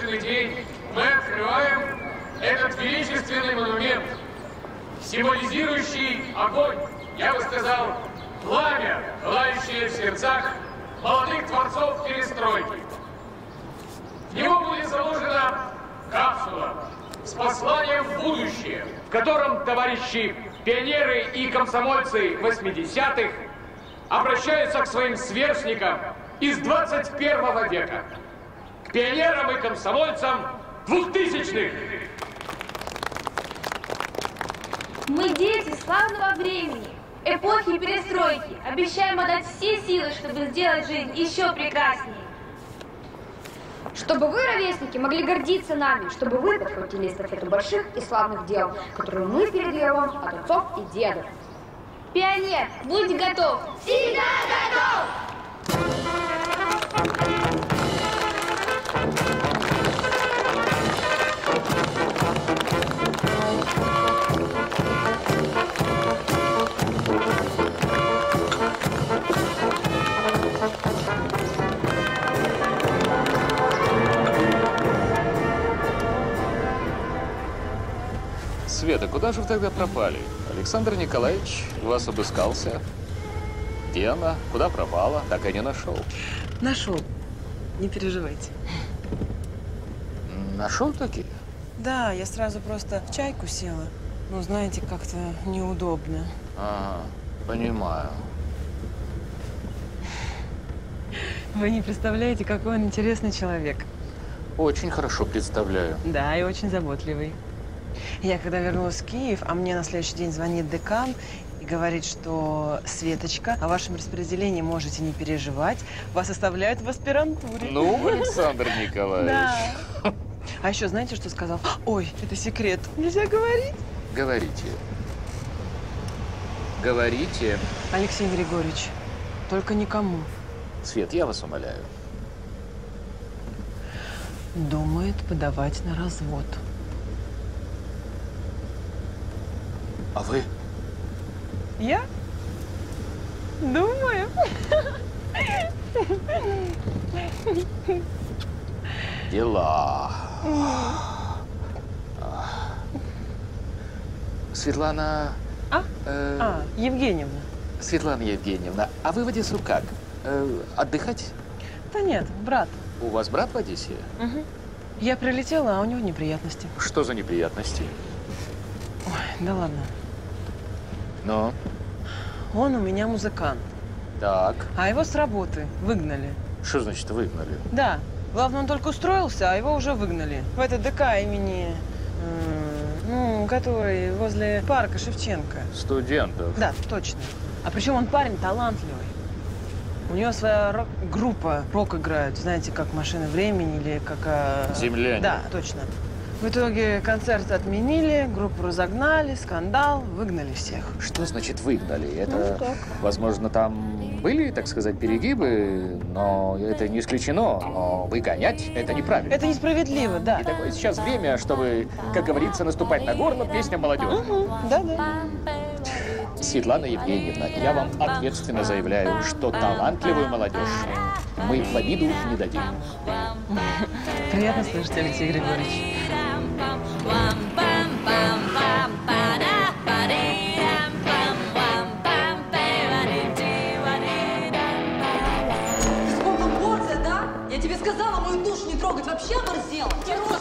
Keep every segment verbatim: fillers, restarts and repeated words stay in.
торжественный день мы открываем этот величественный монумент, символизирующий огонь, я бы сказал, пламя, пылающее в сердцах молодых творцов перестройки. В него будет заложена капсула с посланием в будущее, в котором товарищи пионеры и комсомольцы восьмидесятых обращаются к своим сверстникам из двадцать первого века, к пионерам и комсомольцам двухтысячных. Мы дети славного времени, эпохи перестройки. Обещаем отдать все силы, чтобы сделать жизнь еще прекраснее. Чтобы вы, ровесники, могли гордиться нами, чтобы вы подхватили эстафету больших и славных дел, которые мы передаем вам от отцов и дедов. Пионер, будь готов! Всегда готов! Света, куда же вы тогда пропали? Александр Николаевич вас обыскался. Где она? Куда пропала? Так и не нашел. Нашел. Не переживайте. Нашел таки? Да, я сразу просто в чайку села. Ну, знаете, как-то неудобно. Ага, понимаю. Вы не представляете, какой он интересный человек. Очень хорошо представляю. Да, и очень заботливый. Я когда вернулась в Киев, а мне на следующий день звонит декан и говорит, что Светочка, о вашем распределении можете не переживать, вас оставляют в аспирантуре. Ну, Александр Николаевич. Да. А еще знаете, что сказал? Ой, это секрет. Нельзя говорить. Говорите. Говорите. Алексей Григорьевич, только никому. Свет, я вас умоляю. Думает подавать на развод. А вы? Я? Думаю. Дела. Светлана… А? Э, а, Евгеньевна. Светлана Евгеньевна, а вы в Одессу как? Э, отдыхать? Да нет, брат. У вас брат в Одессе? Угу. Я прилетела, а у него неприятности. Что за неприятности? Ой, да ладно. Ну? Он у меня музыкант. Так. А его с работы выгнали. Что значит выгнали? Да. Главное, он только устроился, а его уже выгнали. В это ДК имени, ну, который возле парка Шевченко. Студентов? Да, точно. А причем он парень талантливый. У него своя рок-группа, рок играют, знаете, как «Машина времени» или как… А... «Земляне». Да, точно. В итоге концерт отменили, группу разогнали, скандал, выгнали всех. Что значит выгнали? Это, ну, так. возможно, там были, так сказать, перегибы, но это не исключено. Но выгонять – это неправильно. Это несправедливо, да. И такое сейчас время, чтобы, как говорится, наступать на горло песням молодежи. Угу, да-да. Светлана Евгеньевна, я вам ответственно заявляю, что талантливую молодежь мы в обиду не дадим. Приятно слышать, Алексей Григорьевич. Вспомнил порция, да? Я тебе сказала, мою душу не трогать, вообще оборзела.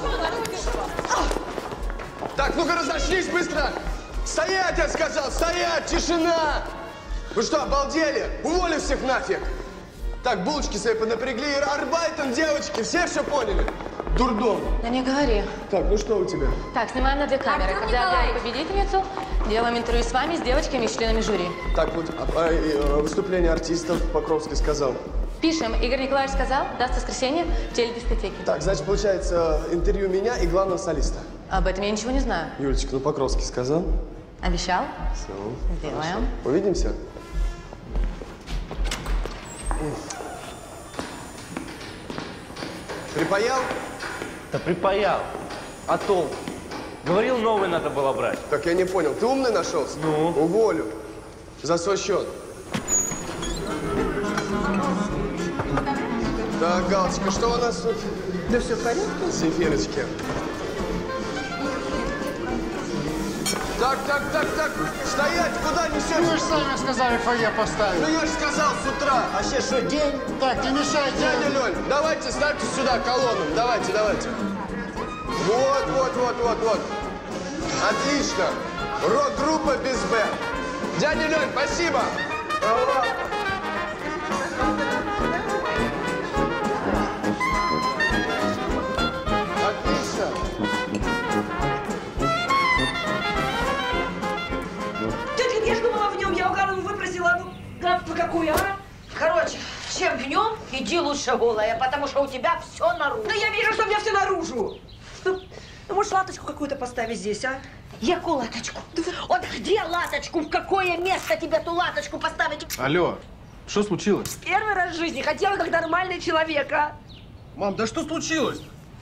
Так, ну-ка разошлись быстро! Стоять, я сказал, стоять, тишина! Вы что, обалдели? Уволю всех нафиг! Так, булочки свои понапрягли, арбайтом, девочки, все все поняли? Дурдом. Да не говори. Так, ну что у тебя? Так, снимаем на две камеры. Артем Когда Николаевич. отдаем победительницу, делаем интервью с вами, с девочками и членами жюри. Так, вот а, а, и, выступление артистов Покровский сказал. Пишем. Игорь Николаевич сказал, даст в воскресенье в теледискотеке. Так, значит, получается интервью меня и главного солиста. Об этом я ничего не знаю. Юлечка, ну Покровский сказал. Обещал? Все. Сделаем. Хорошо. Увидимся. Припаял? Да припаял. А толк? Говорил, новый надо было брать. Так я не понял. Ты умный нашелся? Ну? Уволю. За свой счет. Так, Галочка, что у нас тут? Да все в порядке. Зефирочки. Так, так, так, так. Стоять, куда несешь? Вы же сами сказали, фойе поставить. Ну я же сказал с утра. А сейчас что, день? Так, не мешайте. Дядя Лёль, давайте ставьте сюда колонну. Давайте, давайте. Вот, вот, вот, вот, вот. Отлично. Рок-группа без Б. Дядя Лёль, спасибо. Отлично. Тетя, я ж думала в нем, я у Гарлова выпросила, ну, гадство какое, а? Короче, чем в нем, иди лучше голая, потому что у тебя все наружу. Да я вижу, что у меня все наружу. Ну, ну может, латочку какую-то поставить здесь, а? Яку латочку? Вот где латочку? В какое место тебе ту латочку поставить? Алло, что случилось? Первый раз в жизни хотела как нормальный человек, а? Мам, да что случилось?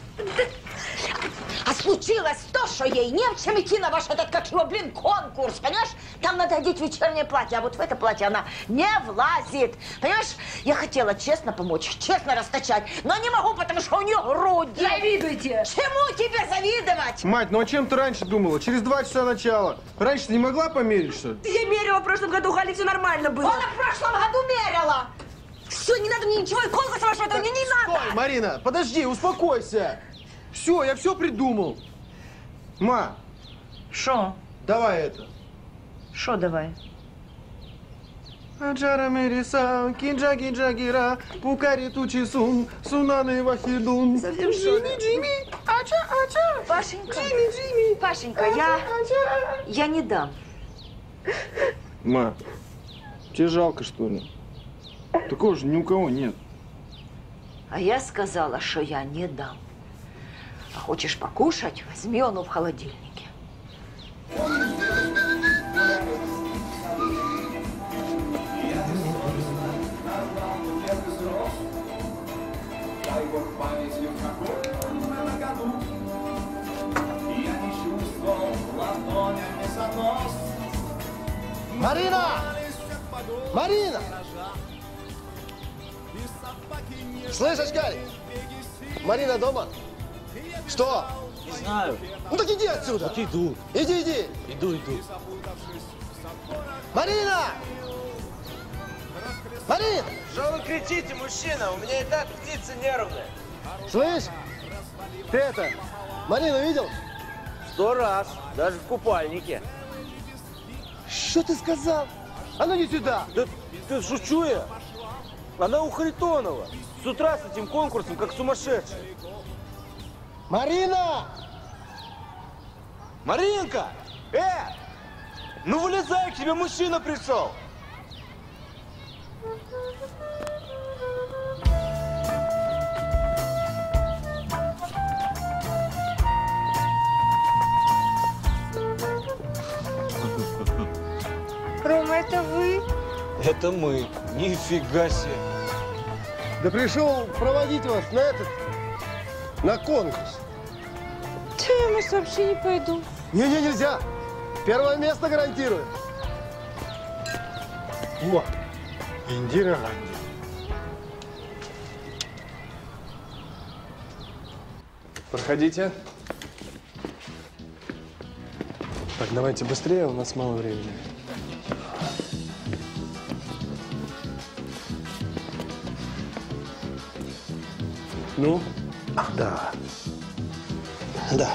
А случилось то, что ей не в чем идти на ваш этот, как его, блин, конкурс, понимаешь? Там надо одеть вечернее платье, а вот в это платье она не влазит. Понимаешь? Я хотела честно помочь, честно раскачать, но не могу, потому что у нее грудь. Завидуйте! Чему тебе завидовать? Мать, ну а чем ты раньше думала? Через два часа начала. Раньше ты не могла померить, что ли? Я мерила в прошлом году, Гали, все нормально было. Она в прошлом году мерила. Все, не надо мне ничего, и конкурса вашего этого мне не надо. Стой, Марина, подожди, успокойся. Все, я все придумал. Ма. Шо? Давай это. Шо давай? Аджара Мериса, Кинджаги Джагира, Пукари Тучисун, Сунаны Вахидун. Совсем что? Джимми, Джимми, Ача, Ача. Пашенька, Джимми, Джимми. Пашенька, я, я не дам. Ма, тебе жалко, что ли? Такого же ни у кого нет. А я сказала, что я не дам. А хочешь покушать, возьми оно в холодильнике. Марина! Марина! Слышишь, Гарик? Марина дома? Что? Не знаю. Ну так иди отсюда. Вот иду. Иди, иди. Иду, иду. Марина! Марина! Что вы кричите, мужчина? У меня и так птица нервная. Слышь, ты это, Марину видел? Сто раз. Даже в купальнике. Что ты сказал? А ну не сюда. Да, да шучу я. Она у Харитонова. С утра с этим конкурсом, как сумасшедшая. Марина! Маринка! Э! Ну вылезай, к тебе мужчина пришел! Рома, это вы? Это мы. Нифига себе. Да пришел проводить вас на этот, на конкурс. Да я, может, вообще не пойду. Не-не, нельзя. Первое место гарантирую. О, Индира Ганди. Проходите. Так, давайте быстрее, у нас мало времени. Ну? Да. Да.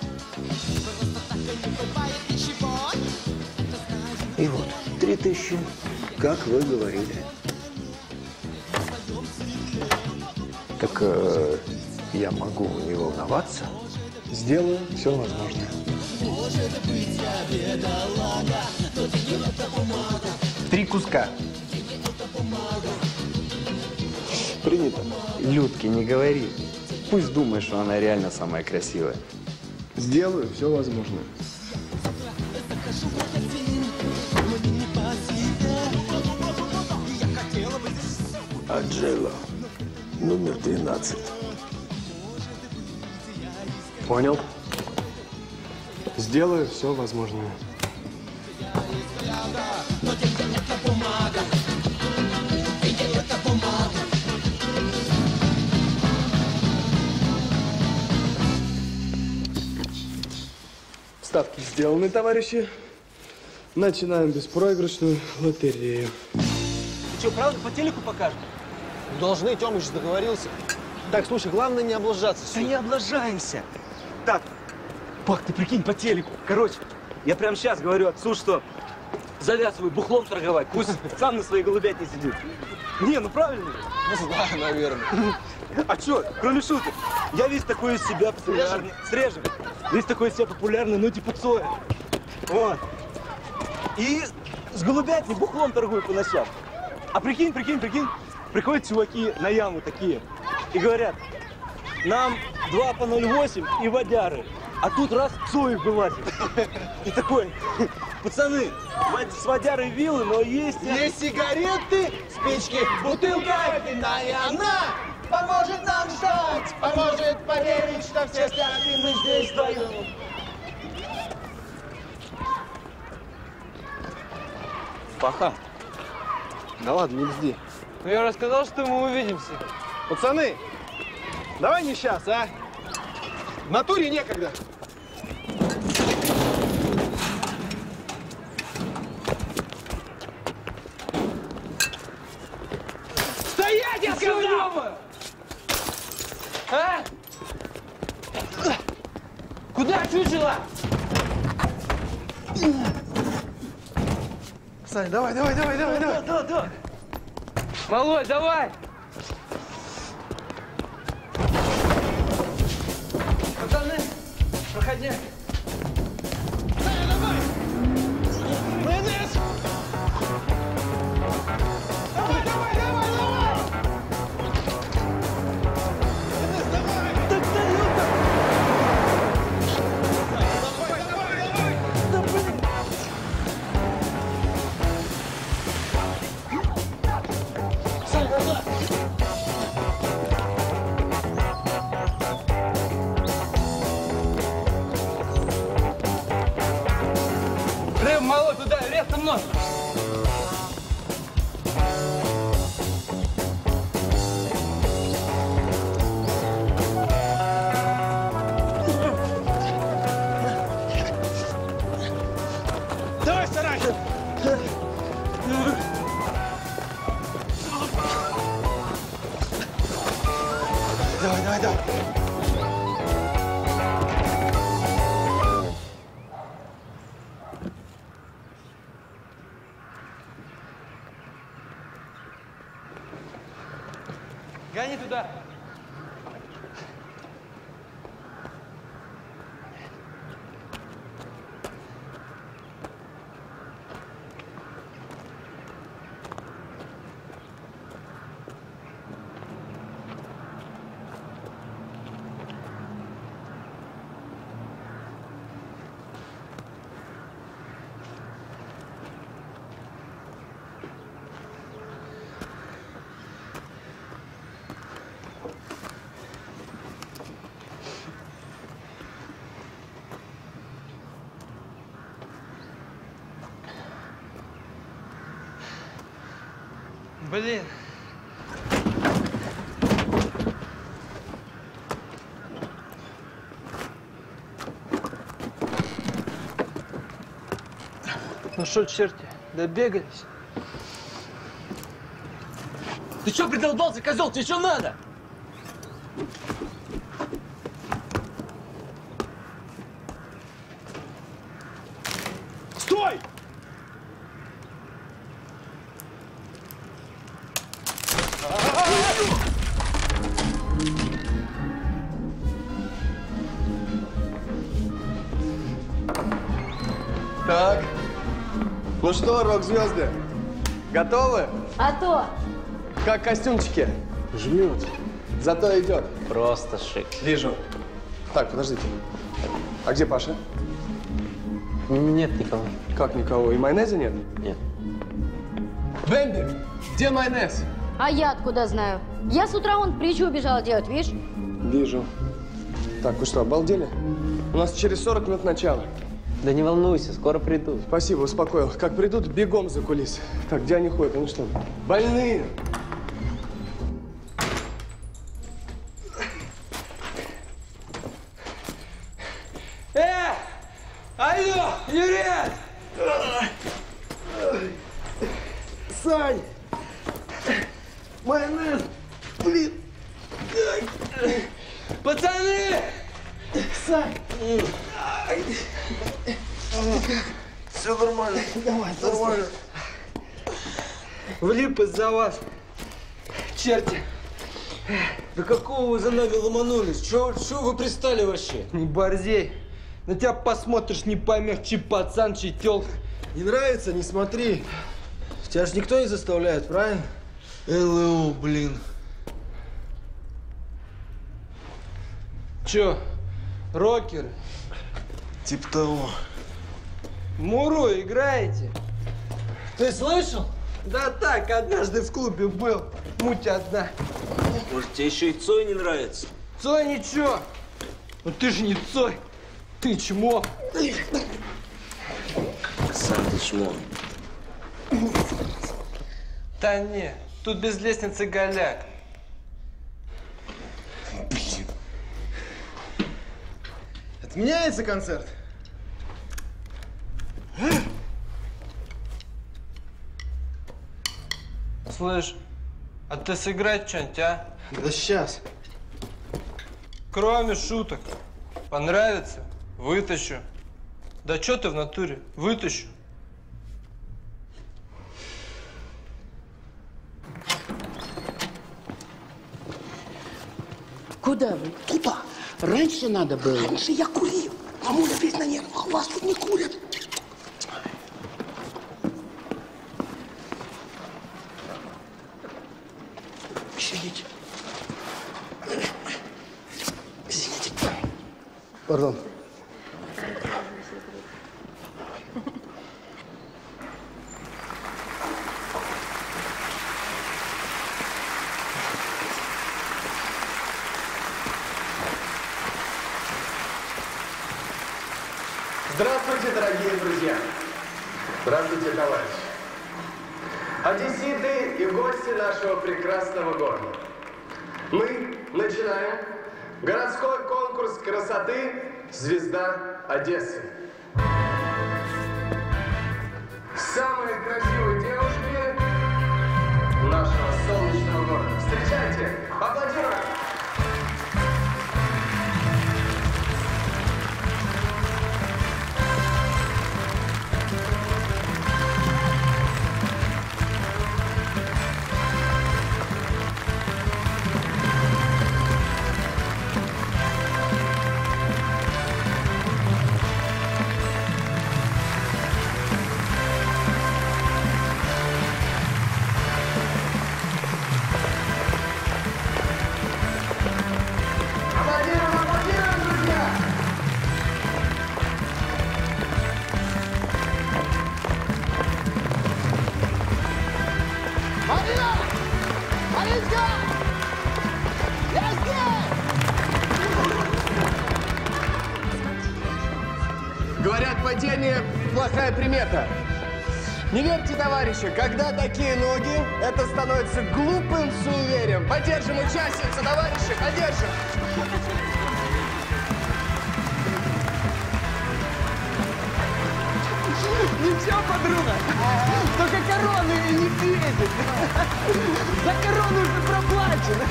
И вот, три тысячи, как вы говорили. Так э, я могу не волноваться? Сделаю все возможное. Три куска. Принято. Людке не говори. Пусть думает, что она реально самая красивая. Сделаю все возможное. Анджело, номер двенадцать. Понял. Сделаю все возможное. Ставки сделаны, товарищи. Начинаем беспроигрышную лотерею. Ты что, правда по телеку покажешь? Должны, Тёмыч договорился. Так, слушай, главное не облажаться. Да не облажаемся. Так, Пак, ты прикинь, по телеку. Короче, я прямо сейчас говорю отцу, что завязывай бухлом торговать. Пусть сам на своей голубятне сидит. Не, ну правильно? Ну да, наверное. А что, кроме шуток, я весь такой из себя популярный. Срежем. Весь такой из себя популярный, ну типа Цоя. Вот. И с голубятней бухлом торгую по ночам. А прикинь, прикинь, прикинь, приходят чуваки на яму такие и говорят, нам два по ноль восемь и водяры. А тут раз Цоев вылазит. И такой, пацаны, с водярой виллы, но есть... Есть сигареты, спички, бутылка вина, и она поможет нам ждать, поможет поверить, что все святы мы здесь вдвоем. Паха. Да ладно, не бзди. Ну я рассказал, что мы увидимся. Пацаны, давай не сейчас, а? В натуре некогда. Стоять, я сказал! А? Куда чучело? Сань, давай, давай, давай, давай, давай. Да, да. Малой, давай! Пацаны, проходи. Саня, давай! Майонез! Давай, давай, давай, давай! Майонез, давай! Так даю-то! Давай, давай, давай! Да блин! Саня, давай! Рыб, малой, туда, резко нож! Давай, старайся! Давай, давай, давай! Гони туда! Блин. Ну что, черти, добегались? Ты что придолбался, козел? Тебе что надо? Стой! Так, ну что, рок-звезды, готовы? А то! Как костюмчики? Жмет. Зато идет. Просто шик. Вижу. Так, подождите. А где Паша? Нет никого. Как никого? И майонеза нет? Нет. Бэмби, где майонез? А я откуда знаю? Я с утра вон притчу убежала делать, видишь? Вижу. Так, вы что, обалдели? У нас через сорок минут начало. Да не волнуйся, скоро придут. Спасибо, успокоил. Как придут, бегом за кулис. Так, где они ходят? Они что, больные? Э! А Юрий! Сань! Майонез! Блин! Пацаны! Сань! Все нормально. Давай, нормально. Влип из-за вас. Черти. Да какого вы за нами ломанулись? Чего вы пристали вообще? Не борзей. На тебя посмотришь, не поймешь, чей пацан, чей тёлка. Не нравится, не смотри. Тебя же никто не заставляет, правильно? эл о, блин. Чё, рокеры? Типа того. Муру играете? Ты слышал? Да так, однажды в клубе был. Муть одна. Может, тебе еще и Цой не нравится? Цой ничего. Ну ты же не Цой. Ты чмо. Сам ты чмо. Да не, тут без лестницы голяк. Блин. Отменяется концерт? Слышь, а ты сыграть что-нибудь, а? Да сейчас. Кроме шуток. Понравится? Вытащу. Да что ты в натуре? Вытащу. Куда вы? Туда. Раньше надо было. Раньше я курил. Мамуля весь на нервах. Вас тут не курят. Извините. Извините. Пардон. Здравствуйте, дорогие друзья! Здравствуйте, товарищи! Одесситы и гости нашего прекрасного города. Мы начинаем городской конкурс красоты «Звезда Одессы». Самые красивые девушки нашего солнечного города. Встречайте! Аплодируем! Говорят, падение – плохая примета. Не верьте, товарищи, когда такие ноги, это становится глупым суеверием. Поддержим участницу, товарищи, поддержим. Ничего, подруга, только корону ей не светит. За корону уже проплачено.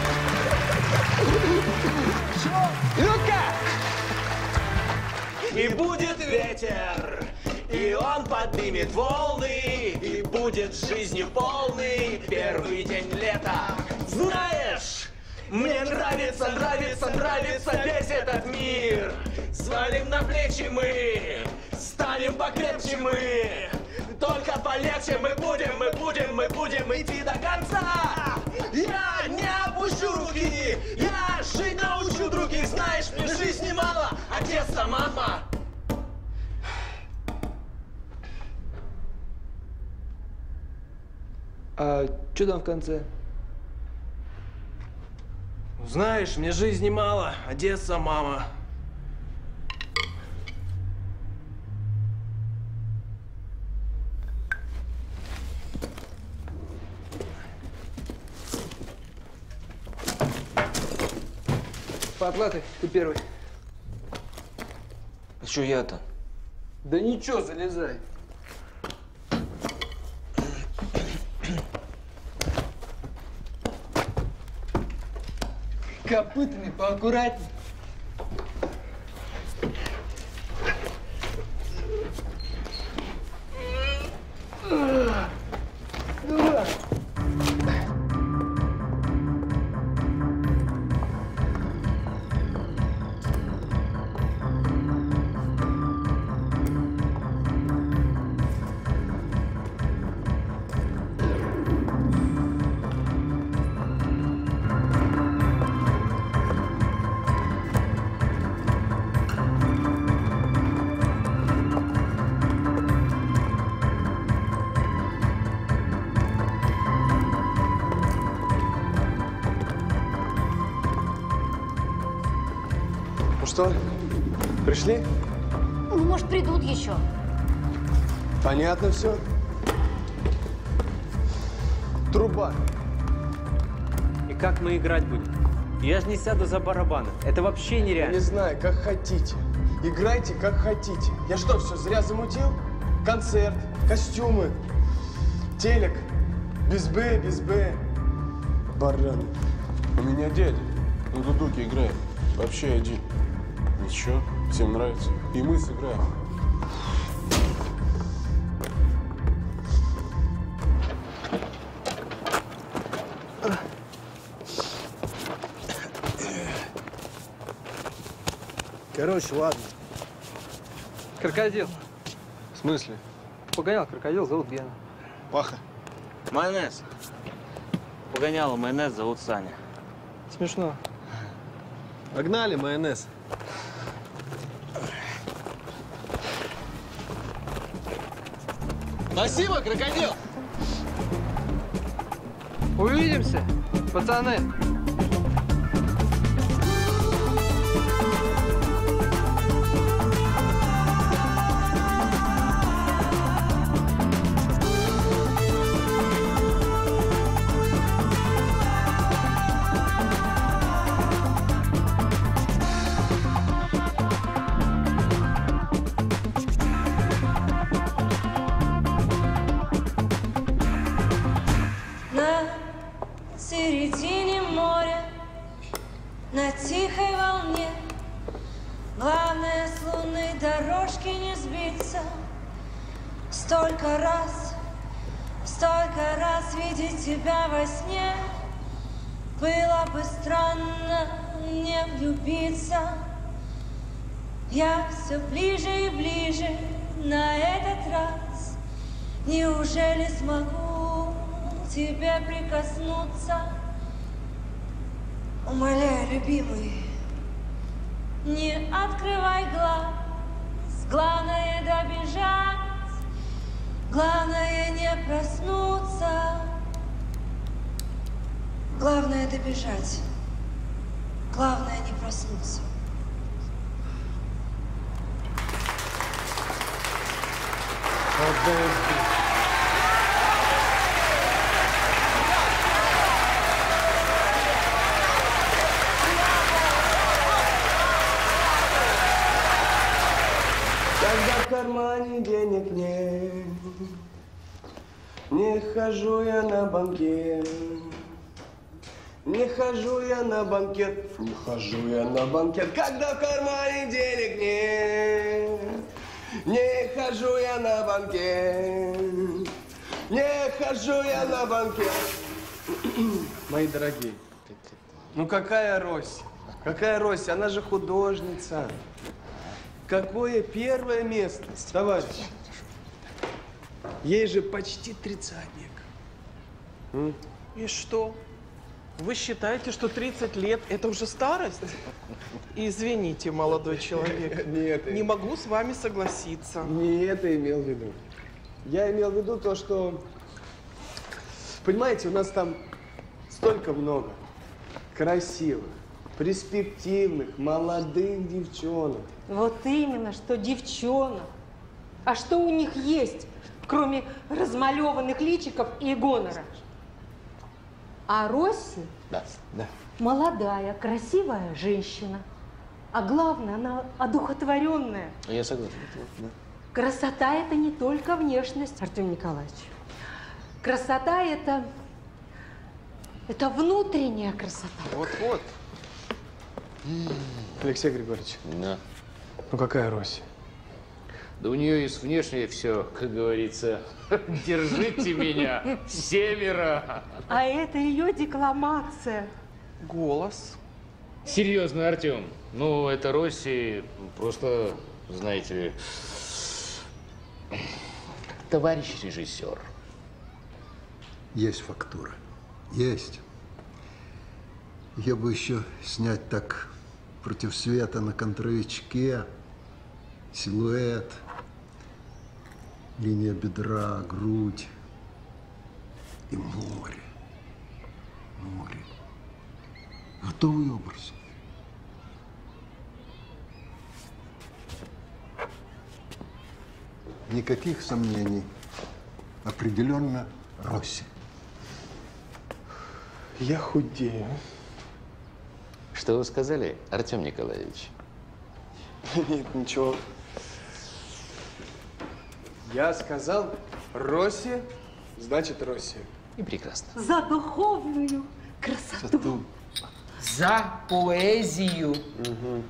Ну-ка! И будет ветер, и он поднимет волны, и будет жизнью полный первый день лета. Знаешь, мне нравится, нравится, нравится весь этот мир. Свалим на плечи мы, станем покрепче мы. Только полегче мы будем, мы будем, мы будем идти до конца. Я не опущу руки, я жить научу других. Знаешь, мне жизни мало, Одесса, мама. А что там в конце? Знаешь, мне жизни мало, Одесса, мама. По оплате ты первый. А что я-то? Да ничего, залезай. Копытами поаккуратней. Что? Пришли? Ну, может, придут еще. Понятно все. Труба. И как мы играть будем? Я же не сяду за барабаны. Это вообще нереально. Не знаю, как хотите. Играйте, как хотите. Я что, все зря замутил? Концерт, костюмы, телек. Без Б, без Б. Баран. У меня дядя на дудуке играет. Вообще один. Ничего, всем нравится. И мы сыграем. Короче, ладно. Крокодил. В смысле? Погонял крокодил, зовут Гена. Паха. Майонез. Погоняла майонез, зовут Саня. Смешно. Погнали, майонез. Спасибо, крокодил! Увидимся, пацаны. Середине моря, на тихой волне, главное с лунной дорожки не сбиться. Столько раз, столько раз видеть тебя во сне, было бы странно не влюбиться. Я все ближе и ближе на этот раз, неужели смогу тебе прикоснуться? Умоляю, любимый, не открывай глаз. Главное добежать, главное не проснуться. Главное добежать, главное не проснуться. Когда в кармане денег нет, не хожу я на банкет, не хожу я на банкет, не хожу я на банкет. Когда в кармане денег нет, не хожу я на банкет, не хожу я на банкет. Мои дорогие, ну какая Рось? Какая Рось? Она же художница. Какое первое место, товарищ? Ей же почти тридцатник. М? И что? Вы считаете, что тридцать лет – это уже старость? Извините, молодой человек. Нет. Не могу с вами согласиться. Не это имел в виду. Я имел в виду то, что… Понимаете, у нас там столько много красивых, перспективных, молодых девчонок. Вот именно, что девчонок. А что у них есть, кроме размалеванных личиков и гонора? А Росси да, да. молодая, красивая женщина. А главное, она одухотворенная. Я согласен. Да. Красота – это не только внешность, Артем Николаевич. Красота – это… это внутренняя красота. Вот-вот. Алексей Григорьевич. Да. Ну какая Россия? Да у нее и с внешней все, как говорится, держите меня, с севера. А это ее декламация. Голос. Серьезно, Артем, ну это Росси просто, знаете ли, товарищ режиссер. Есть фактура. Есть. Я бы еще снять так против света на контровичке, силуэт, линия бедра, грудь и море. Море. Готовый образ. Никаких сомнений. Определенно Росси. Я худею. Что вы сказали, Артем Николаевич? Нет, ничего. Я сказал Росси, значит Росси. И прекрасно. За духовную красоту. За поэзию. Угу.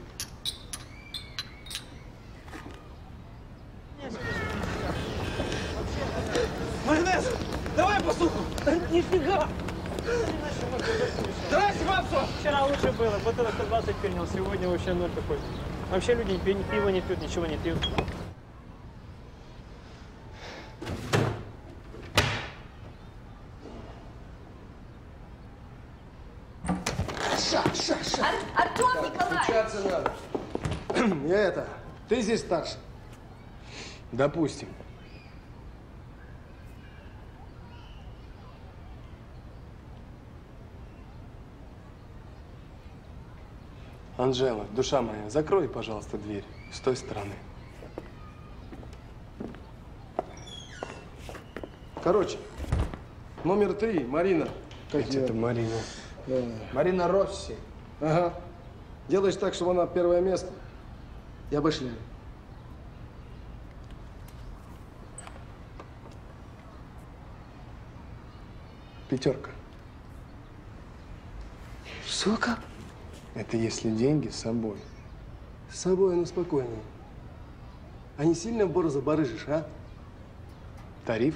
Майонез! Давай по суху! Нифига! Здрасте, бабцо! Вчера лучше было, бутылок сто двадцать принял, сегодня вообще ноль какой-то. Вообще люди ни пива не пьют, ничего не пьют. Ша, ша, ша. Ар Артем Николаевич! Встречаться надо. Я это, ты здесь старше. Допустим. Анжела, душа моя, закрой, пожалуйста, дверь с той стороны. Короче, номер три, Марина. Как это Марина? Да. Марина Росси. Ага. Делаешь так, чтобы она первое место. И обошли. Пятерка. Сука. Это если деньги с собой. С собой оно спокойнее. А не сильно борзо барыжишь, а? Тариф?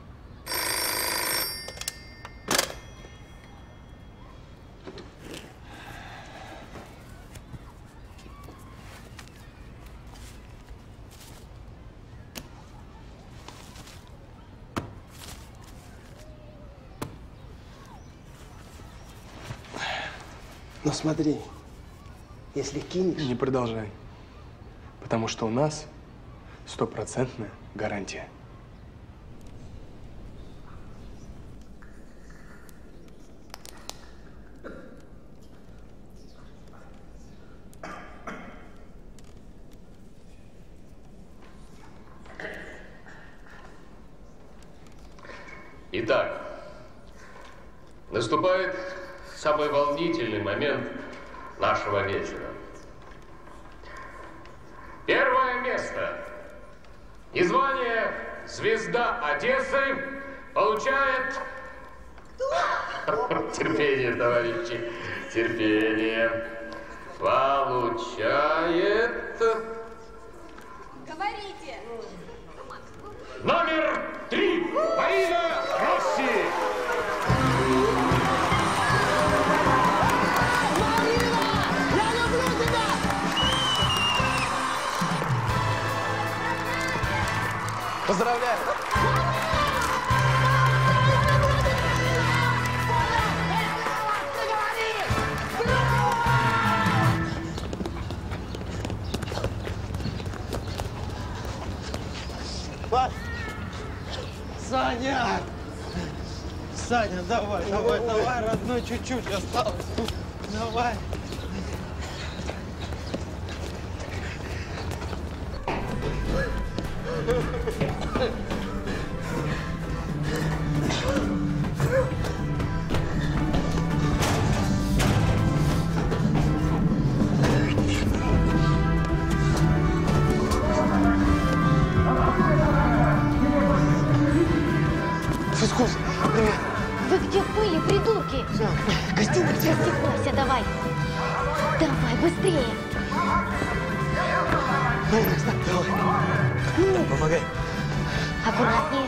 Но смотри, если кинешь… Не продолжай. Потому что у нас стопроцентная гарантия. Итак, наступает самый волнительный момент нашего вечера. Первое место и звание «Звезда Одессы» получает… Терпение, товарищи, терпение. Получает… Говорите. Номер три. Марина Росси. Поздравляю! Саня! Саня, давай, давай, давай, родной, чуть-чуть осталось. Давай. забыли, придурки? Костюмы где? Расстегнайся, давай. Давай, быстрее. Давай. Помогай. Аккуратнее.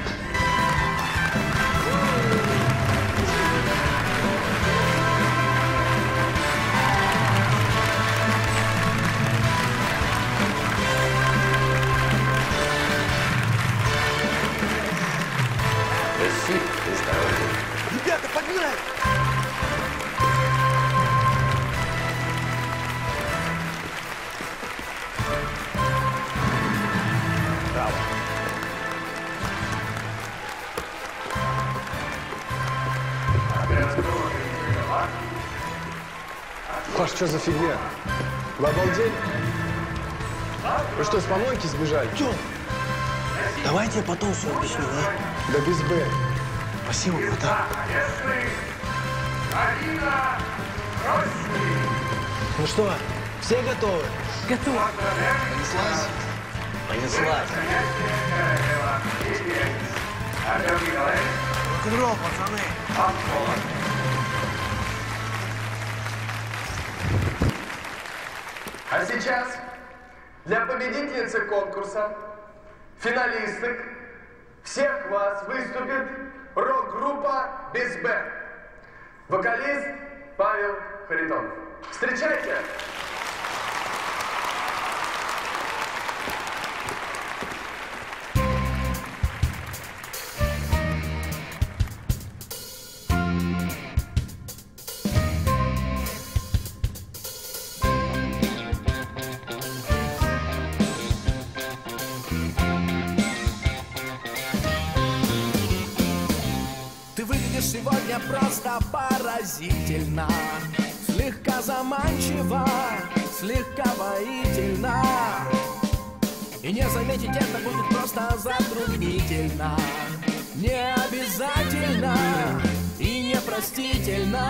Ребята, погнали! Браво. Паш, что за фигня? Вы обалдели? Вы что, с помойки сбежали? Тём, давайте я потом все объясню, да? Да без Б. Спасибо, братан. Ну что, все готовы? Готовы. Понеслась? Понеслась. Рок-н-ролл, пацаны. А сейчас для победительницы конкурса, финалисток, всех вас выступит рок-группа «Без Б». Вокалист Павел Харитонов. Встречайте! Ты выглядишь сегодня просто поразительно, слегка заманчиво, слегка воительно. И не заметить это будет просто затруднительно, не обязательно и непростительно.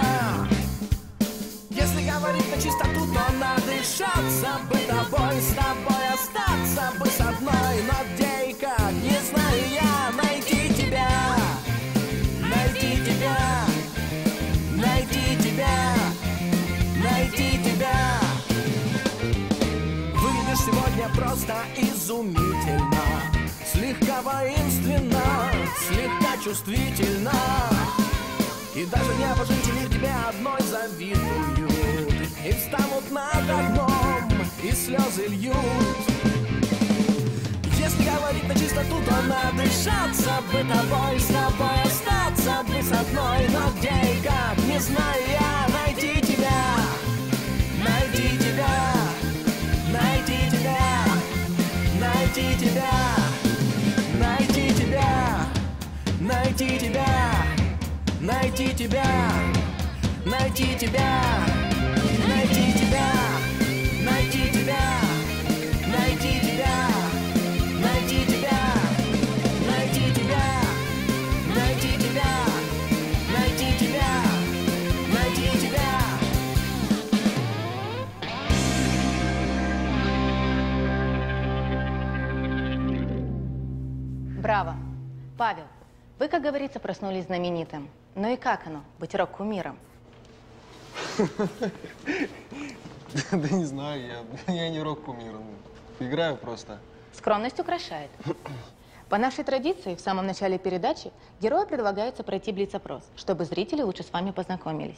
Если говорить на чистоту, то надышаться бы тобой, с тобой остаться бы с одной. Но где и как, не знаю я, найти тебя. Найти тебя, найти тебя, найти тебя. Выглядишь сегодня просто изумительно, слегка воинственно, слегка чувствительно. И даже небожители тебе одной завидуют, и встанут над огнем, и слезы льют. Если говорить на чистоту, то надышаться бы тобой, с тобой остаться бы с одной. Но где и как, не знаю я, найти тебя, найти тебя, найти тебя, найти тебя, найти тебя, найти тебя, найти тебя, найти тебя, найти тебя, найти тебя, найти тебя. Найти тебя, найти тебя, найти тебя, найти тебя, найти тебя. Браво. Павел, вы, как говорится, проснулись знаменитым. Ну и как оно, быть рок-кумиром? Да не знаю, я, я не рок-кумир. Играю просто. Скромность украшает. По нашей традиции, в самом начале передачи герою предлагается пройти блиц-опрос, чтобы зрители лучше с вами познакомились.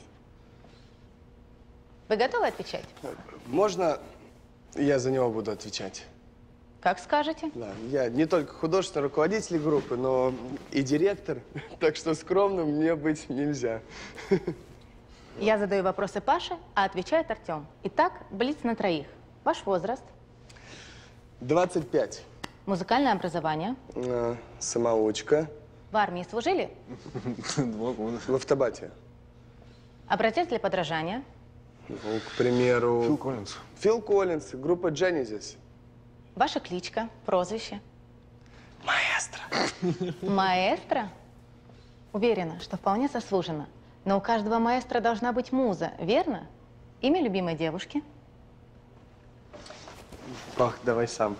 Вы готовы отвечать? Можно я за него буду отвечать? Как скажете. Да, я не только художественный руководитель группы, но и директор, так что скромным мне быть нельзя. Я задаю вопросы Паше, а отвечает Артем. Итак, блиц на троих. Ваш возраст? двадцать пять. Музыкальное образование? А, самоучка. В армии служили? Два года. В автобате. Образец для подражания? Ну, к примеру... Фил Коллинз. Фил Коллинз, группа Genesis. Ваша кличка, прозвище? Маэстро. Маэстро? Уверена, что вполне заслуженно. Но у каждого маэстро должна быть муза, верно? Имя любимой девушки? Ох, давай сам.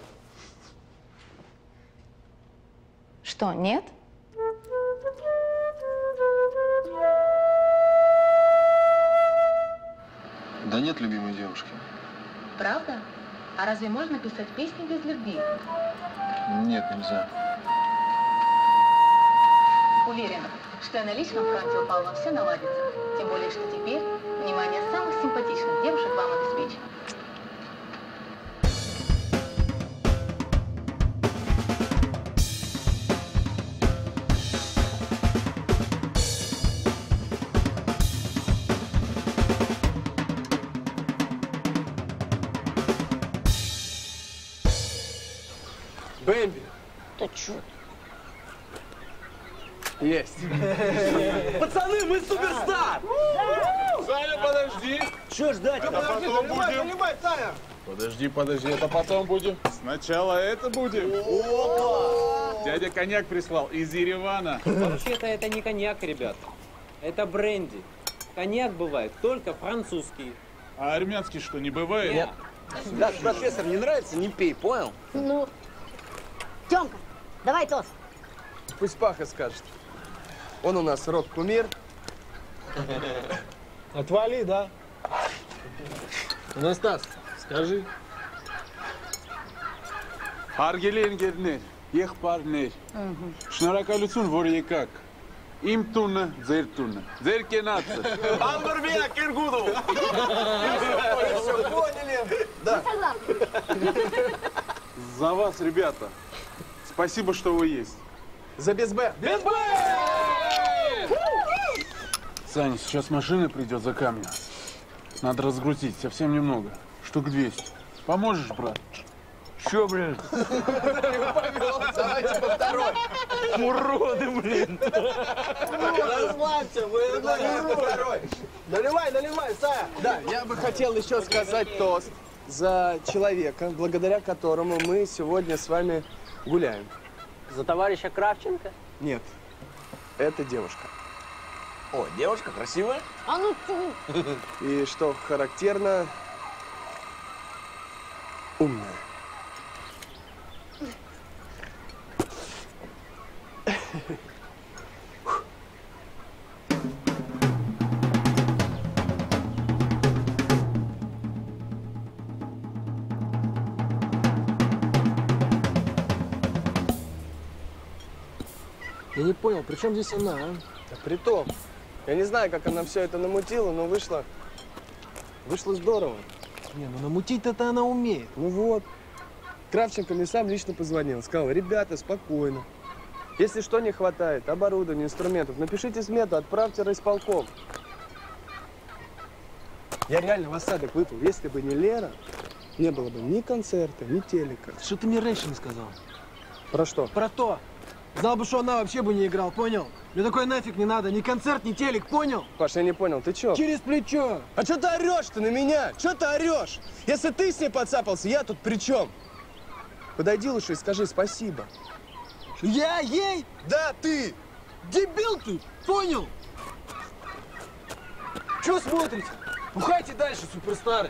Что, нет? Да нет любимой девушки. Правда? А разве можно писать песни без любви? Нет, нельзя. Уверена, что на личном фронте у Павла все наладится. Тем более, что теперь внимание самых симпатичных девушек вам обеспечено. Бэмби. Да чё? Есть. Пацаны, мы суперстар! Саня, подожди! Чё ждать? Это потом будем. Наливай, Саня! Подожди, подожди, это потом будем. Сначала это будем. Опа! Дядя коньяк прислал из Еревана. Вообще-то это не коньяк, ребят. Это бренди. Коньяк бывает только французский. А армянский что, не бывает? Нет. Да, профессор, не нравится, не пей, понял? Ну, Тёмка, давай тост. Пусть Паха скажет. Он у нас рок-кумир. Отвали, да? Анастас, скажи. Հարգելի եղբայրներ, շնորհակալություն, որ եկաք։ Իմ տունը, ձեր տունը, ձեր կենացը։ Ամբրվիա, Կիրգուդու! Все, поняли? Да. За вас, ребята. Спасибо, что вы есть. За Безбэ. Безбэ! Саня, сейчас машина придет за камнем. Надо разгрузить, совсем немного. Штук двести. Поможешь, брат? Чё, блин? Давайте по второй. Уроды, блин. Расслабься, вы второй. Наливай, наливай, Сая. Да, я бы хотел еще сказать тост за человека, благодаря которому мы сегодня с вами гуляем. За товарища Кравченко? Нет, это девушка. О, девушка красивая? А ну ты! И что характерно, умная. Я не понял, при чем здесь она, а? Да притом, я не знаю, как она все это намутила, но вышло, вышло здорово. Не, ну намутить-то она умеет. Ну вот. Кравченко мне сам лично позвонил, сказал: ребята, спокойно. Если что не хватает, оборудования, инструментов, напишите смету, отправьте райисполком. Я реально в осадок выпал. Если бы не Лера, не было бы ни концерта, ни телека. Что ты мне раньше не сказал? Про что? Про то. Знал бы, что она вообще бы не играл, понял? Мне такой нафиг не надо, ни концерт, ни телек, понял? Паш, я не понял, ты чё? Через плечо. А чё ты орёшь-то на меня? Чё ты орёшь? Если ты с ней подцапался, я тут при чем? Подойди лучше и скажи спасибо. Я ей? Да, ты! Дебил ты, понял? Чё смотрите? Бухайте дальше, суперстары.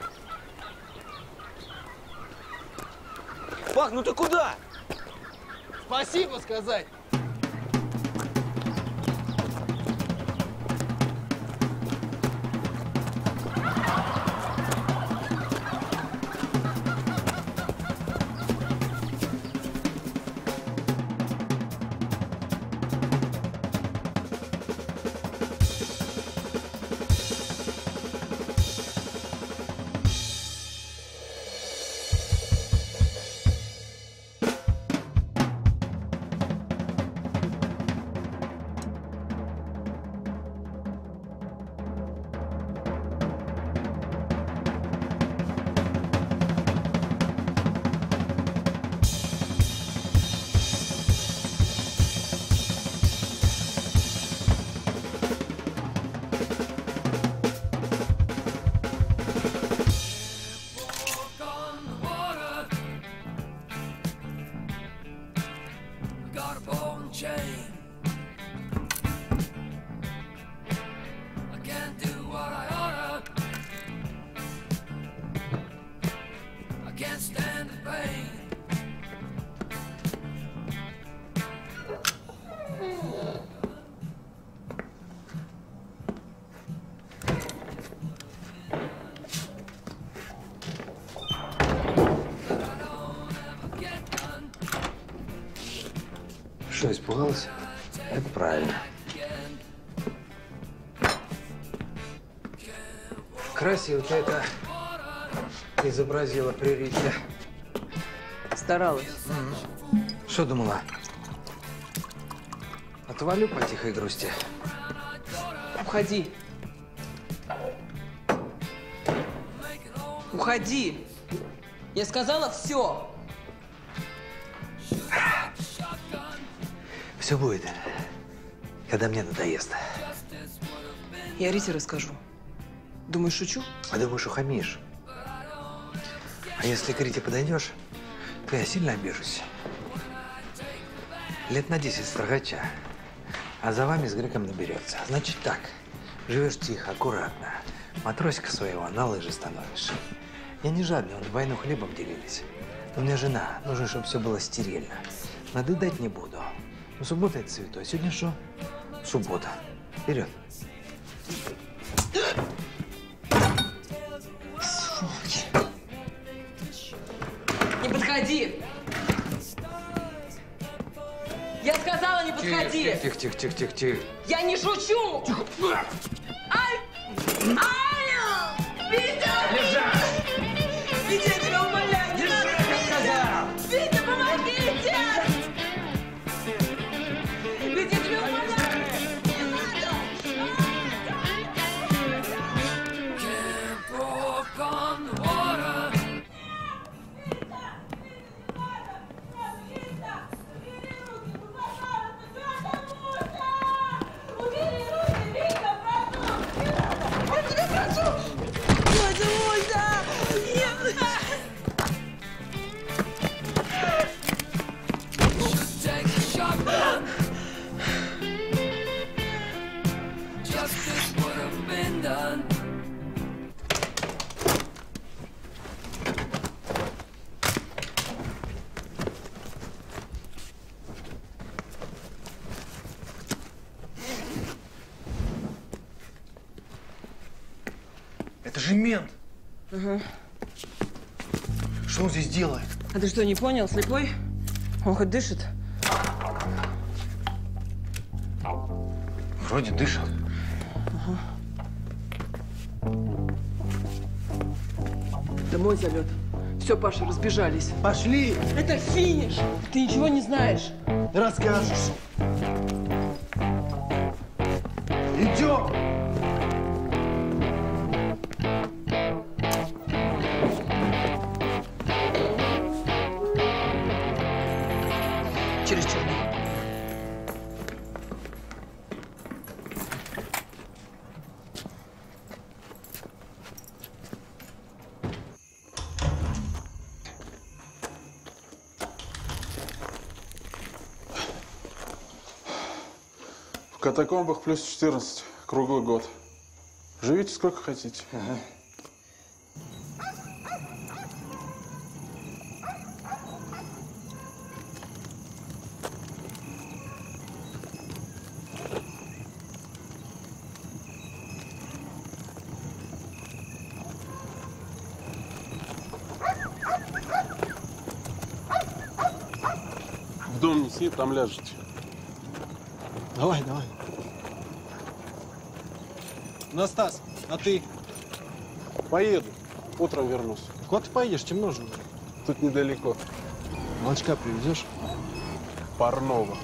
Пах, ну ты куда? Спасибо сказать. что, испугалась? Это правильно. Красиво ты это изобразила при Рите. Старалась. Mm-hmm. Что думала? Отвалю по тихой грусти. Уходи. Уходи. Я сказала все. Все будет, когда мне надоест. Я Рите расскажу. Думаешь, шучу? А думаешь, ухамишь? А если к Рите подойдешь, то я сильно обижусь. Лет на десять строгача, а за вами с греком наберется. Значит так, живешь тихо, аккуратно, матросика своего на лыжи становишь. Я не жадный, он войну хлебом делились. У меня жена, нужно, чтобы все было стерильно. Надоедать не буду. Ну, суббота это святой. Сегодня что? Суббота. Вперед. Сволочь. Не подходи. Я сказала, не подходи. Тихо, тихо, тихо, тихо, тихо. Я не шучу. Тихо. Ай! Аня! Витя! Лежать! Витя, я тебя умоляю, не надо! Я сказал! Витя, помогите! Витя, я тебя умоляю! Не надо! Это же мент. Ага. Что он здесь делает? А ты что, не понял? Слепой? Он хоть дышит? Вроде дышит. Ага. Домой зовет. Все, Паша, разбежались. Пошли! Это финиш! Ты ничего не знаешь. Расскажешь. Идем! Через черный. В катакомбах плюс четырнадцать, круглый год. Живите сколько хотите. Ага. В дом неси, там ляжете. Давай, давай. Настас, а ты? Поеду. Утром вернусь. Куда ты поедешь? Темно же уже. Тут недалеко. Молочка привезешь? Парного.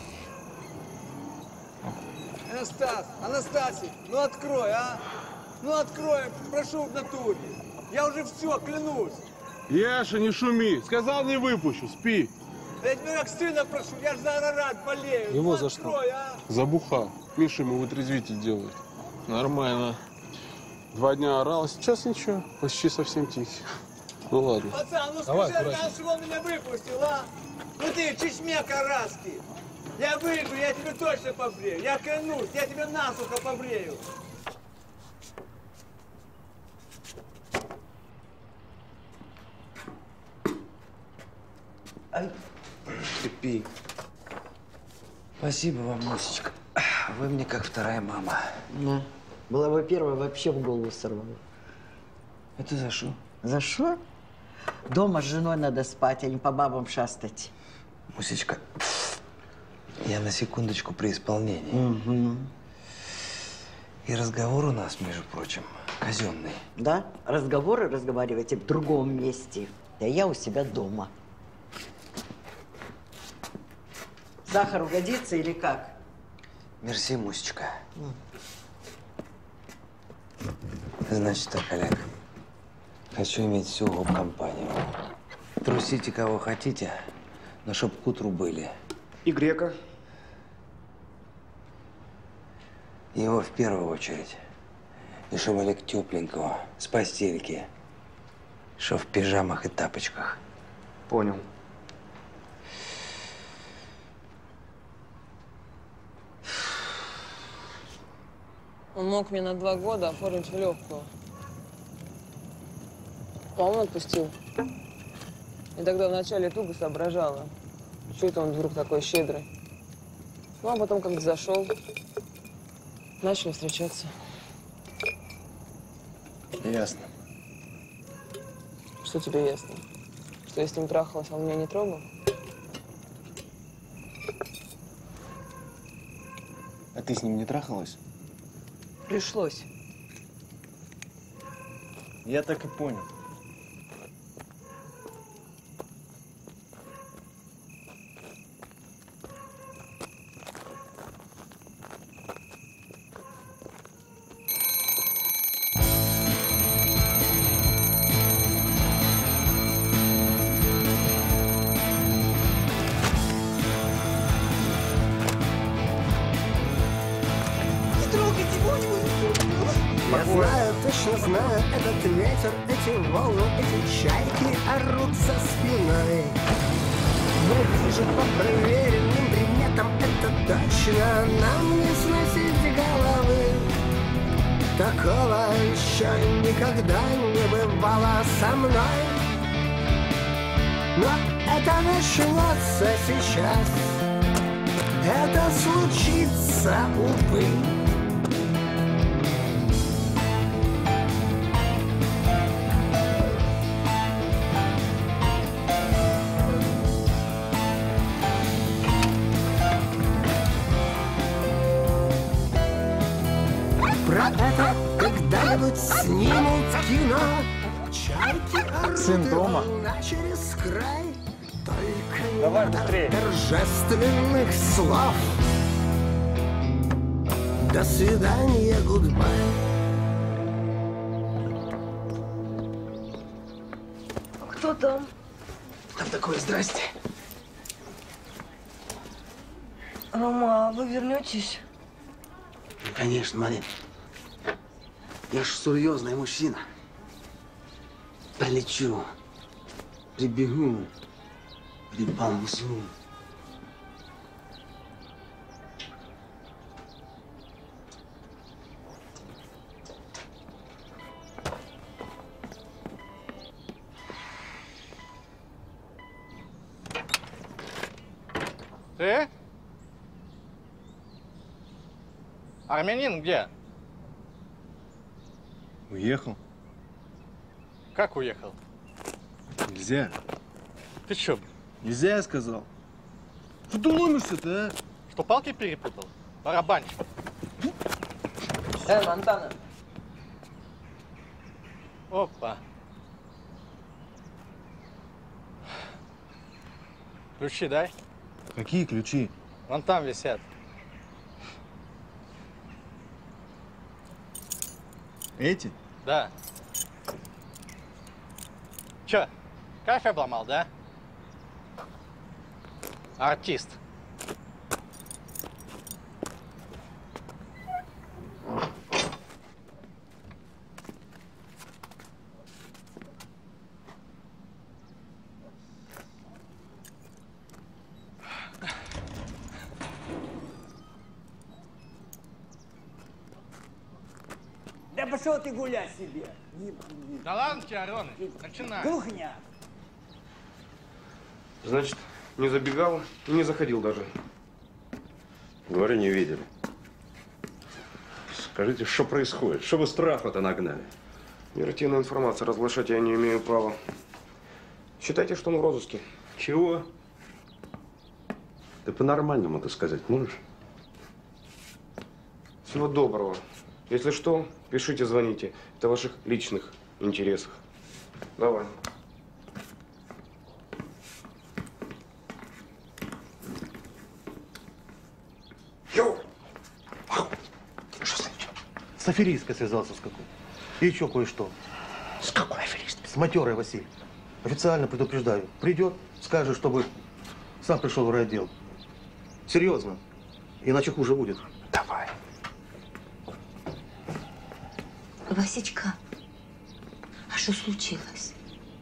Анастас, Анастасий, ну открой, а? Ну открой, прошу в натуре. Я уже все, клянусь. Яша, не шуми. Сказал, не выпущу. Спи. Я тебя как сына прошу, я же за Арарат болею. Его ну, за открой, что? А? За буха. Миша ему вытрезвитель делает. Нормально. Два дня орал, а сейчас ничего. Почти совсем тихий. Ну ладно. Пацан, ну Давай, скажи, аккуратнее. раньше он меня выпустил, а? Ну ты, чешме караски. Я выйду, я тебя точно побрею. Я клянусь, я тебя насухо побрею. Ай, терпи. Спасибо вам, Мусечка. Вы мне как вторая мама. Ну, была бы первая, вообще в голову сорвала. Это за что? За что? Дома с женой надо спать, а не по бабам шастать. Мусечка, Я на секундочку при исполнении. Угу. И разговор у нас, между прочим, казенный. Да? Разговоры разговаривайте в другом месте. А я у себя дома. Сахар угодится или как? Мерси, Мусечка. Значит так, Олег. Хочу иметь всю гоп-компанию. Трусите кого хотите, но чтоб к утру были. И Грека? Его в первую очередь. И чтоб Олег тепленького, с постельки. Чтоб в пижамах и тапочках. Понял. Он мог мне на два года оформить в легкую. По-моему, отпустил. И тогда вначале туго соображала. Что это он вдруг такой щедрый? Ну, а потом как зашел, начали встречаться. Ясно. Что тебе ясно? Что я с ним трахалась, а он меня не трогал? А ты с ним не трахалась? Пришлось. Я так и понял. Я знаю, точно знаю, этот ветер, эти волны, эти чайки орут за спиной. Я вижу по проверенным приметам, это точно нам не сносить головы. Такого еще никогда не бывало со мной. Но это начнется сейчас, это случится, увы. Про это когда-нибудь снимут кино. Чайки орудовали через край. Только Давай не быстрее. Торжественных слов. До свидания, гудбай. Кто там? Там такое здрасте. Рома, а вы вернетесь? Ну, конечно, Марин. Я ж серьезный мужчина. Прилечу, прибегу, приползу. Ты? Армянин где? Уехал. Как уехал? Нельзя. Ты что? Нельзя, я сказал. Что ты ломишься-то, а? Что, палки перепутал? Барабанщик. Э, Монтана. Опа. Ключи дай. Какие ключи? Вон там висят. Эти? Да. Чё, кайф обломал, да? Артист. Да пошел ты гулять себе. Да ладно тебе, Ароны, начинай. Глухня. Значит, не забегал и не заходил даже. Говорю, не видели. Скажите, что происходит? Что вы страха-то нагнали? Оперативную информацию разглашать я не имею права. Считайте, что он в розыске. Чего? Ты по-нормальному это сказать можешь? Всего доброго. Если что, пишите, звоните. Это в ваших личных интересах. Давай. С аферисткой связался с какой. И еще кое-что. С какой аферисткой? С матерой, Василий. Официально предупреждаю. Придет, скажет, чтобы сам пришел в райотдел. Серьезно. Иначе хуже будет. Давай. Васечка, а что случилось?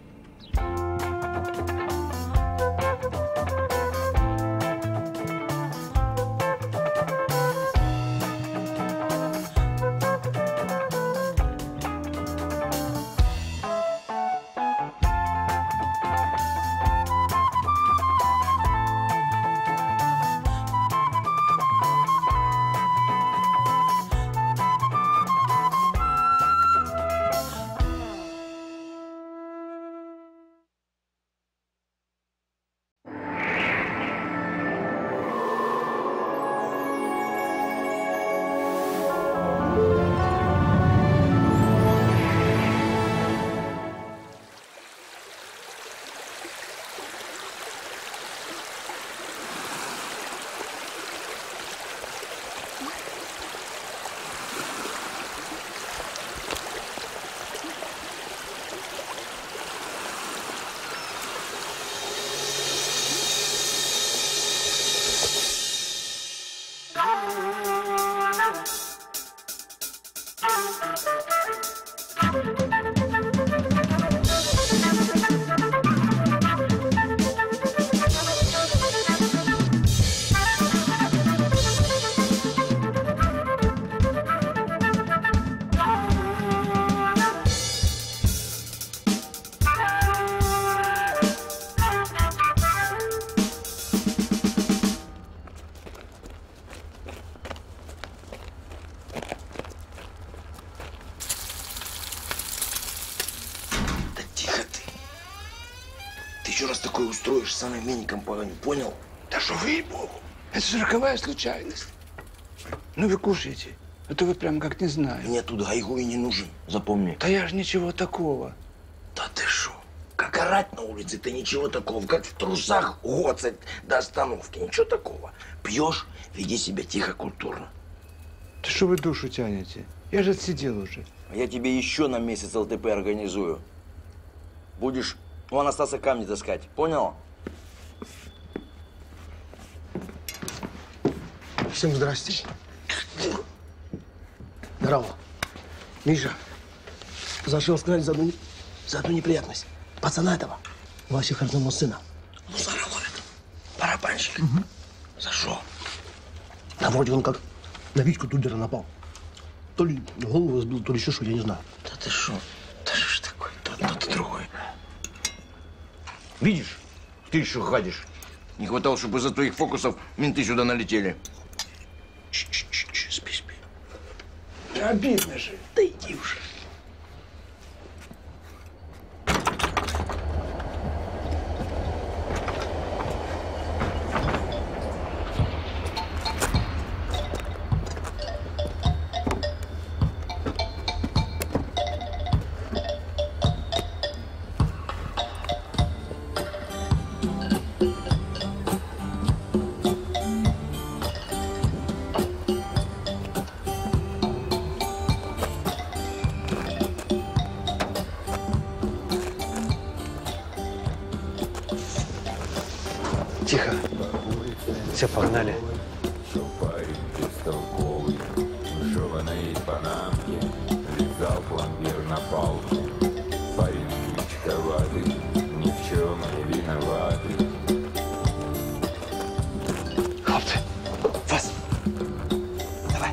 Устроишь самым миником погоню, понял? Да что вы, ей-богу, это же роковая случайность. Ну вы кушайте, а то вы прям как не знаю. Мне тут гайгу и не нужен, запомни. Да я ж ничего такого. Да ты шо? Как орать на улице, ты ничего такого. Как в трусах гоцать до остановки, ничего такого. Пьешь, веди себя тихо, культурно. Да что вы душу тянете? Я же отсидел уже. А я тебе еще на месяц эл тэ пэ организую. Будешь у Анастаса камни таскать, понял? Всем здрасте. Здорово. Миша, зашел сказать за одну, за одну неприятность. Пацана этого, ваших родного сына. Мусора ловит. Барабанщик. Угу. За что? Да вроде он как на Витьку Тудера напал. То ли голову сбил, то ли еще что, я не знаю. Да ты что? Да что ж такое? То, то, то другое. Видишь, ты еще гадишь. Не хватало, чтобы из-за твоих фокусов менты сюда налетели. Ч-ч-ч-ч, спи, спи. Да обидно же. Да иди уже. Тихо. Все, погнали. Лизал пломбир на палке. Парень крючковатый, ни в чем не виноватый. Хлопцы, вас. Давай.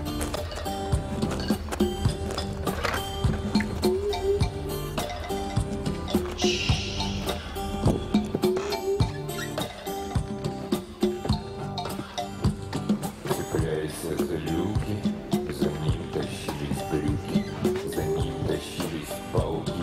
Цепляйся за люки, за ним тащились брюки, за ним тащились палки.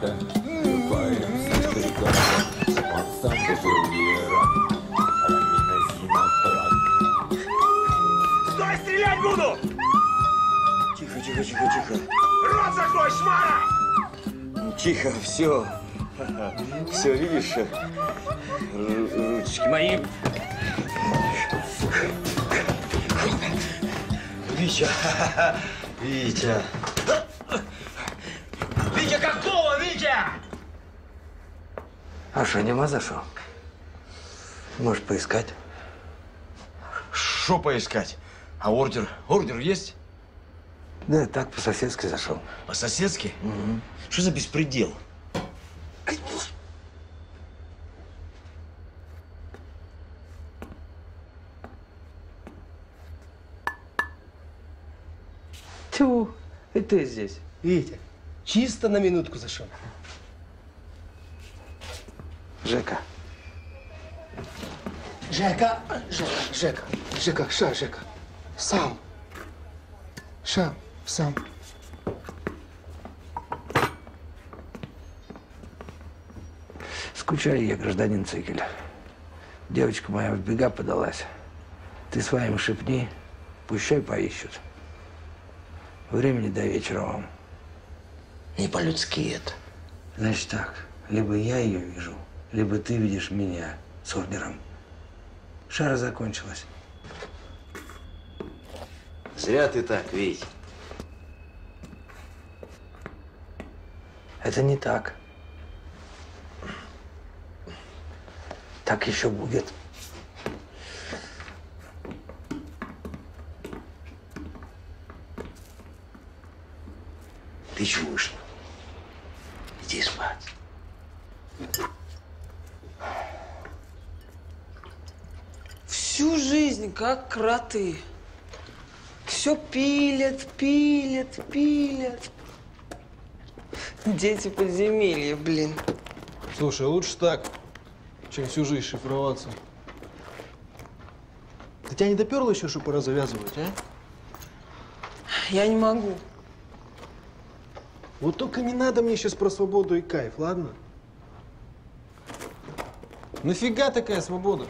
брата. Ступаем с стариком, он сам был не рад. Рамина зима прад. Стой, стрелять буду! Тихо, тихо, тихо, тихо. Рот закрой, шмара! Тихо, все. Все, видишь? Ру- Ручки мои. Витя, Витя. Витя, какого, Витя? А что, нема за что? Может, поискать? Что поискать? А ордер? Ордер есть? Да, так по-соседски зашел. По-соседски? Что за беспредел? Тьфу, и ты здесь. Витя, чисто на минутку зашел. Жека. Жека, Жека, Жека, Жека, ша, Жека. Сам. Ша, сам. Скучаю я, гражданин Цикель. Девочка моя в бега подалась. Ты своим шепни, пущай поищут. Времени до вечера вам. Не по-людски это. Значит так, либо я ее вижу, либо ты видишь меня с ордером. Шара закончилась. Зря ты так, Вить. Это не так. Так еще будет. Ты чего вышла? Иди спать. Всю жизнь как кроты. Все пилят, пилят, пилят. Дети подземелья, блин. Слушай, лучше так, чем всю жизнь шифроваться. Да тебя не доперло еще, что пора завязывать, а? Я не могу. Вот только не надо мне сейчас про свободу и кайф, ладно? Нафига такая свобода?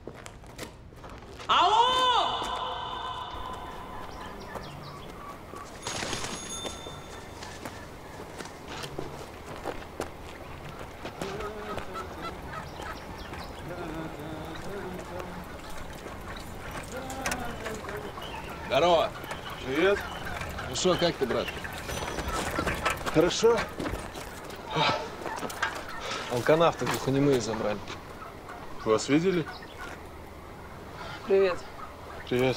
Алло! Здорово. Привет. Ну что, как ты, брат? Хорошо. Алканавты глухонемые забрали. Вас видели? Привет. Привет.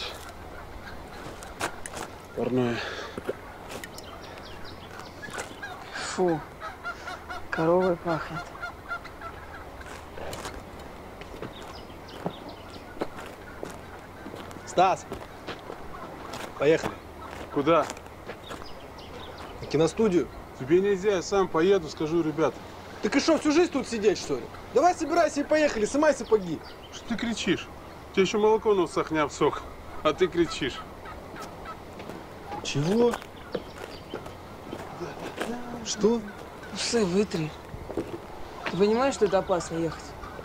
Парное. Фу, коровой пахнет. Стас, поехали. Куда? На киностудию. Тебе нельзя, я сам поеду, скажу ребят. Так и что, всю жизнь тут сидеть, что ли? Давай собирайся и поехали, сымай сапоги. Что ты кричишь? У тебя еще молоко на усах не обсох, а ты кричишь. Чего? Что? Усы вытри. Ты понимаешь, что это опасно ехать?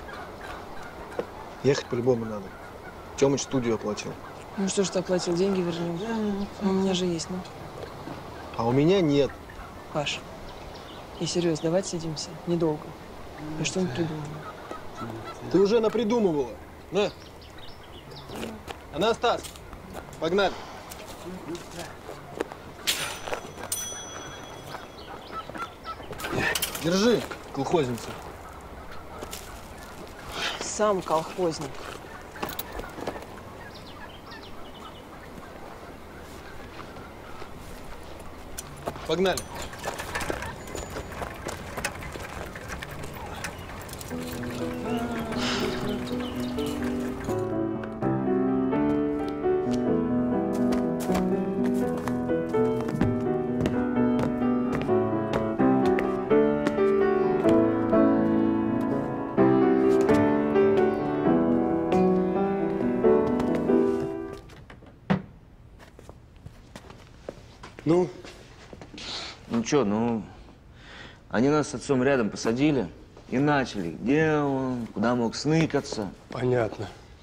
Ехать по-любому надо. Тёмыч студию оплатил. Ну что ж ты оплатил, деньги вернем. У меня же есть, ну. А у меня нет. Паш, и серьезно, давай сидимся. Недолго. Я что-нибудь придумаю. Ты уже напридумывала. На. Анастас, погнали. Держи, колхозница. Сам колхозник. Погнали. Ну? Ну что, ну, Они нас с отцом рядом посадили и начали. Где он? Куда мог сныкаться? Понятно.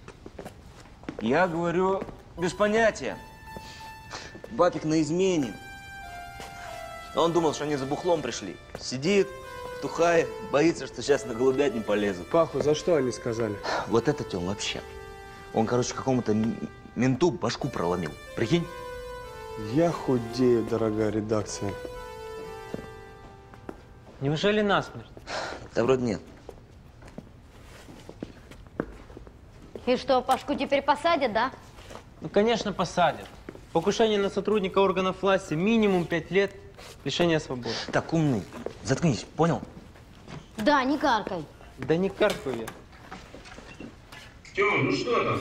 Я говорю, без понятия. Бабик на измене. Он думал, что они за бухлом пришли. Сидит, тухает, боится, что сейчас на голубятню полезут. Паху, за что они сказали? Вот это Тём вообще. Он, короче, какому-то менту башку проломил. Прикинь? Я худею, дорогая редакция. Неужели насмерть? Да вроде нет. И что, Пашку теперь посадят, да? Ну, конечно, посадят. Покушение на сотрудника органов власти, минимум пять лет лишения свободы. Так, умный, заткнись, понял? Да, не каркай. Да не каркаю я. Тёма, ну что там?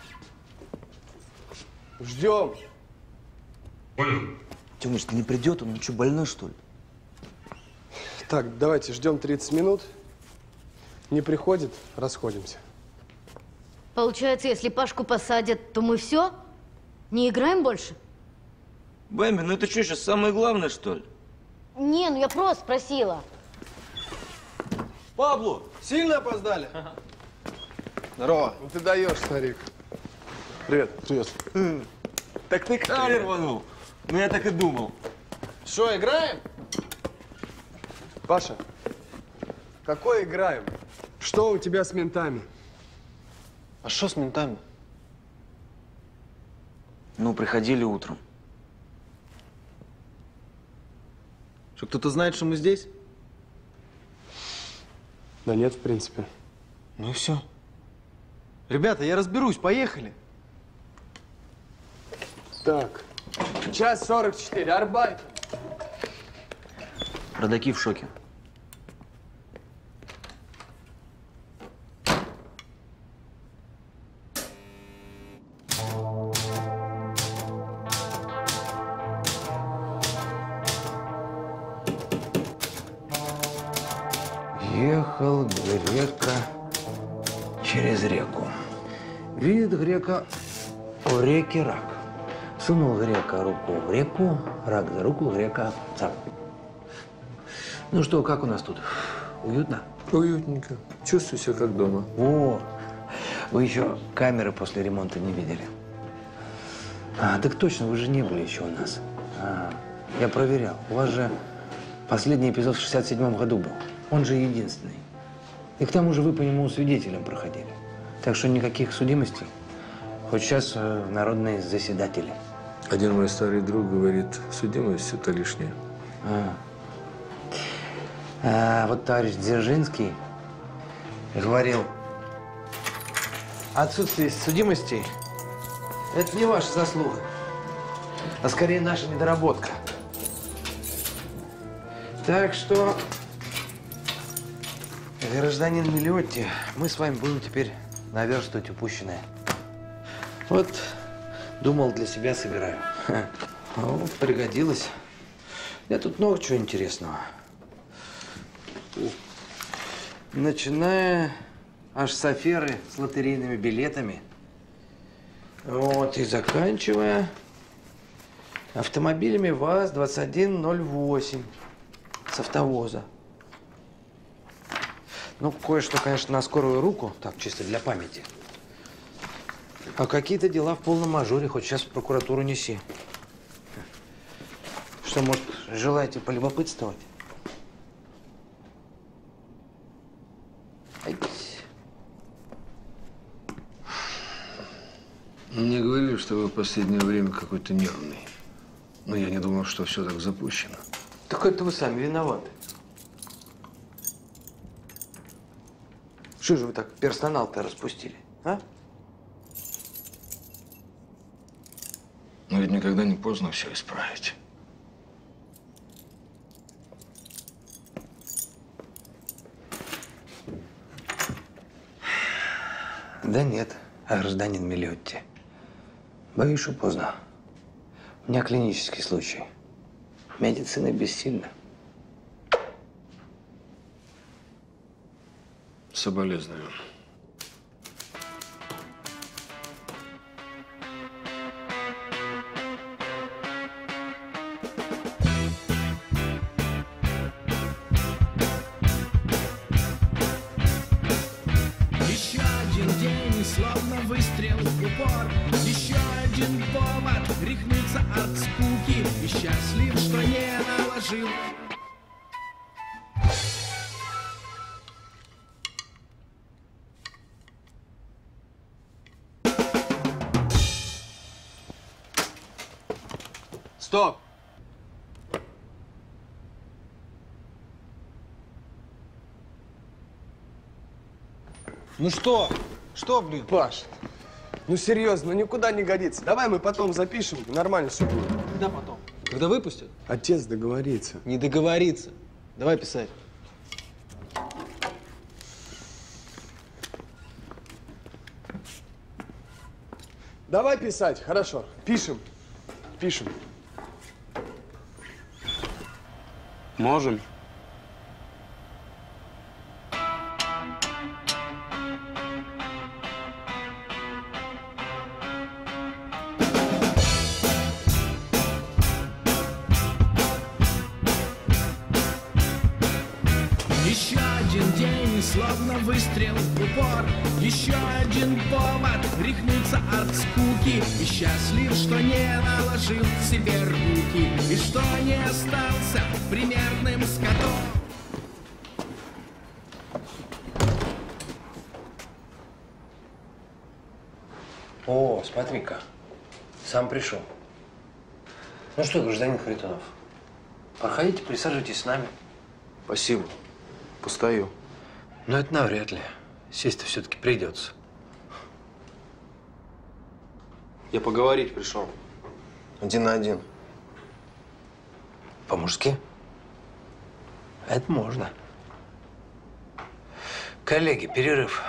Ждем. Понял. Тёмыч, ты не придет, он что, больной, что ли? Так, давайте ждем тридцать минут. Не приходит, расходимся. Получается, если Пашку посадят, то мы все? Не играем больше? Бэмби, ну это что, сейчас самое главное, что ли? Не, ну я просто спросила. Пабло, сильно опоздали? Здорово. Ну ты даешь, старик. Привет. Привет. Так ты калер рванул. Ну я так и думал. Что, играем? Паша, какой играем? Что у тебя с ментами? А что с ментами? Ну, приходили утром. Что, кто-то знает, что мы здесь? Да нет, в принципе. Ну и все. Ребята, я разберусь, поехали. Так, час сорок четыре, Арбайт. Родаки в шоке. Ехал Грека через реку. Видит Грека у реки рак. Сунул Грека руку в реку, рак за руку, Грека цап. Ну что, как у нас тут? Уютно? Уютненько. Чувствую себя как дома. О, вы еще камеры после ремонта не видели. А, так точно, вы же не были еще у нас. А, я проверял. У вас же последний эпизод в шестьдесят седьмом году был. Он же единственный. И к тому же вы по нему свидетелем проходили. Так что никаких судимостей. Хоть сейчас э, народные заседатели. Один мой старый друг говорит, судимость – это лишнее. А. А, вот товарищ Дзержинский говорил, отсутствие судимостей – это не ваша заслуга, а скорее наша недоработка. Так что, гражданин Миллиотти, мы с вами будем теперь наверстывать упущенное. Вот, думал, для себя сыграю. Ха. А вот, пригодилось. Я тут много чего интересного. Начиная аж с аферы с лотерейными билетами. Вот, и заканчивая автомобилями ВАЗ двадцать один ноль восемь с автовоза. Ну, кое-что, конечно, на скорую руку, так, чисто для памяти. А какие-то дела в полном мажоре, хоть сейчас в прокуратуру неси. Что, может, желаете полюбопытствовать? Ай. Мне говорили, что вы в последнее время какой-то нервный. Но я не думал, что все так запущено. Так это вы сами виноваты. Что же вы так персонал-то распустили, а? Но ведь никогда не поздно все исправить. Да нет, гражданин Миллиотти. Боюсь, что поздно. У меня клинический случай. Медицина бессильна. Соболезную. словно выстрел в упор. Еще один повод рехнуться от скуки. И счастлив, что не наложил. Стоп! Ну что? Что, блин? Паш, ну серьезно, ну никуда не годится. Давай мы потом запишем, нормально все будет. Когда потом? Когда выпустят? Отец договорится. Не договорится. Давай писать. Давай писать, хорошо. Пишем. Пишем. Можем. Еще один день, словно выстрел в упор. Еще один повод рехнуться от скуки. И счастлив, что не наложил себе руки. И что не остался примерным скотом. О, смотри-ка, сам пришел. Ну что, гражданин Харитонов, проходите, присаживайтесь с нами. Спасибо. Постою. Но это навряд ли. Сесть-то все-таки придется. Я поговорить пришел. Один на один. По-мужски? Это можно. Коллеги, перерыв.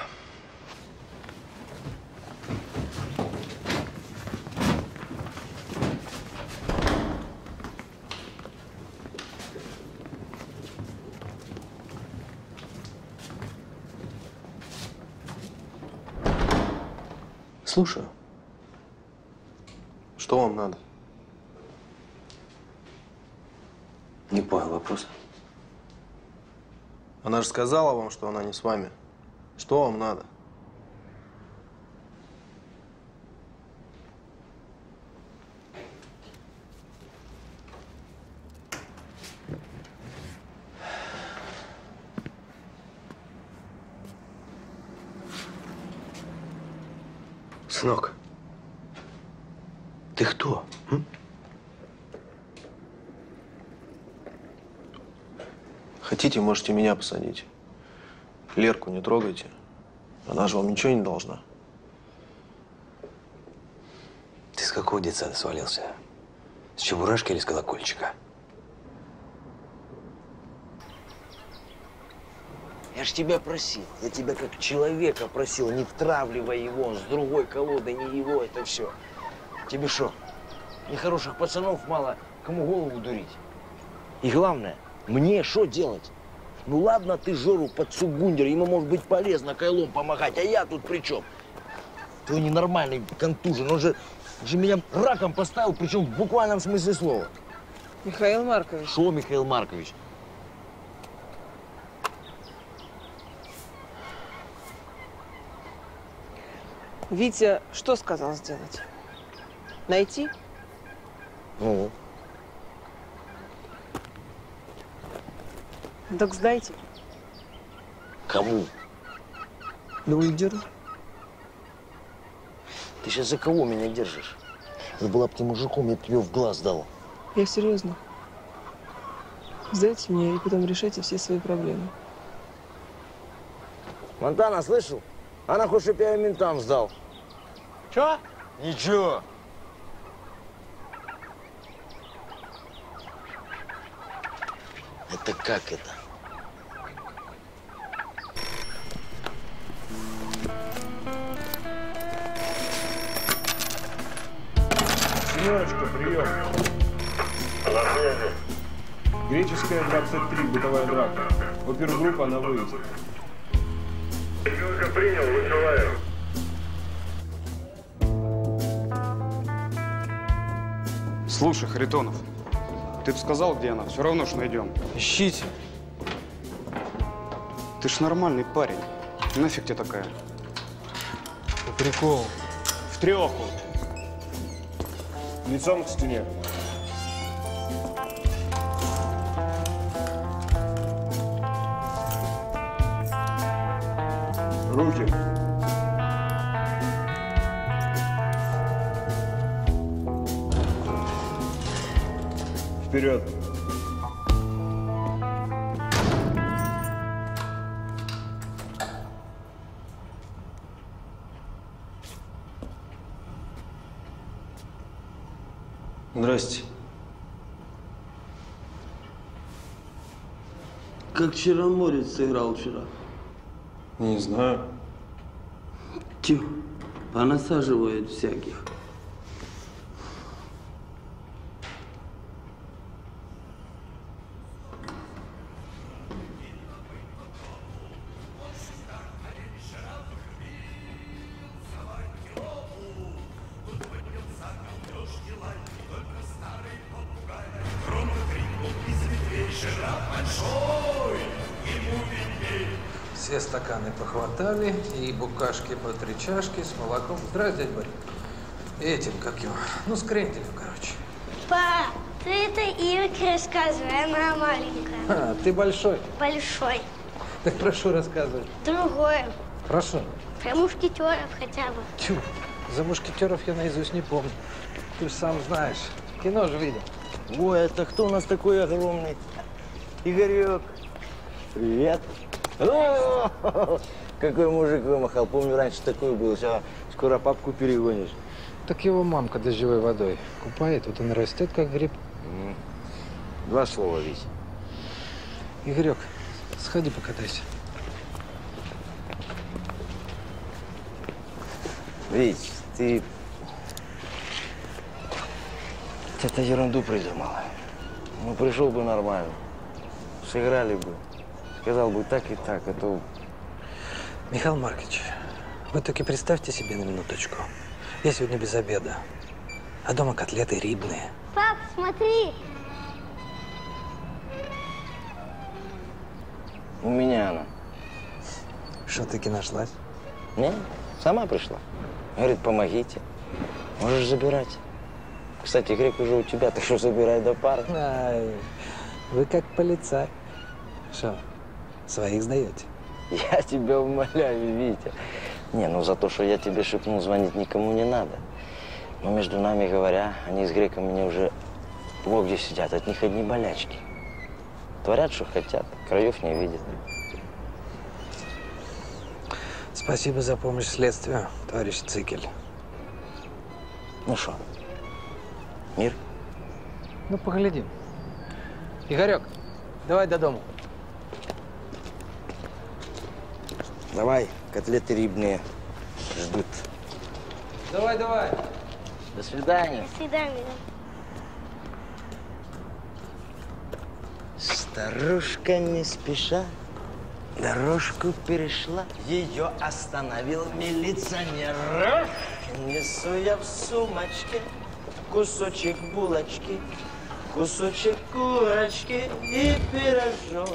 Слушаю. Что вам надо? Не понял вопроса. Она же сказала вам, что она не с вами. Что вам надо? Сынок, ты кто? М? Хотите, можете меня посадить. Лерку не трогайте. Она же вам ничего не должна. Ты с какого детсада свалился? С чебурашки или с колокольчика? Я ж тебя просил, я тебя как человека просил, не втравливай его, с другой колодой, не его, это все. Тебе что, нехороших пацанов мало, кому голову дурить? И главное, мне что делать? Ну ладно, ты Жору подсугундер, ему может быть полезно кайлом помогать, а я тут при чем? Твой ненормальный контужен, он же, же меня раком поставил, причем в буквальном смысле слова. Михаил Маркович. Что, Михаил Маркович? Витя что сказал сделать? Найти? Ну? Так сдайте. Кому? Ну, лидеру. Ты сейчас за кого меня держишь? Вот была бы ты мужиком, я бы тебе в глаз дал. Я серьезно. Сдайте мне и потом решайте все свои проблемы. Монтана, слышал? Она хочет, чтобы я ее ментам сдал. Че? Ничего. Это как это? Семерочка, прием. Греческая, двадцать три, бытовая драка. Опергруппа на выезде. Семерка принял, высылаю. Слушай, Харитонов, ты бы сказал, где она? Все равно ж найдем. Ищите. Ты ж нормальный парень. Нафиг тебе такая? Прикол. В треху. Лицом к стене. Руки. Вперед. Здрасте. Как Черноморец сыграл вчера? Не знаю. Тю, понасаживают всяких. Все стаканы похватали, и букашки по три чашки с молоком. Здравствуй, дядь Боря. И этим, как его, ну, с кренделем, короче. Па, ты это Ирке рассказывай, она маленькая. А, ты большой. Большой. Так прошу, рассказывай. Другое. Прошу. Про мушкетеров хотя бы. Тю, за мушкетеров я наизусть не помню. Ты же сам знаешь. Кино же видел. Ой, это кто у нас такой огромный? Игорек. Привет. О, какой мужик вымахал. Помню, раньше такой был. Сейчас скоро папку перегонишь. Так его мамка дождевой водой купает, вот он растет, как гриб. Два слова, Вить. Игорек, сходи покатайся. Вить, ты... Это ерунду придумал. Ну, пришел бы нормально. Сыграли бы. Сказал бы так и так, а то... Михаил Маркович, вы только представьте себе на минуточку. Я сегодня без обеда, а дома котлеты рыбные. Пап, смотри. У меня она. Что, таки нашлась? Не, сама пришла. Говорит, помогите. Можешь забирать. Кстати, грек уже у тебя, ты что, забирай до пары? Ай, вы как полицай. Что, своих сдаете? Я тебя умоляю, Витя. Не, ну за то, что я тебе шепнул, звонить никому не надо. Но между нами говоря, они с греком мне уже во где сидят, от них одни болячки. Творят, что хотят, краев не видят. Спасибо за помощь следствию, товарищ Цикель. Ну что, мир? Ну, поглядим. Игорек, давай до дома. Давай, котлеты рыбные ждут. Давай, давай. До свидания. До свидания. Старушка не спеша дорожку перешла. Ее остановил милиционер. Несу я в сумочке кусочек булочки, кусочек курочки и пирожок.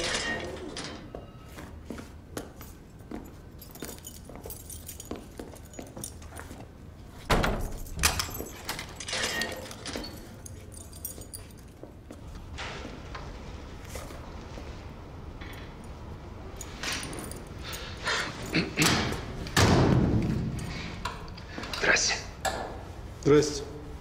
Здрасте. Здрасте.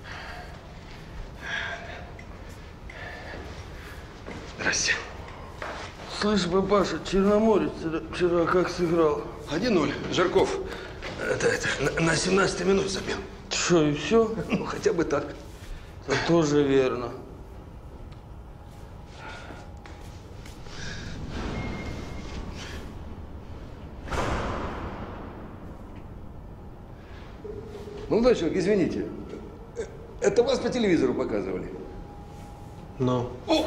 Здрасте. Слышь, папаша, Черноморец вчера как сыграл? один ноль. Жарков. Это, это, на, на семнадцатой минуте забил. Что, и все? Ну, хотя бы так. Это тоже верно. Молодой человек, извините. Это вас по телевизору показывали? Ну. О!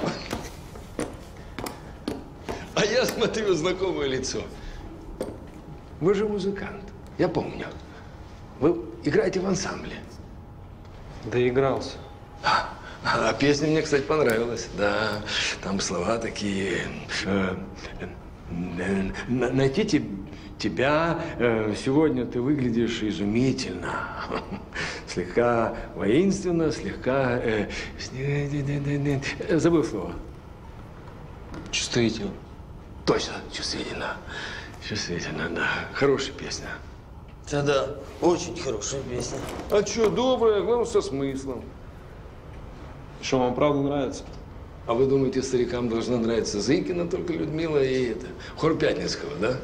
А я смотрю знакомое лицо. Вы же музыкант. Я помню. Вы играете в ансамбле. Доигрался. А, а песня мне, кстати, понравилась. Да, там слова такие. Э, найти тебя. Сегодня ты выглядишь изумительно. Слегка воинственно, слегка... Э, забыл слово. Чувствительно. Точно, чувствительно. Чувствительно, да. Хорошая песня. Да-да, очень хорошая песня. А что, добрая, главное, со смыслом. Что, вам правда нравится? А вы думаете, старикам должна нравиться Зыкина, только Людмила и это, хор Пятницкого, да?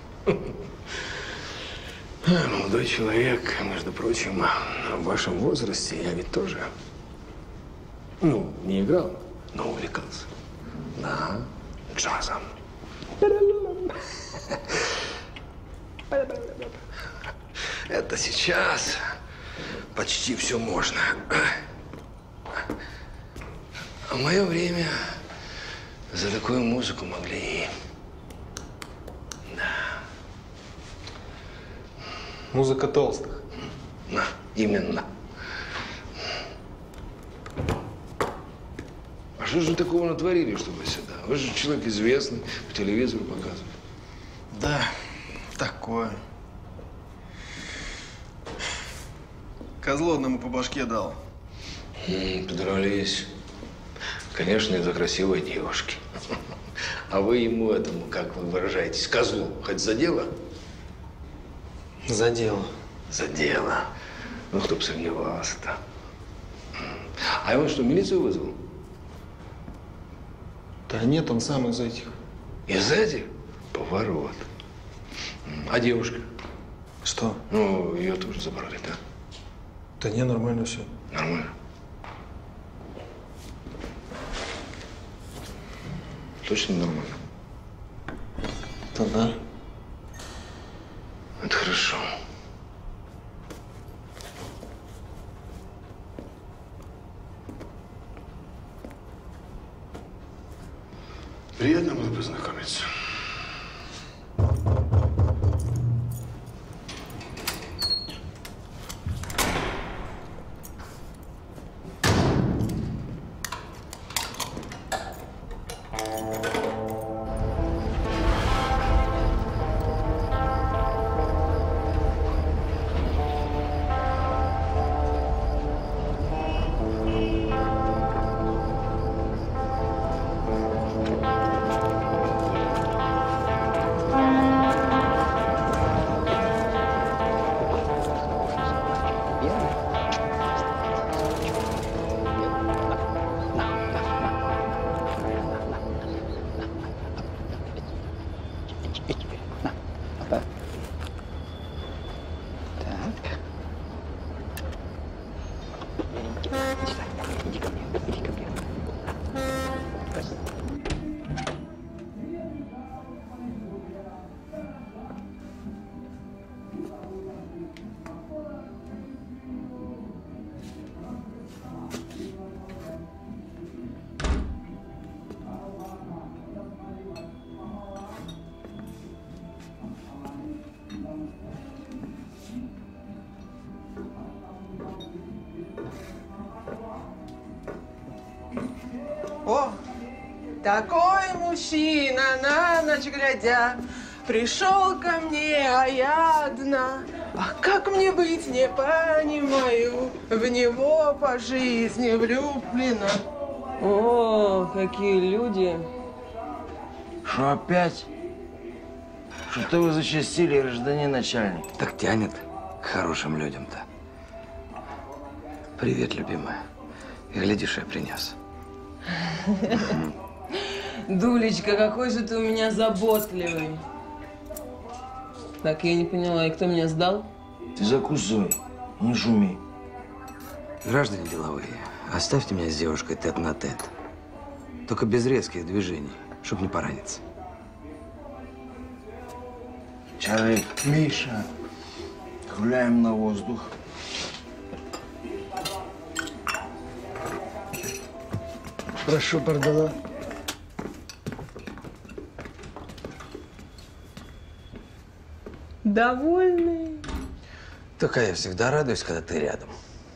Молодой человек, между прочим, в вашем возрасте я ведь тоже, ну, не играл, но увлекался. Да, джазом. Это сейчас почти все можно. А в мое время за такую музыку могли и... Да. Музыка толстых. Да, именно. А что же вы такого натворили, что вы сюда? Вы же человек известный, по телевизору показывают. Да, такое. Козлу одному по башке дал. М, подрались. Конечно, из-за красивой девушки. А вы ему этому, как вы выражаетесь, козлу, хоть за дело? За дело. За дело. Ну, кто бы сомневался-то. А он что, милицию вызвал? Да нет, он сам из этих. Из этих? Поворот. А девушка? Что? Ну, ее тоже забрали, да? Да не, нормально все. Нормально. Точно нормально? Да, да. Это хорошо. Приятно было познакомиться. О, такой мужчина на ночь глядя пришел ко мне, а я одна. А как мне быть, не понимаю, в него по жизни влюблена. О, какие люди. Что опять? Что-то вы зачастили, гражданин начальник. Так тянет к хорошим людям-то. Привет, любимая. И глядишь, я принес. Дулечка, какой же ты у меня заботливый. Так, я не поняла, и кто меня сдал? Ты закусывай, не шуми. Граждане деловые, оставьте меня с девушкой тет-на-тет. Только без резких движений, чтобы не пораниться. Чарли, Миша, гуляем на воздух. Прошу, пардона. Довольный. Только я всегда радуюсь, когда ты рядом.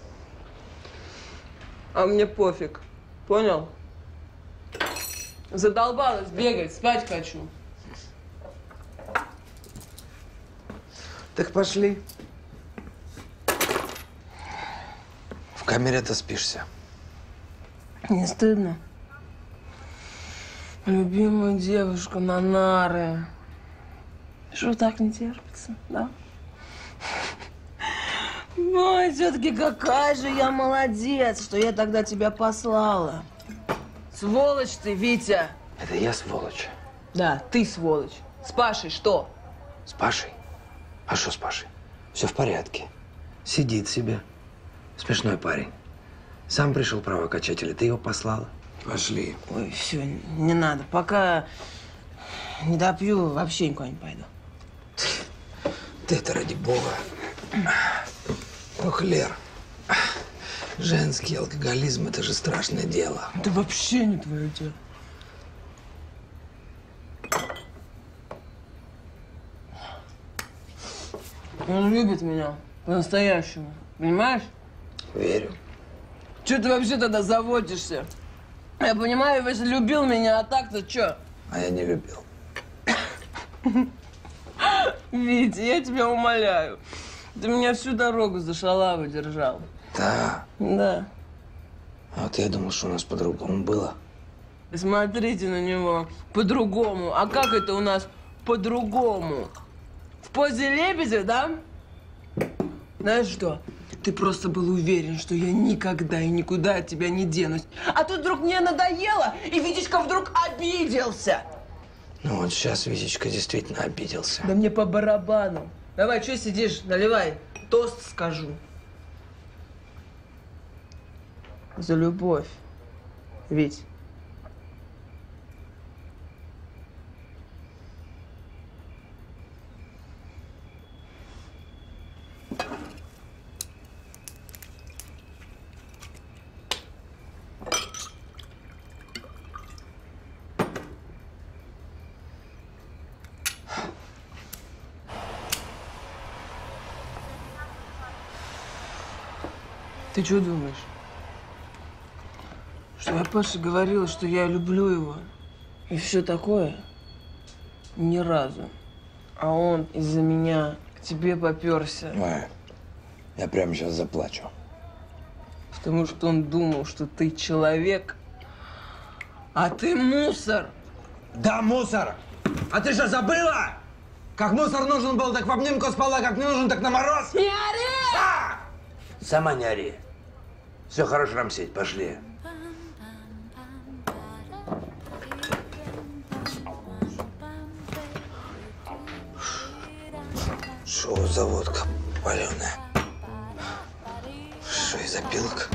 А мне пофиг. Понял? Задолбалась бегать, спать хочу. Так пошли. В камере-то спишься. Не стыдно? Любимая девушка на нары. Что, так не терпится, да? Ой, все-таки какая же я молодец, что я тогда тебя послала. Сволочь ты, Витя. Это я сволочь. Да, ты сволочь. С Пашей что? С Пашей? А что с Пашей? Все в порядке. Сидит себе. Смешной парень. Сам пришел право качать, или ты его послала? Пошли. Ой, все, не надо. Пока не допью, вообще никуда не пойду. Ты-то ради бога. Ох, Лер, женский алкоголизм – это же страшное дело. Это вообще не твое дело. Он любит меня по-настоящему, понимаешь? Верю. Че ты вообще тогда заводишься? Я понимаю, если любил меня, а так-то что? А я не любил. Витя, я тебя умоляю. Ты меня всю дорогу за шалаву держал. Да. Да. А вот я думал, что у нас по-другому было. Смотрите на него. По-другому. А как это у нас по-другому? В позе лебедя, да? Знаешь что? Ты просто был уверен, что я никогда и никуда от тебя не денусь. А тут вдруг мне надоело, и Витечка вдруг обиделся. Ну вот сейчас Витечка действительно обиделся. Да мне по барабану. Давай, что сидишь? Наливай. Тост скажу. За любовь. Вить. Ты что думаешь? Что я Паше говорила, что я люблю его и все такое? Ни разу. А он из-за меня к тебе попёрся. Ой, я прямо сейчас заплачу. Потому что он думал, что ты человек, а ты мусор. Да, мусор! А ты что, забыла? Как мусор нужен был, так в обнимку спала, как не нужен, так на мороз. Не ори! А! Сама не ори. Все хорошо, Рамсеть, пошли. Шо за водка паленая? Что из опилок?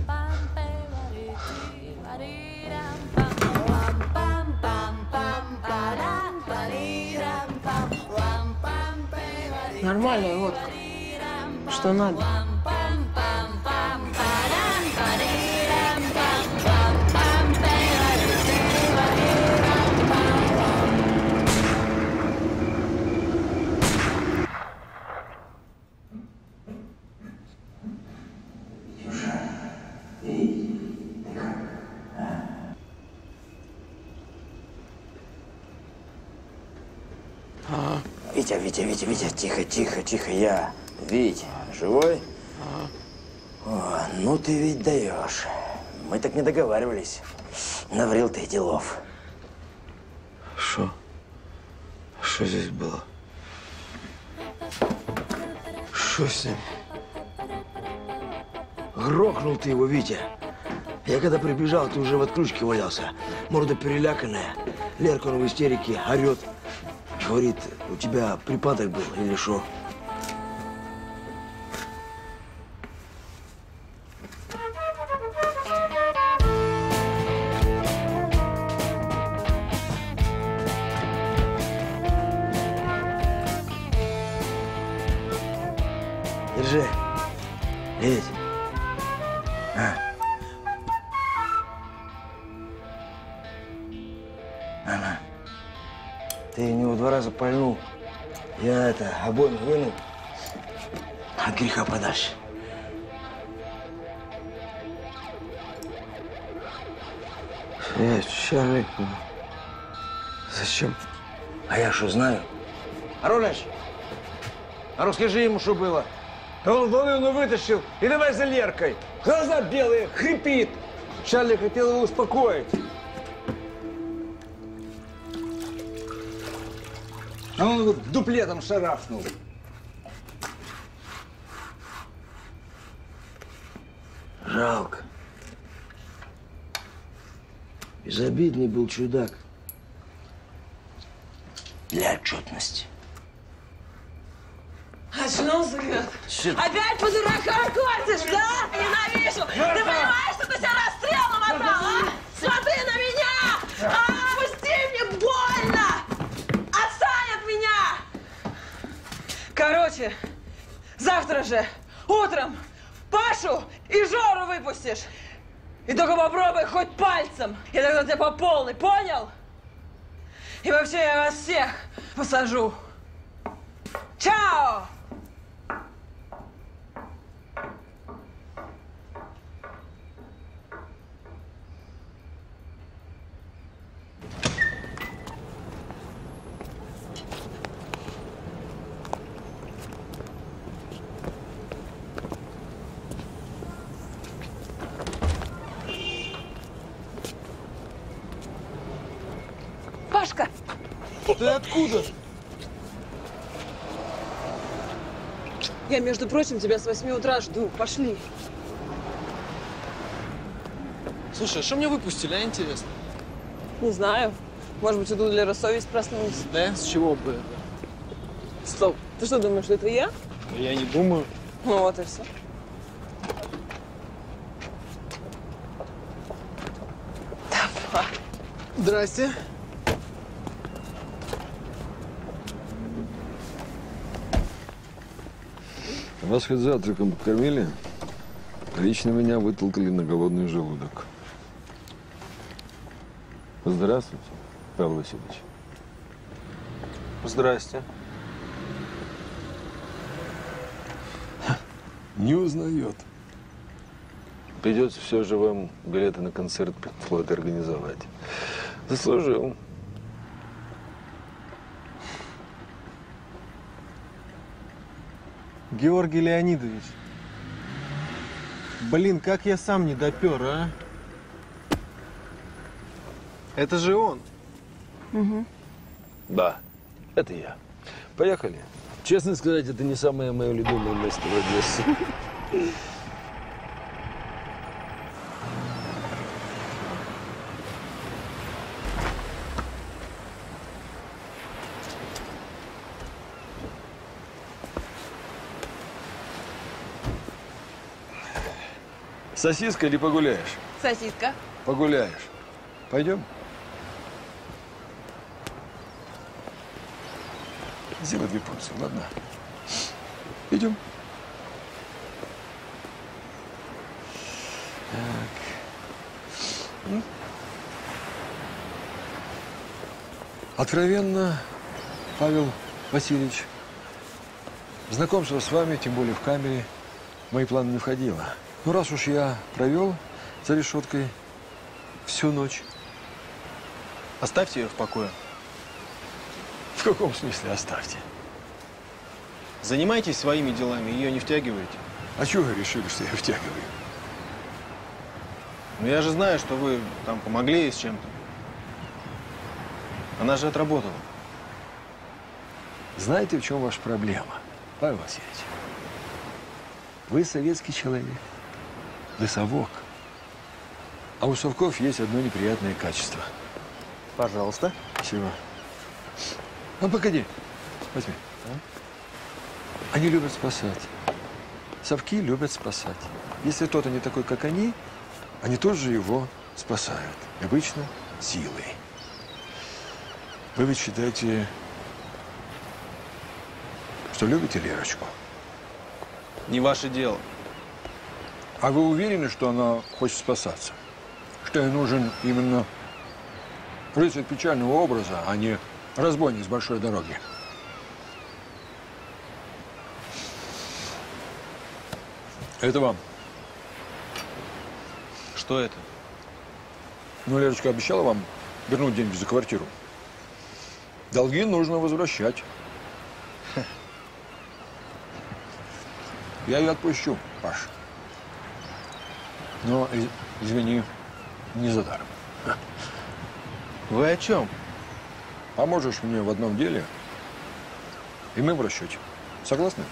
Нормальная водка. Что надо? Витя, Витя, Витя, Витя, тихо, тихо, тихо, я. Вить, живой? О, ну ты ведь даешь. Мы так не договаривались. Наврил ты делов. Что? Что здесь было? Что с ним? Грохнул ты его, Витя. Я когда прибежал, ты уже в отключке валялся. Морда переляканная. Лерка, он в истерике, орет. Говорит, у тебя припадок был или что? Держи. Лезь. А. Ага. Ты него два раза пальнул. Я это, обойму вынул. От греха подальше. Я сейчас. Зачем? А я что знаю? Ароныч! А расскажи ему, что было. А он волыну вытащил и давай за Леркой. Глаза белые, хрипит. Чарли хотел его успокоить. А он его дуплетом шарахнул. Жалко. Безобидный был чудак. Для отчетности. Очнулся, гад? Shit. Опять по дуракам кортишь, да? Ненавижу! Ты понимаешь, что ты себя расстрелом отдал, а? Смотри на меня! А, пусти, мне больно! Отстань от меня! Короче, завтра же, утром, Пашу и Жору выпустишь. И только попробуй хоть пальцем. Я тогда тебя по полной, понял? И вообще я вас всех посажу. Чао! Пашка! Ты откуда? Я, между прочим, тебя с восьми утра жду. Пошли. Слушай, а что мне выпустили, а, интересно? Не знаю. Может быть, у Дудлера совесть проснулась. Да? С чего бы это? Стоп. Ты что думаешь, что это я? Я не думаю. Ну вот и все. Давай. Здрасте. Вас хоть завтраком покормили? Лично меня вытолкали на голодный желудок. Здравствуйте, Павел Васильевич. Здрасте. Не узнает. Придется все же вам билеты на концерт Пинк-Флойд организовать. Заслужил. Георгий Леонидович, блин, как я сам не допер, а? Это же он. Угу. Да, это я. Поехали. Честно сказать, это не самое мое любимое место в Одессе. Сосиска или погуляешь? Сосиска. Погуляешь. Пойдем? Сделай две порции, ладно? Идем. Так. Откровенно, Павел Васильевич, знакомство с вами, тем более в камере, в мои планы не входило. Ну, раз уж я провел за решеткой всю ночь. Оставьте ее в покое. В каком смысле оставьте? Занимайтесь своими делами, ее не втягивайте. А чего вы решили, что я втягиваю? Ну, я же знаю, что вы там помогли ей с чем-то. Она же отработала. Знаете, в чем ваша проблема, Павел Васильевич? Вы советский человек. Вы совок. А у совков есть одно неприятное качество. Пожалуйста. Спасибо. Ну, погоди. Возьми. Они любят спасать. Совки любят спасать. Если кто-то не такой, как они, они тоже его спасают. И обычно силой. Вы ведь считаете, что любите Лерочку? Не ваше дело. А вы уверены, что она хочет спасаться? Что ей нужен именно рыцарь печального образа, а не разбойник с большой дороги? Это вам. Что это? Ну, Лерочка обещала вам вернуть деньги за квартиру. Долги нужно возвращать. Я ее отпущу, Паш. Но, из- извини, не за даром. Вы о чем? Поможешь мне в одном деле, и мы в расчете. Согласны?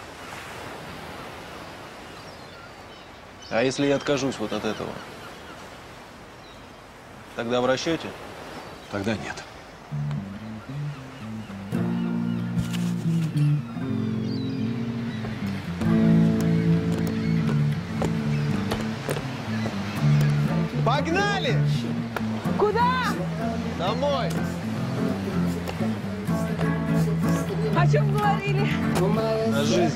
А если я откажусь вот от этого? Тогда в расчете? Тогда нет. Погнали! Куда? Домой! О чем говорили? На жизнь.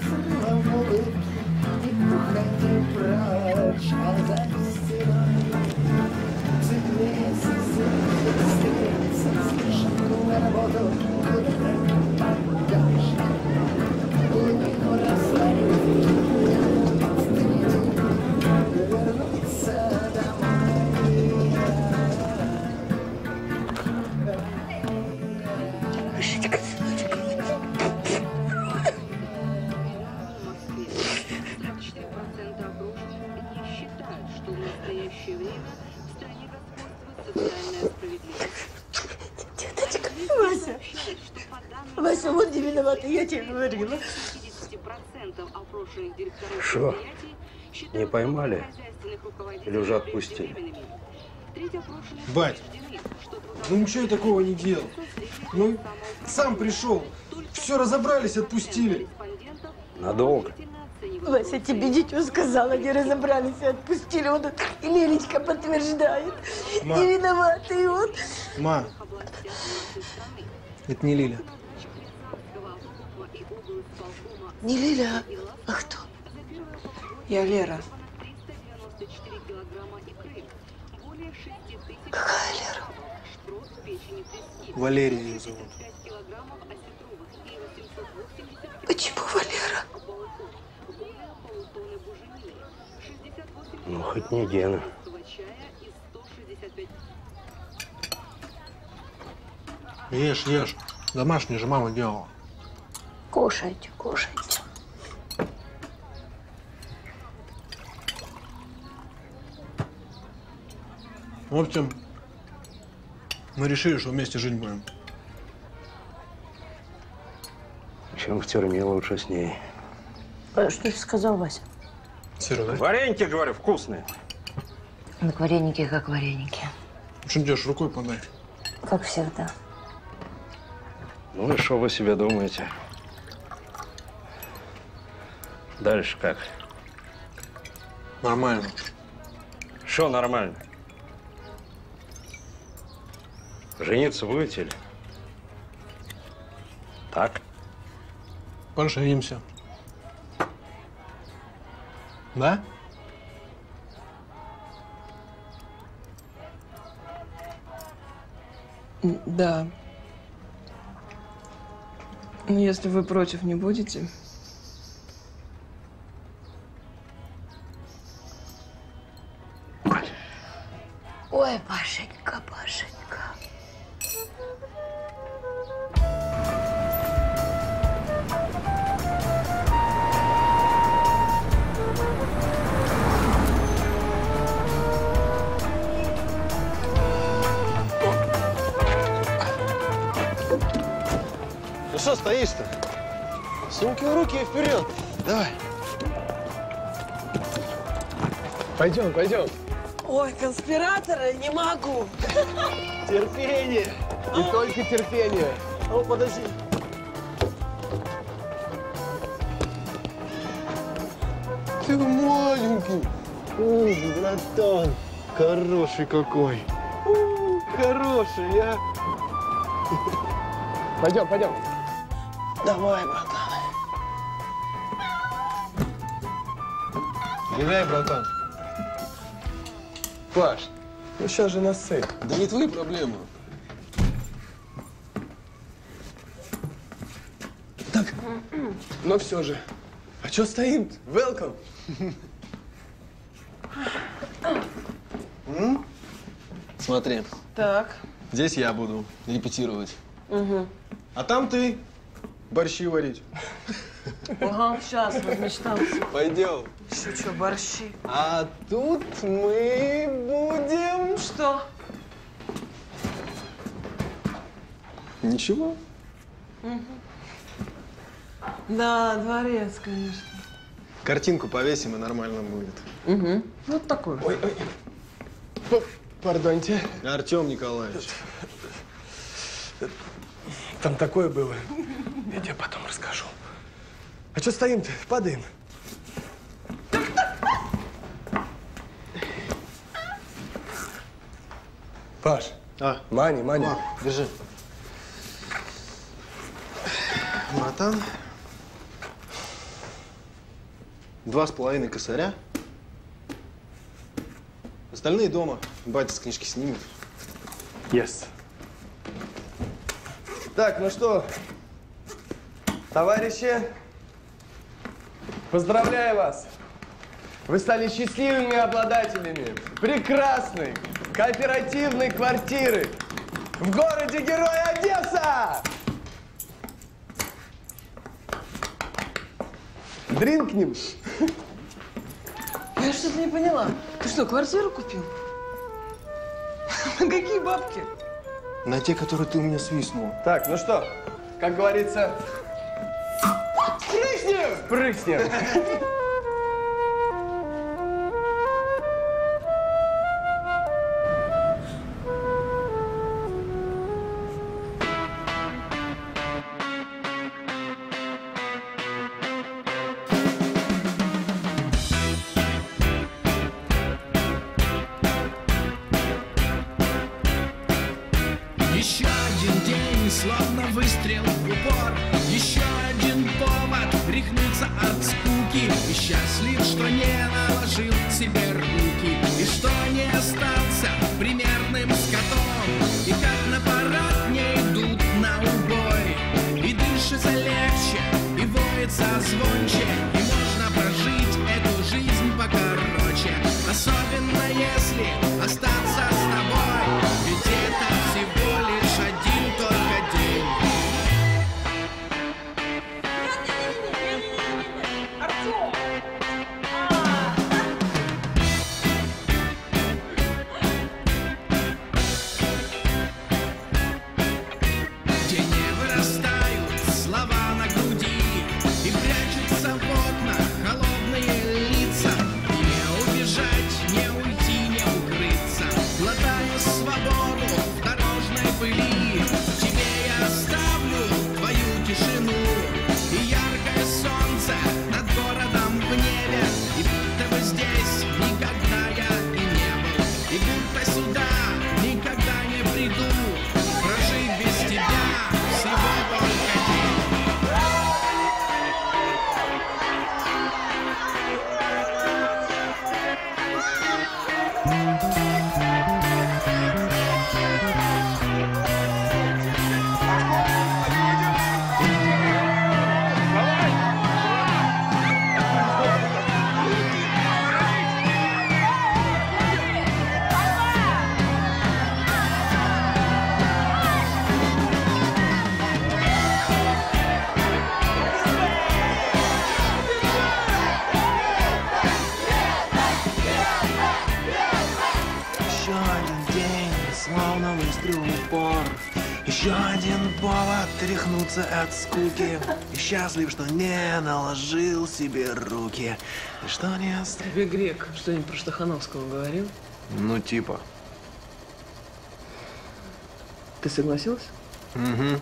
Вася, Вася, вот не виновата, я тебе говорила. Что? Не поймали? Или уже отпустили? Бать, ну ничего я такого не делал. Ну, сам пришел. Все разобрались, отпустили. Надолго? Вася, тебе дитё сказала, не разобрались и отпустили. Вот и Лилечка подтверждает. Ма. Не виноватый он. Ма, это не Лиля. Не Лиля, а кто? Я Лера. Какая Лера? Валерия ее зовут. Почему Валера? Ну, хоть не Гена. Ешь, ешь. Домашнее же мама делала. Кушайте, кушайте. В общем, мы решили, что вместе жить будем. Чем в тюрьме лучше с ней. А что ты сказал, Вася? Сыру, да? Вареники, говорю, вкусные. Так вареники, как вареники. Что делаешь, рукой подай. Как всегда. Ну и что вы себе думаете? Дальше как? Нормально. Что нормально? Жениться будете или? Так? Поженимся. Да? Да. Ну, если вы против не будете. Ой, Пашенька, Пашенька. Ну что стоишь-то? Сумки в руки и вперед. Давай. Пойдем, пойдем. Ой, конспираторы, не могу. Терпение. И только терпение. О, подожди. Ты маленький. Ой, братан. Хороший какой. У, Хороший, а. Пойдем, пойдем. Давай, братан. Гуляй, братан. Паш, ну сейчас же нас цель. Да не твои проблемы. Так, но все же. А что стоим? Welcome. М? Смотри, Так. здесь я буду репетировать. Угу. А там ты борщи варить. Ага, сейчас размечтался. Пойдем. Еще что, борщи? А тут мы будем... Что? Ничего. Угу. Да, дворец, конечно. Картинку повесим, и нормально будет. Угу. Вот такой. Ой, ой. Пардоньте. Артем Николаевич. Там такое было. Я тебе потом расскажу. А что стоим-то? Падаем. Паш. А? Маня, Маня. А, держи. Братан. Два с половиной косаря. Остальные дома. Батя с книжки снимет. Yes. Так, ну что, товарищи, поздравляю вас. Вы стали счастливыми обладателями прекрасной кооперативной квартиры в городе Герой Одесса! Дринкнем. Я что-то не поняла. Ты что, квартиру купил? На какие бабки? На те, которые ты у меня свистнул. Так, ну что, как говорится, прыснем! Прыснем! Еще один день, словно выстрел в упор. Еще один повод рехнуться от скуки. И счастлив, что не наложил себе руки. И что не остался примерным скотом. И как на парад не идут на убой. И дышится легче, и воется звонче. И можно прожить эту жизнь покороче. Особенно если остаться с тобой. Ведь это всего лишь один только день. Где не вырастают слова на груди и прячутся в окнах холодные лица. Не убежать, не уйти, не укрыться, глотая свободу в дорожной пыли. Тебе я оставлю твою тишину и яркое солнце над городом в небе. И будто бы здесь никогда я и не был, и будто сюда никогда не приду. Прожить без тебя всего только день. Еще один день, словно выстрел в упор. Еще один повод тряхнуться от скуки. И счастлив, что не наложил себе руки. И что не оставил. Тебе Грек что-нибудь про Штахановского говорил? Ну, типа. Ты согласился? Угу.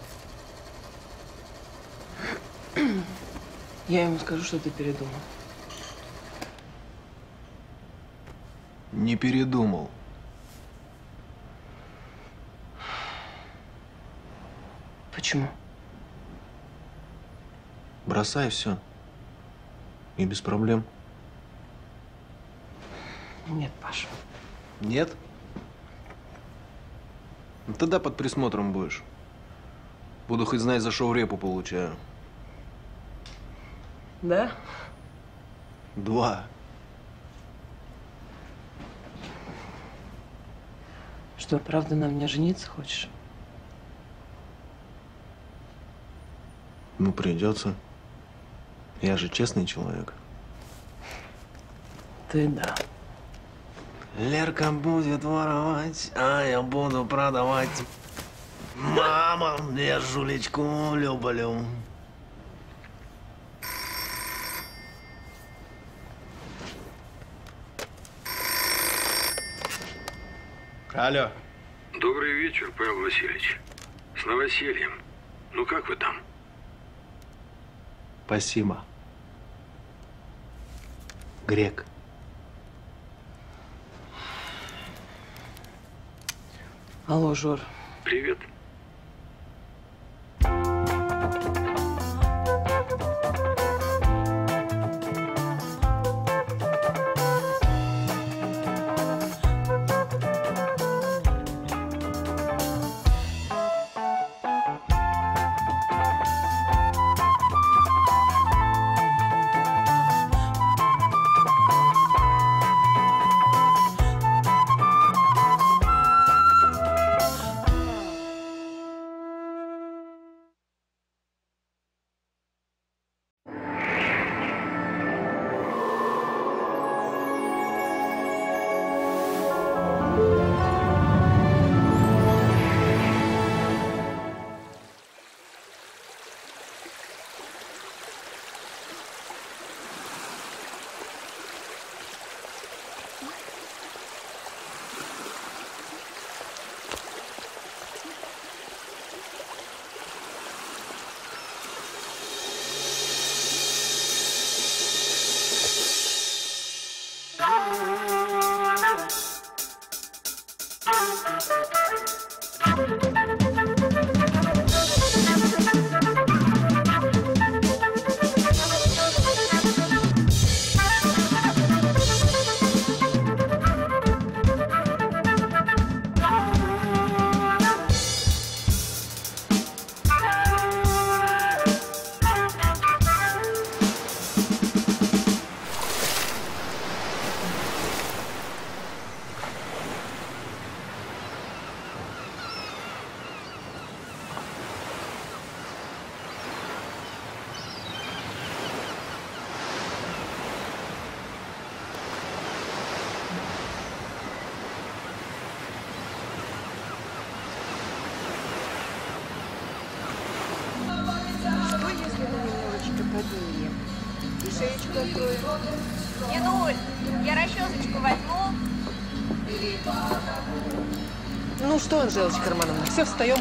Я ему скажу, что ты передумал. Не передумал. Почему? Бросай все. И без проблем. Нет, Паша. Нет? Ну, тогда под присмотром будешь. Буду хоть знать, за что в репу получаю. Да? Два. Что, правда на мне жениться хочешь? Ну, придется. Я же честный человек. Ты да. Лерка будет воровать, а я буду продавать. Мама, я жулечку люблю. Алло. Добрый вечер, Павел Васильевич. С новосельем. Ну как вы там? Спасибо. Грек. Алло, Жор. Привет. И шеечку открою. Дедуль, я расчесочку возьму. Ну что, Анжелочка Романовна, все, встаем.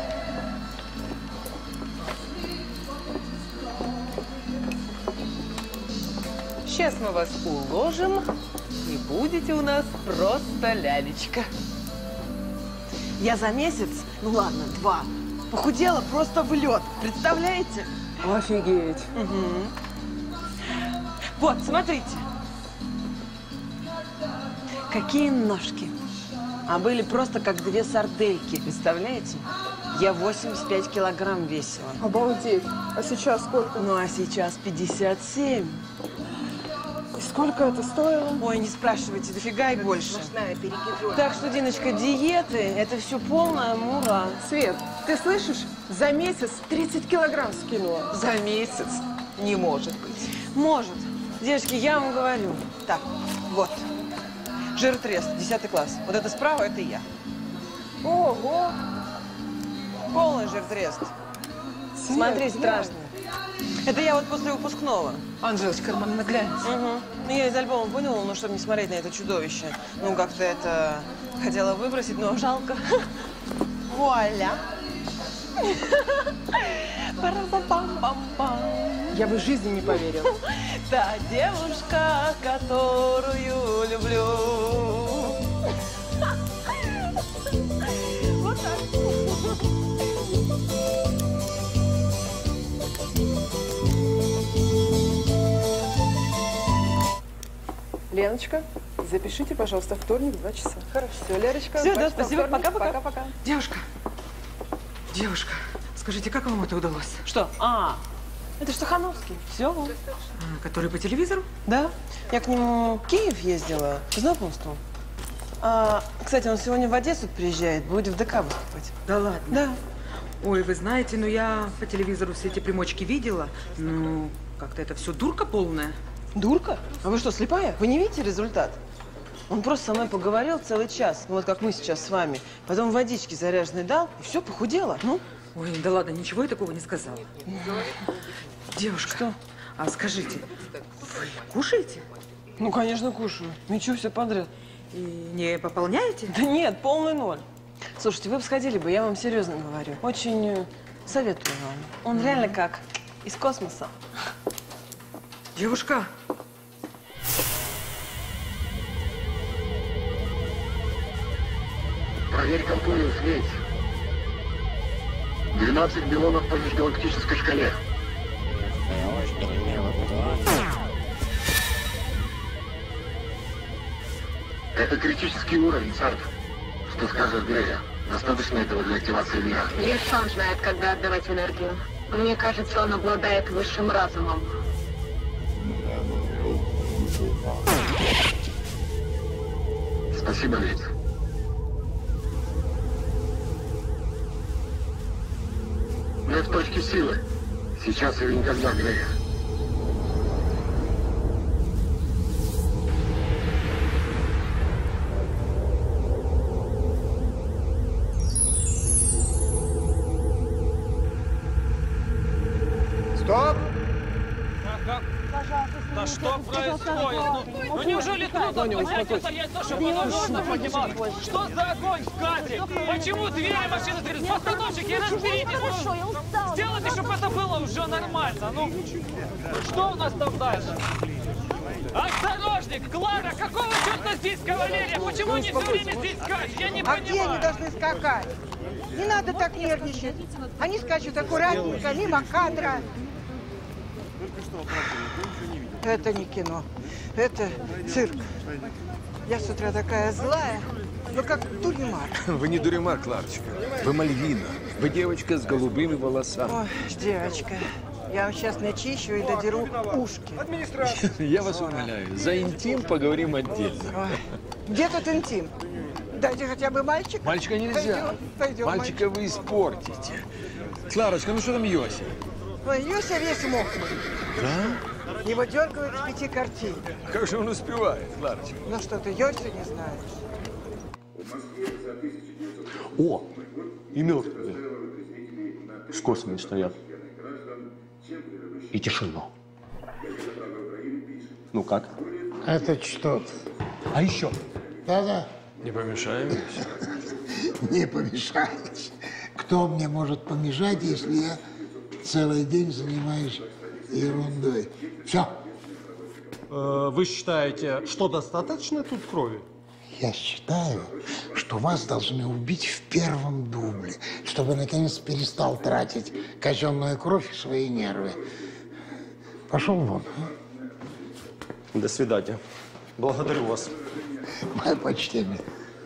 Сейчас мы вас уложим, и будете у нас просто лялечка. Я за месяц, ну ладно, два, похудела просто в лед. Представляете? Офигеть. Угу. Вот, смотрите. Какие ножки. А были просто как две сардельки, представляете? Я восемьдесят пять килограмм весила. Обалдеть. А сейчас сколько? Ну, а сейчас пятьдесят семь. И сколько это стоило? Ой, не спрашивайте, дофига и больше. Сплошная перекидон. Так что, Диночка, диеты – это все полная мура. Свет, ты слышишь? За месяц тридцать килограмм скинула. За месяц? Не может быть. Может. Девочки, я вам говорю. Так, вот. Жиротрест, десятый класс. Вот это справа – это я. Ого! Полный жиротрест. Смотри, страшно. Это я вот после выпускного. Анжелочка Романовна, глянь. Угу. Ну, я из альбома вынула, ну, чтобы не смотреть на это чудовище. Ну, как-то это хотела выбросить, но жалко. Вуаля! Я бы в жизни не поверила. Та девушка, которую люблю. Вот так. Леночка, запишите, пожалуйста, вторник в два часа. Хорошо. Все, Лерочка. Все, да, спасибо. Пока-пока. Пока-пока. Девушка, девушка, скажите, как вам это удалось? Что? А, это Штахановский. Все. А, который по телевизору? Да. Я к нему в Киев ездила по знакомству. А, кстати, он сегодня в Одессу приезжает, будет в ДК выступать. Да ладно? Да. Ой, вы знаете, ну я по телевизору все эти примочки видела. Ну, как-то это все дурка полная. Дурка? А вы что, слепая? Вы не видите результат? Он просто со мной поговорил целый час, ну вот как мы сейчас с вами. Потом водички заряженной дал, и все, похудело. Ну? Ой, да ладно, ничего я такого не сказала. Девушка, что? А скажите, вы кушаете? Ну, конечно, кушаю. Мечу все подряд. И не пополняете? Да нет, полный ноль. Слушайте, вы бы сходили бы, я вам серьезно говорю. Очень советую вам. Он реально как из космоса. Девушка. Проверь компанию «Свет». двенадцать миллионов по межгалактической шкале. Это критический уровень, Сарт. Что скажешь, Грея? Достаточно этого для активации мира? Лишь сам знает, когда отдавать энергию. Мне кажется, он обладает высшим разумом. Спасибо, Лид. Мы в точке силы. Сейчас или никогда, Грея. Стоп! Да что происходит? Ну, ну неужели трудно понять это? Я то, что полномочно понимал. Что за огонь в кадре? Почему двери машины открылись? Постановщики, разберитесь! Хорошо, я устала. Сделайте, чтобы это было уже нормально. Ну, что у нас там дальше? Осторожник! Клара, какого черта здесь кавалерия? Почему они все время здесь скачут? Я не а понимаю. где они должны скакать? Не надо так нервничать. Они скачут аккуратненько, мимо кадра. Это не кино. Это цирк. Я с утра такая злая, но как Дуримар. Вы не Дуримар, Кларочка. Вы Мальвина. Вы девочка с голубыми волосами. Ой, девочка, я вам сейчас начищу и додеру ушки. Я вас умоляю, за интим поговорим отдельно. Ой, где тут интим? Дайте хотя бы мальчика. Мальчика нельзя. Пойдем, пойдем, Мальчика мальчик. вы испортите. Кларочка, ну что там Йося? Ой, Йося весь мокрый. Да? Его дергают с пяти картин. Как же он успевает, Кларочка? Ну что ты, Йосю не знаешь? О, и мертвые с косами стоят. И тишина. Ну как? Это что-то. А еще? Да-да. Не помешаем? Не помешаешь. Кто мне может помешать, если я целый день занимаюсь ерундой? Все. Вы считаете, что достаточно тут крови? Я считаю, что вас должны убить в первом дубле, чтобы наконец перестал тратить казенную кровь и свои нервы. Пошел вон. До свидания. Благодарю вас. Мое почтение.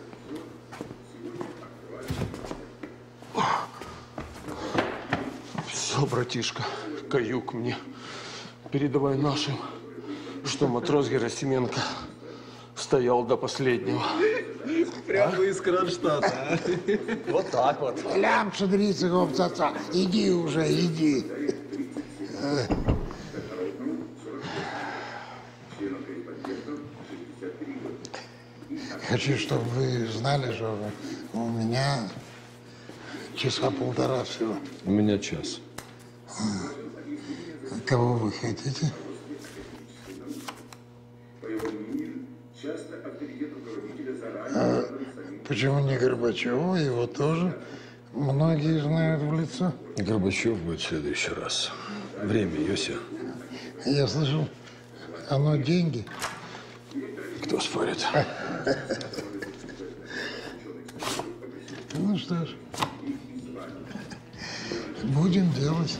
Все, братишка, каюк мне. Передавай нашим, что матрос Герасименко стоял до последнего. Прямо из Кронштадта, а? Вот так вот. Лям, шадрица, гопцаца. Иди уже, иди. Хочу, чтобы вы знали, что у меня часа полтора всего. У меня час. Кого вы хотите? А почему не Горбачева? Его тоже многие знают в лицо. Горбачев будет в следующий раз. Время, Йося. Я слышал, оно деньги. Кто спорит? Ну что ж, будем делать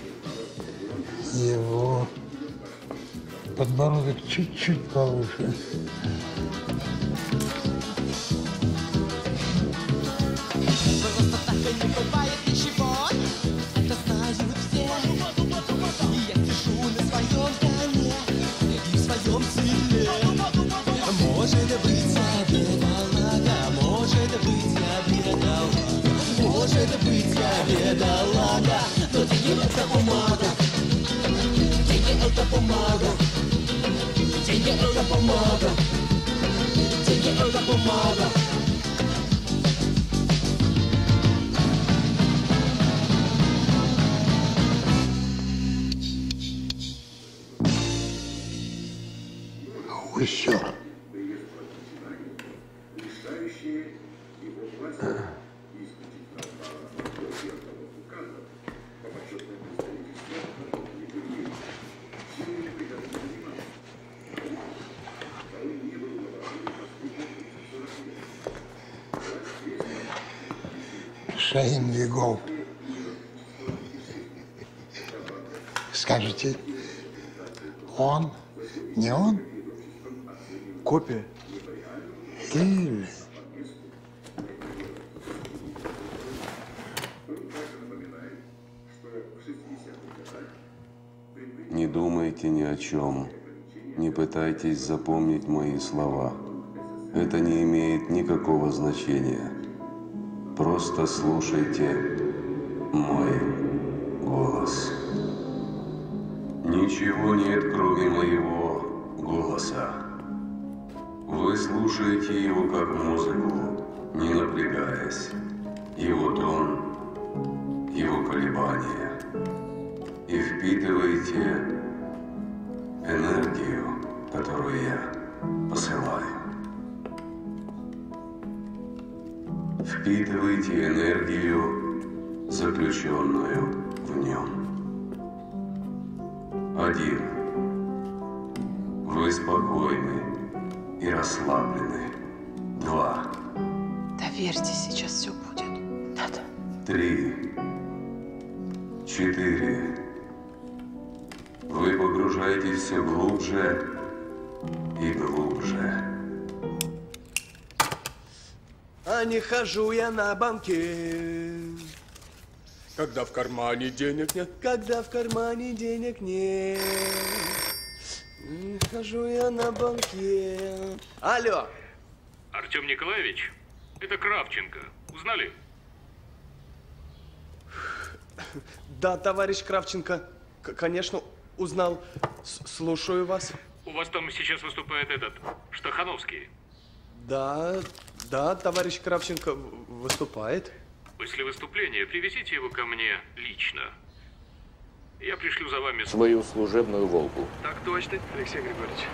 его подбородок чуть-чуть повыше. Просто так и не бывает ничего. Это знают все. И я сижу на своем коне и в своем цикле. Может быть, я бедолага, может быть, я бедолага, может быть, я бедолага. бедолага. Но деньги это бумага, деньги это бумага, деньги это бумага, деньги это бумага. Еще. Шаин Вигов. Скажите, он, не он? Копия. Или... Не думайте ни о чем, не пытайтесь запомнить мои слова. Это не имеет никакого значения. Просто слушайте мой голос. Ничего нет, кроме моего голоса. Вы слушаете его как музыку, не напрягаясь. Его тон, его колебания. И впитываете энергию, которую я посылаю. Впитывайте энергию, заключенную в нем. Один. Вы спокойны и расслаблены. Два. Доверьте, сейчас все будет. Да-да. Три. Четыре. Вы погружаетесь все глубже и глубже. А не хожу я на банке, когда в кармане денег нет, когда в кармане денег нет. Не хожу я на банке. Алло. Артем Николаевич, это Кравченко. Узнали? Да, товарищ Кравченко, К конечно, узнал. С Слушаю вас. У вас там сейчас выступает этот, Штахановский. Да, да, товарищ Кравченко выступает. После выступления привезите его ко мне лично. Я пришлю за вами свою служебную «Волгу». Так точно, Алексей Григорьевич.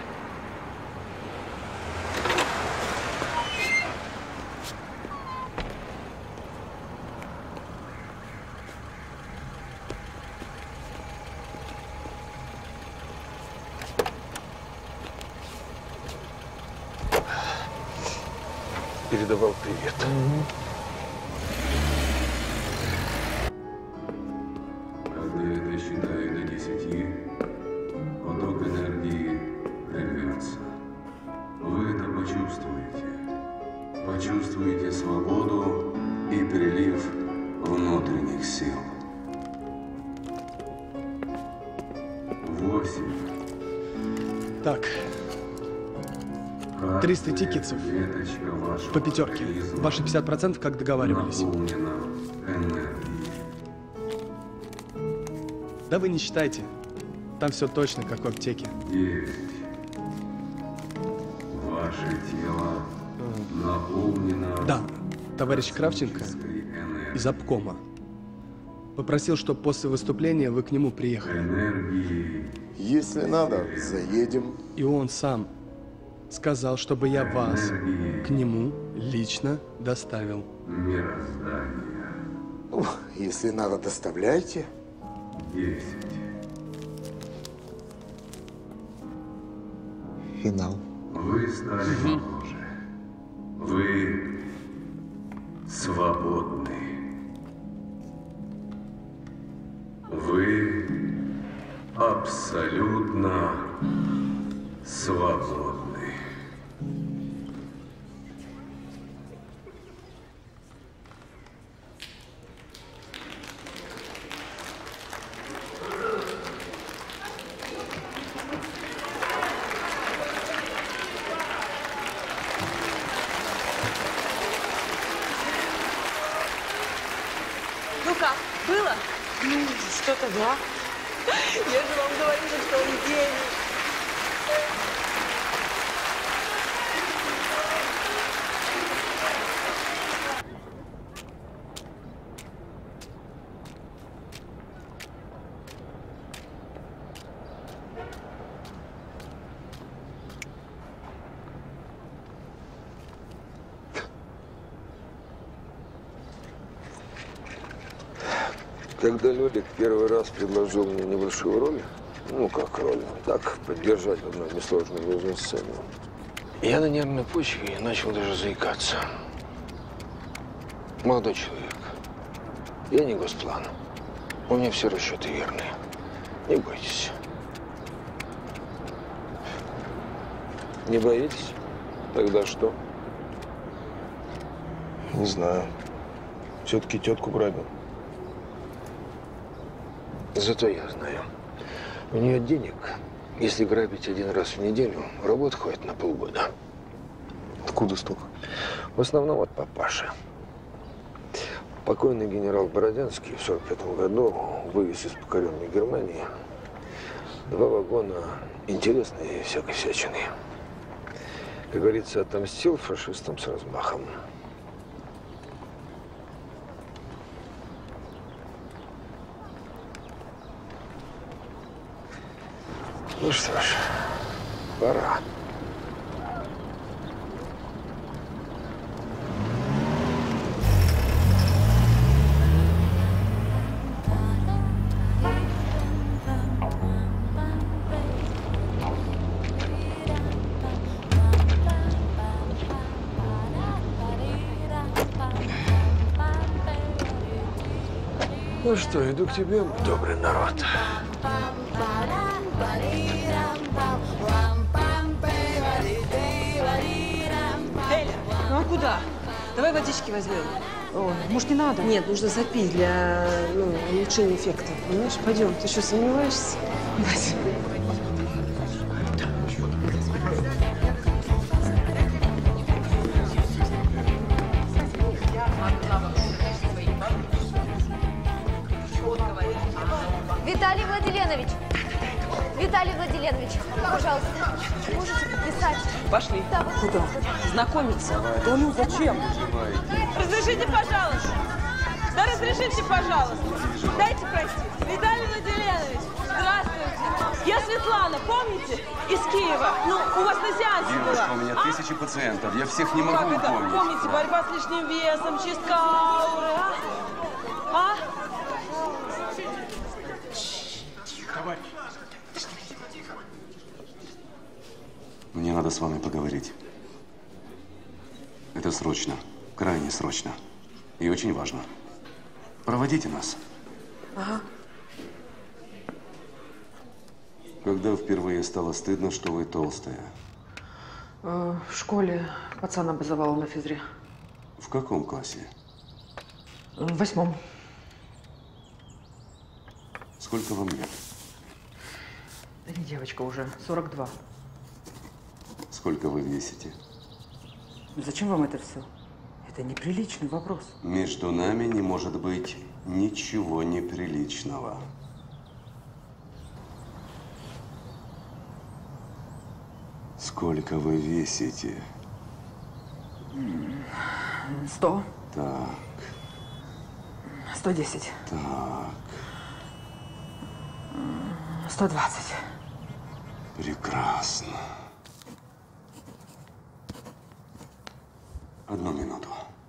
Передавал привет. Когда я досчитаю до десяти, поток энергии прервется. Вы это почувствуете. Почувствуете свободу и прилив внутренних сил. Восемь. Так. триста тикетов по пятерке. Ваши пятьдесят процентов, как договаривались. Да вы не считайте. Там все точно, как в аптеке. Девять. Ваше тело наполнено... Да, товарищ Кравченко из обкома попросил, чтобы после выступления вы к нему приехали. Если надо, заедем. И он сам сказал, чтобы я вас к нему лично доставил. Ну, если надо, доставляйте. Десять. Финал. Вы стали моложе. Вы свободны. Вы абсолютно свободны. Ну как, было что-то, да? Я же вам говорила, что он гений. Когда Лёлик первый раз предложил мне небольшую роль, ну как роль, так, поддержать в одной несложной грузной сцене, я на нервной почве начал даже заикаться. Молодой человек, я не госплан, у меня все расчеты верные, не бойтесь. Не боитесь? Тогда что? Не знаю. Все-таки тетку грабил. Зато я знаю. У нее денег, если грабить один раз в неделю, работы хватит на полгода. Откуда столько? В основном от папаши. Покойный генерал Бородянский в сорок пятом году вывез из покоренной Германии два вагона интересной всякой всячины. Как говорится, отомстил фашистам с размахом. Ну что ж, пора. Ну что, иду к тебе, добрый народ. Эля, ну а куда? Давай водички возьмем. Ой, может, не надо? Нет, нужно запить для ну, улучшения эффекта. Понимаешь? Пойдем. Ты что, сомневаешься? Настя. Виталий Владиленович! Виталий Владиленович, пожалуйста, можете подписать? Пошли. Да. Куда? Знакомиться? Да ну зачем? Разрешите, пожалуйста. Да разрешите, пожалуйста. Дайте пройти. Виталий Владиленович, здравствуйте. Я Светлана, помните? Из Киева. Ну, у вас на сеансе была. Девушка, у меня А? тысячи пациентов. Я всех не могу Как это? упомнить. Помните, борьба с лишним весом, чистка ауры, а? А? Мне надо с вами поговорить. Это срочно, крайне срочно. И очень важно. Проводите нас. Ага. Когда впервые стало стыдно, что вы толстая? Э, в школе пацан образовал на физре. В каком классе? В восьмом. Сколько вам лет? Да не девочка уже, сорок два. Сколько вы весите? Зачем вам это все? Это неприличный вопрос. Между нами не может быть ничего неприличного. Сколько вы весите? Сто. Так. Сто десять. Так. Сто двадцать. Прекрасно. Одну минуту.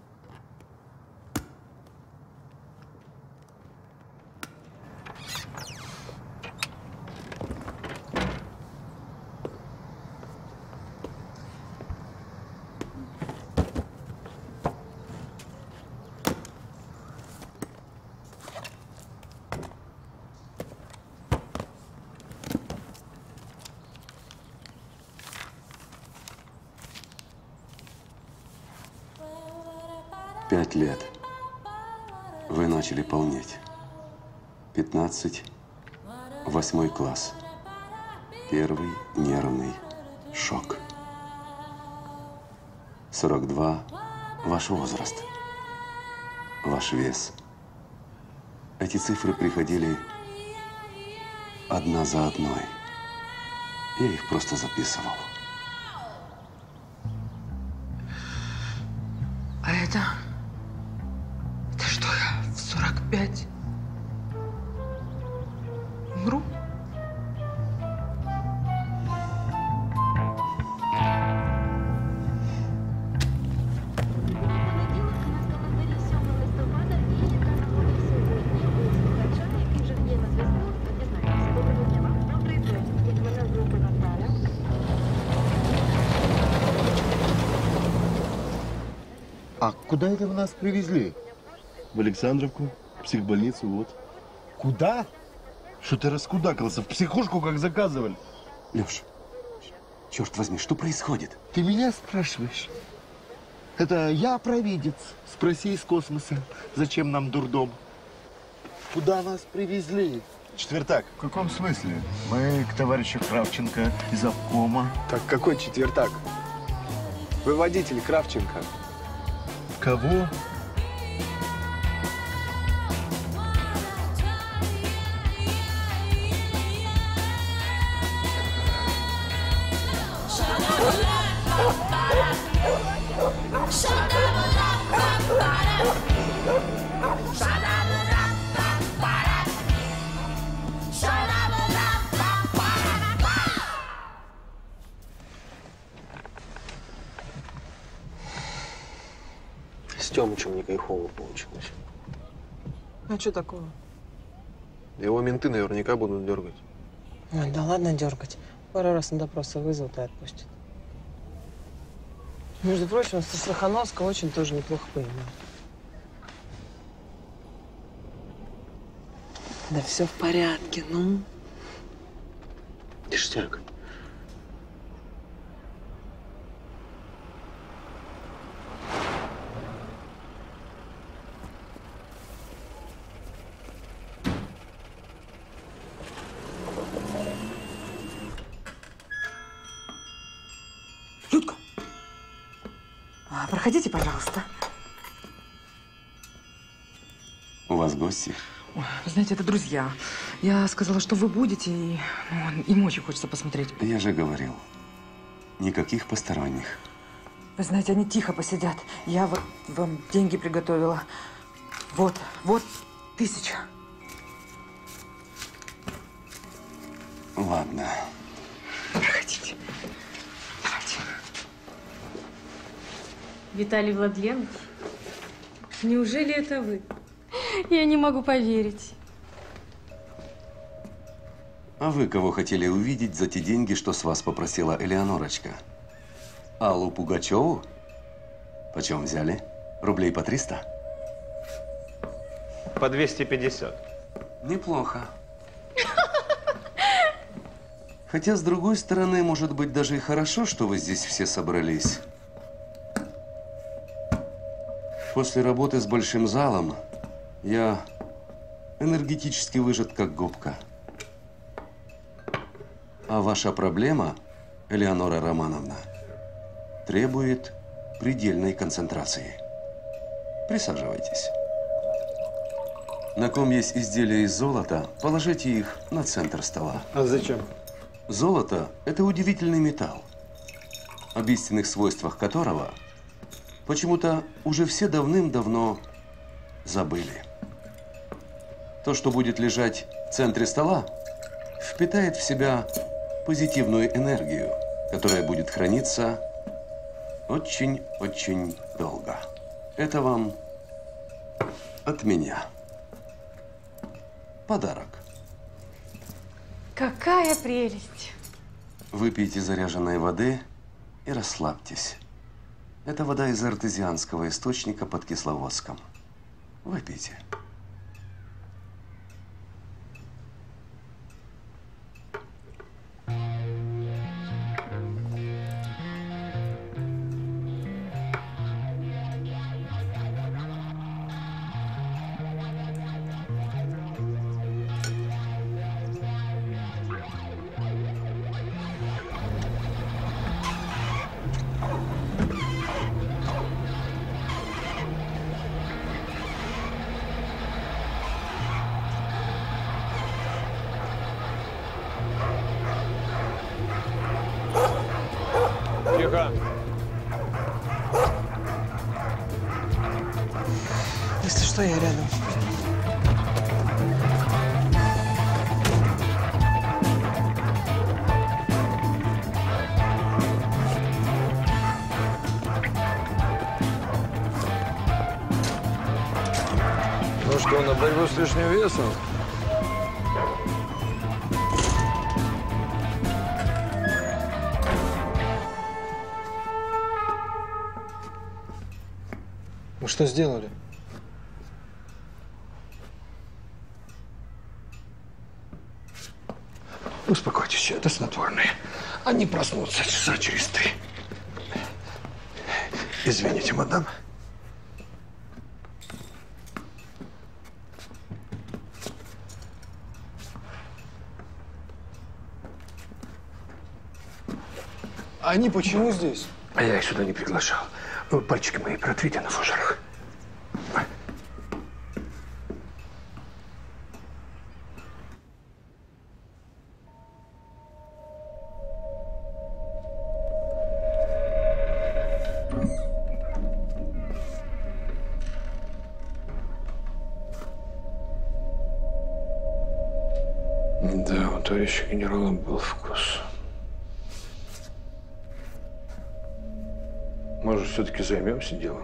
Пять лет. Вы начали полнеть. Пятнадцать. Восьмой класс. Первый нервный шок. Сорок два. Ваш возраст. Ваш вес. Эти цифры приходили одна за одной. Я их просто записывал. А это… Это что, я в сорок пять умру? А куда это вы нас привезли? В Александровку, в психбольницу, вот. Куда? Что ты раскудакался? В психушку, как заказывали. Леш, черт возьми, что происходит? Ты меня спрашиваешь? Это я провидец. Спроси из космоса, зачем нам дурдом? Куда нас привезли? Четвертак. В каком смысле? Мы к товарищу Кравченко из обкома. Так какой четвертак? Вы водитель Кравченко. Кого? С Тёмычем не кайфово получилось. А что такого? Его менты наверняка будут дергать. Ой, да ладно дергать. Пару раз на допросы вызовут и отпустят. Между прочим, Страхановского очень тоже неплохо понимаю. Да все в порядке, ну. Ништяк. Людка, а, проходите, пожалуйста. У вас гости? Ой, вы знаете, это друзья. Я сказала, что вы будете, и ну, им очень хочется посмотреть. Я же говорил, никаких посторонних. Вы знаете, они тихо посидят. Я вот вам деньги приготовила. Вот, вот тысяча. Ладно. Проходите. Давайте. Виталий Владленович, неужели это вы? Я не могу поверить. А вы кого хотели увидеть за те деньги, что с вас попросила Элеонорочка? Аллу Пугачеву? Почем взяли? Рублей по триста? По двести пятьдесят. Неплохо. Хотя, с другой стороны, может быть, даже и хорошо, что вы здесь все собрались. После работы с большим залом я энергетически выжат, как губка. А ваша проблема, Элеонора Романовна, требует предельной концентрации. Присаживайтесь. На ком есть изделия из золота, положите их на центр стола. А зачем? Золото – это удивительный металл, об истинных свойствах которого почему-то уже все давным-давно забыли. То, что будет лежать в центре стола, впитает в себя позитивную энергию, которая будет храниться очень-очень долго. Это вам от меня подарок. Какая прелесть! Выпейте заряженной воды и расслабьтесь. Это вода из артезианского источника под Кисловодском. Выпейте. Тихо. Если что, я рядом. Ну что, на борьбу с лишним весом? Вы что сделали? Успокойтесь, это снотворные. Они проснутся часа через три. Извините, мадам. Они почему здесь? А я их сюда не приглашал. Вы пальчики мои протрите на фужерах. Да, у товарища генерала был вкус. Может, все-таки займемся делом?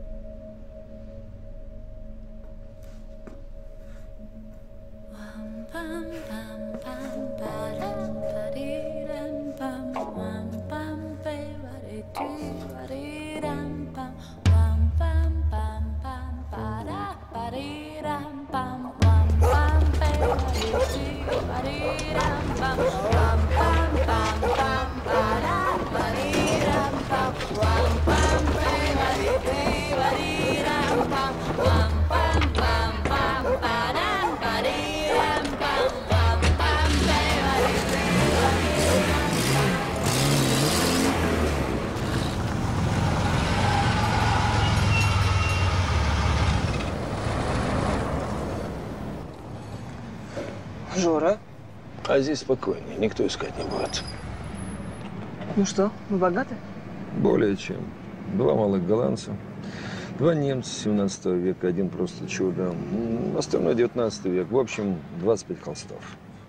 Жора? А здесь спокойнее, никто искать не будет. Ну что, мы богаты? Более чем. Два малых голландца, два немца семнадцатого века, один просто чудо. Остальное девятнадцатый век. В общем, двадцать пять холстов.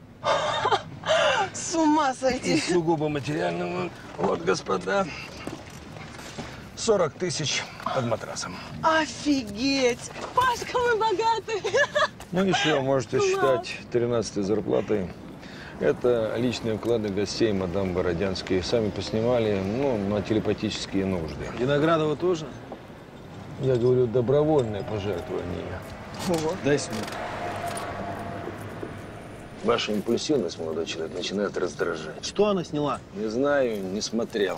С ума сойти! И сугубо материального. Вот, господа, сорок тысяч под матрасом. Офигеть! Пашка, мы богаты! Ну, еще можете считать тринадцатой зарплатой. Это личные вклады гостей мадам Бородянской. Сами поснимали, ну, на телепатические нужды. Виноградова тоже? Я говорю, добровольное пожертвование. Ого. Дай сюда. Ваша импульсивность, молодой человек, начинает раздражать. Что она сняла? Не знаю, не смотрел.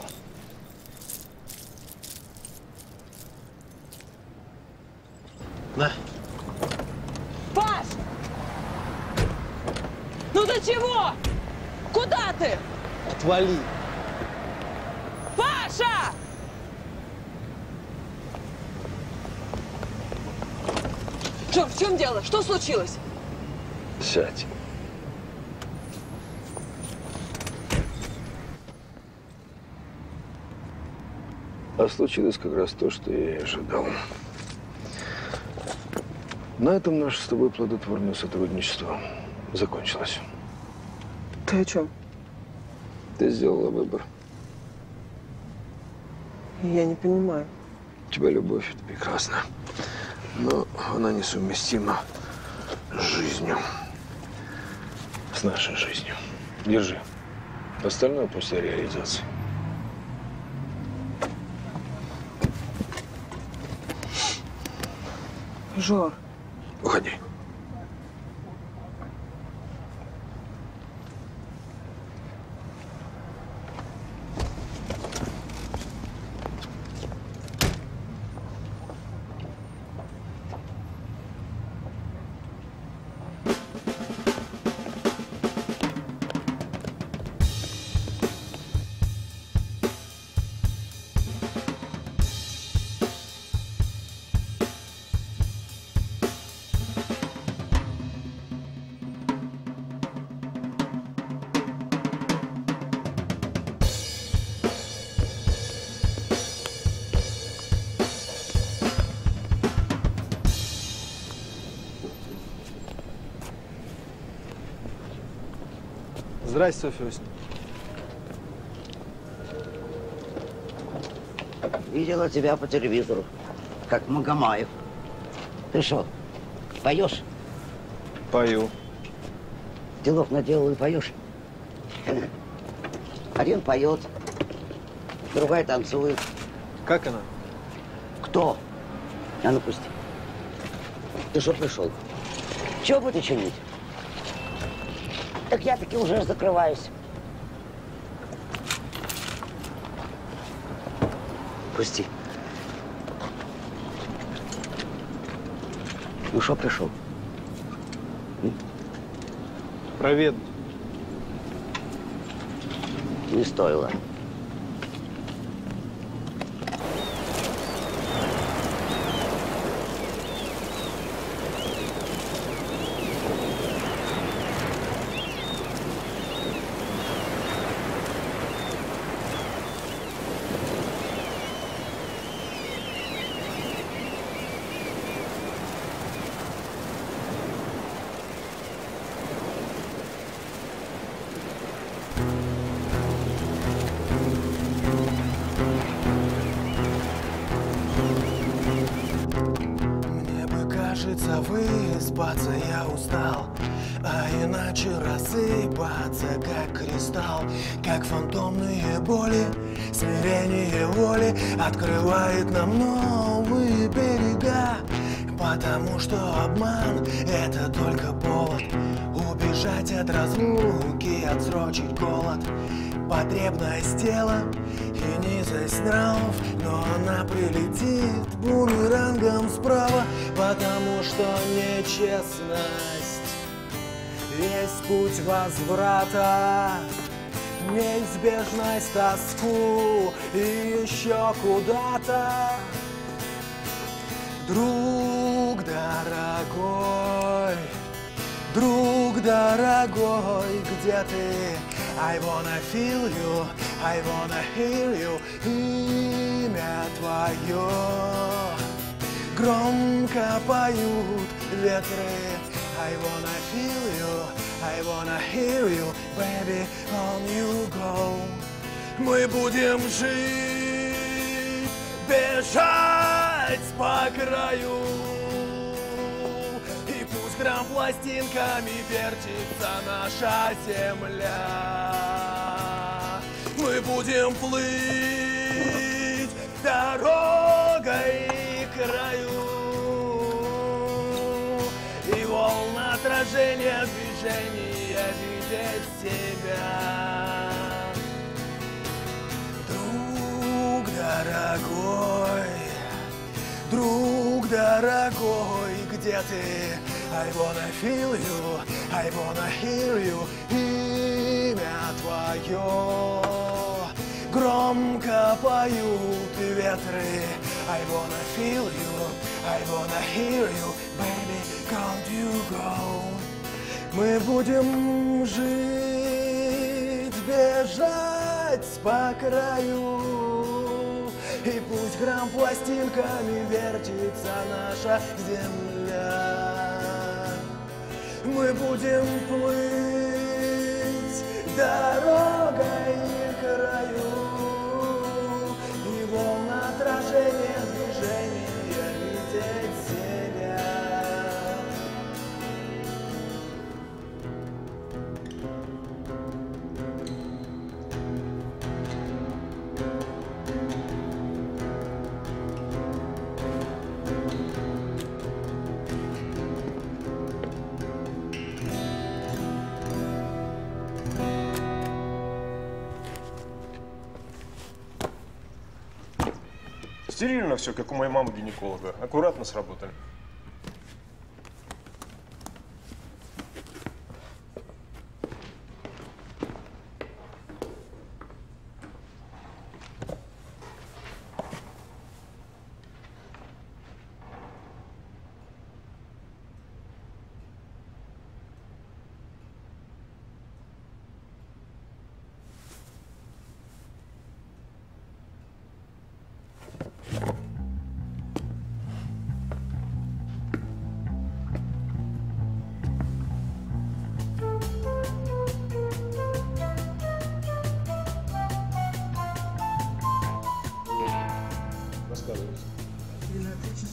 На. Паш! Ну до чего? Куда ты? Отвали. Паша! Жор, в чем дело? Что случилось? Сядь. А случилось как раз то, что я и ожидал. На этом наше с тобой плодотворное сотрудничество закончилось. Ты о чем? Ты сделала выбор. Я не понимаю. У тебя любовь, это прекрасно. Но она несовместима с жизнью. С нашей жизнью. Держи. Остальное после реализации. Жор. Уходи. Здрасте, Софья Осиповна. Видела тебя по телевизору, как Магомаев. Ты что, поешь? Пою. Делов наделал и поешь? Один поет, другая танцует. Как она? Кто? А ну пусти. Ты что пришел? Чего будете чинить? Так я таки уже закрываюсь. Пусти. Ну что пришел? Проведать. Не стоило. Выспаться я устал, а иначе рассыпаться, как кристалл, как фантомные боли, смирение воли открывает нам новые берега, потому что обман — это только повод убежать от разлуки, отсрочить голод. Потребность тела и низость нравов, но она прилетит бумерангом справа, потому что нечестность есть путь возврата, неизбежность тоску и еще куда-то. Друг дорогой, друг дорогой, где ты? I wanna feel you, I wanna hear you. Имя твое громко поют ветры. I wanna feel you, I wanna hear you, baby, on you go. Мы будем жить, бежать по краю. И пусть грампластинками вертится наша земля. Мы будем плыть дорогой к краю. И волн отражения движения видеть себя. Друг дорогой, друг дорогой, где ты? I wanna feel you, I wanna hear you. Имя твое громко поют ветры. I wanna feel you, I wanna hear you, baby, can't you go? Мы будем жить, бежать по краю. И пусть грампластинками вертится наша земля. Мы будем плыть дорогой к краю. И волн отражения движения видеть себя. Стерильно все, как у моей мамы гинеколога. Аккуратно сработали.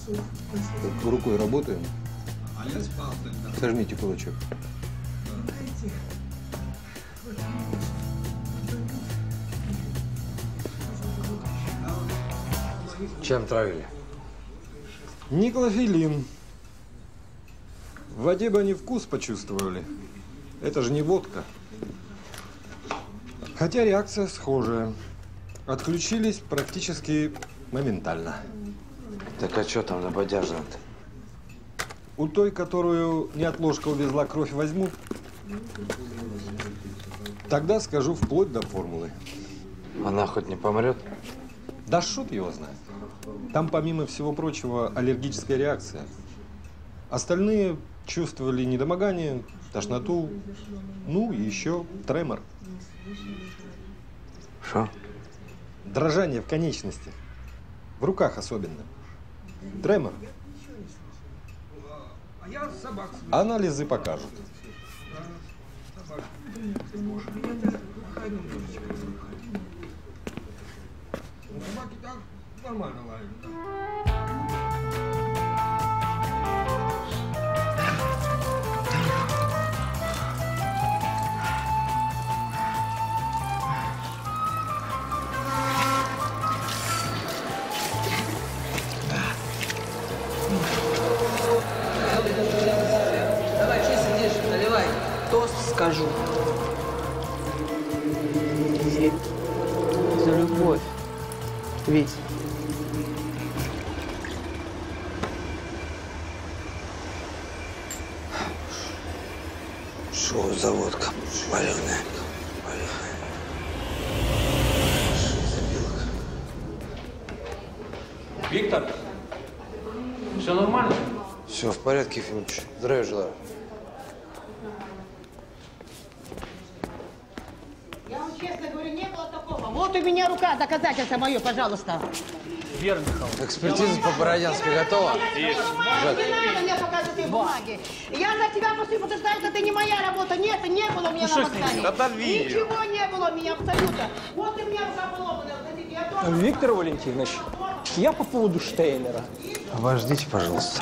Так, рукой работаем. Сожмите кулачок. Чем травили? Никлофилин. В воде бы они вкус почувствовали. Это же не водка. Хотя реакция схожая. Отключились практически моментально. Так а что там на бодяжном-то? У той, которую неотложка увезла, кровь возьмут? Тогда скажу вплоть до формулы. Она хоть не помрет? Да шут его знает. Там, помимо всего прочего, аллергическая реакция. Остальные чувствовали недомогание, тошноту, ну и еще тремор. Что? Дрожание в конечностях. В руках особенно. Тремор. Анализы покажут. Собаки так нормально лают. Давай, что сидишь, наливай. Тост скажу. За любовь. Ведь. Что за водка вареная? Виктор, все нормально? Все в порядке, Ефимович. Здравия желаю. Я вам честно говорю, не было такого. Вот у меня рука, доказательство мое, пожалуйста. Вера Михайловна. Экспертиза по Бородянской готова? Есть. Не надо мне показывать эти бумаги. Я за тебя посыпу, потому что это не моя работа. Нет, не было у меня Ну, на что с ней? восстании. Отодвинь ее. Ничего не было у меня абсолютно. Вот у меня рука поломана. Вот эти, я тоже- Виктор Валентинович, я по поводу Штейнера. Обождите, пожалуйста.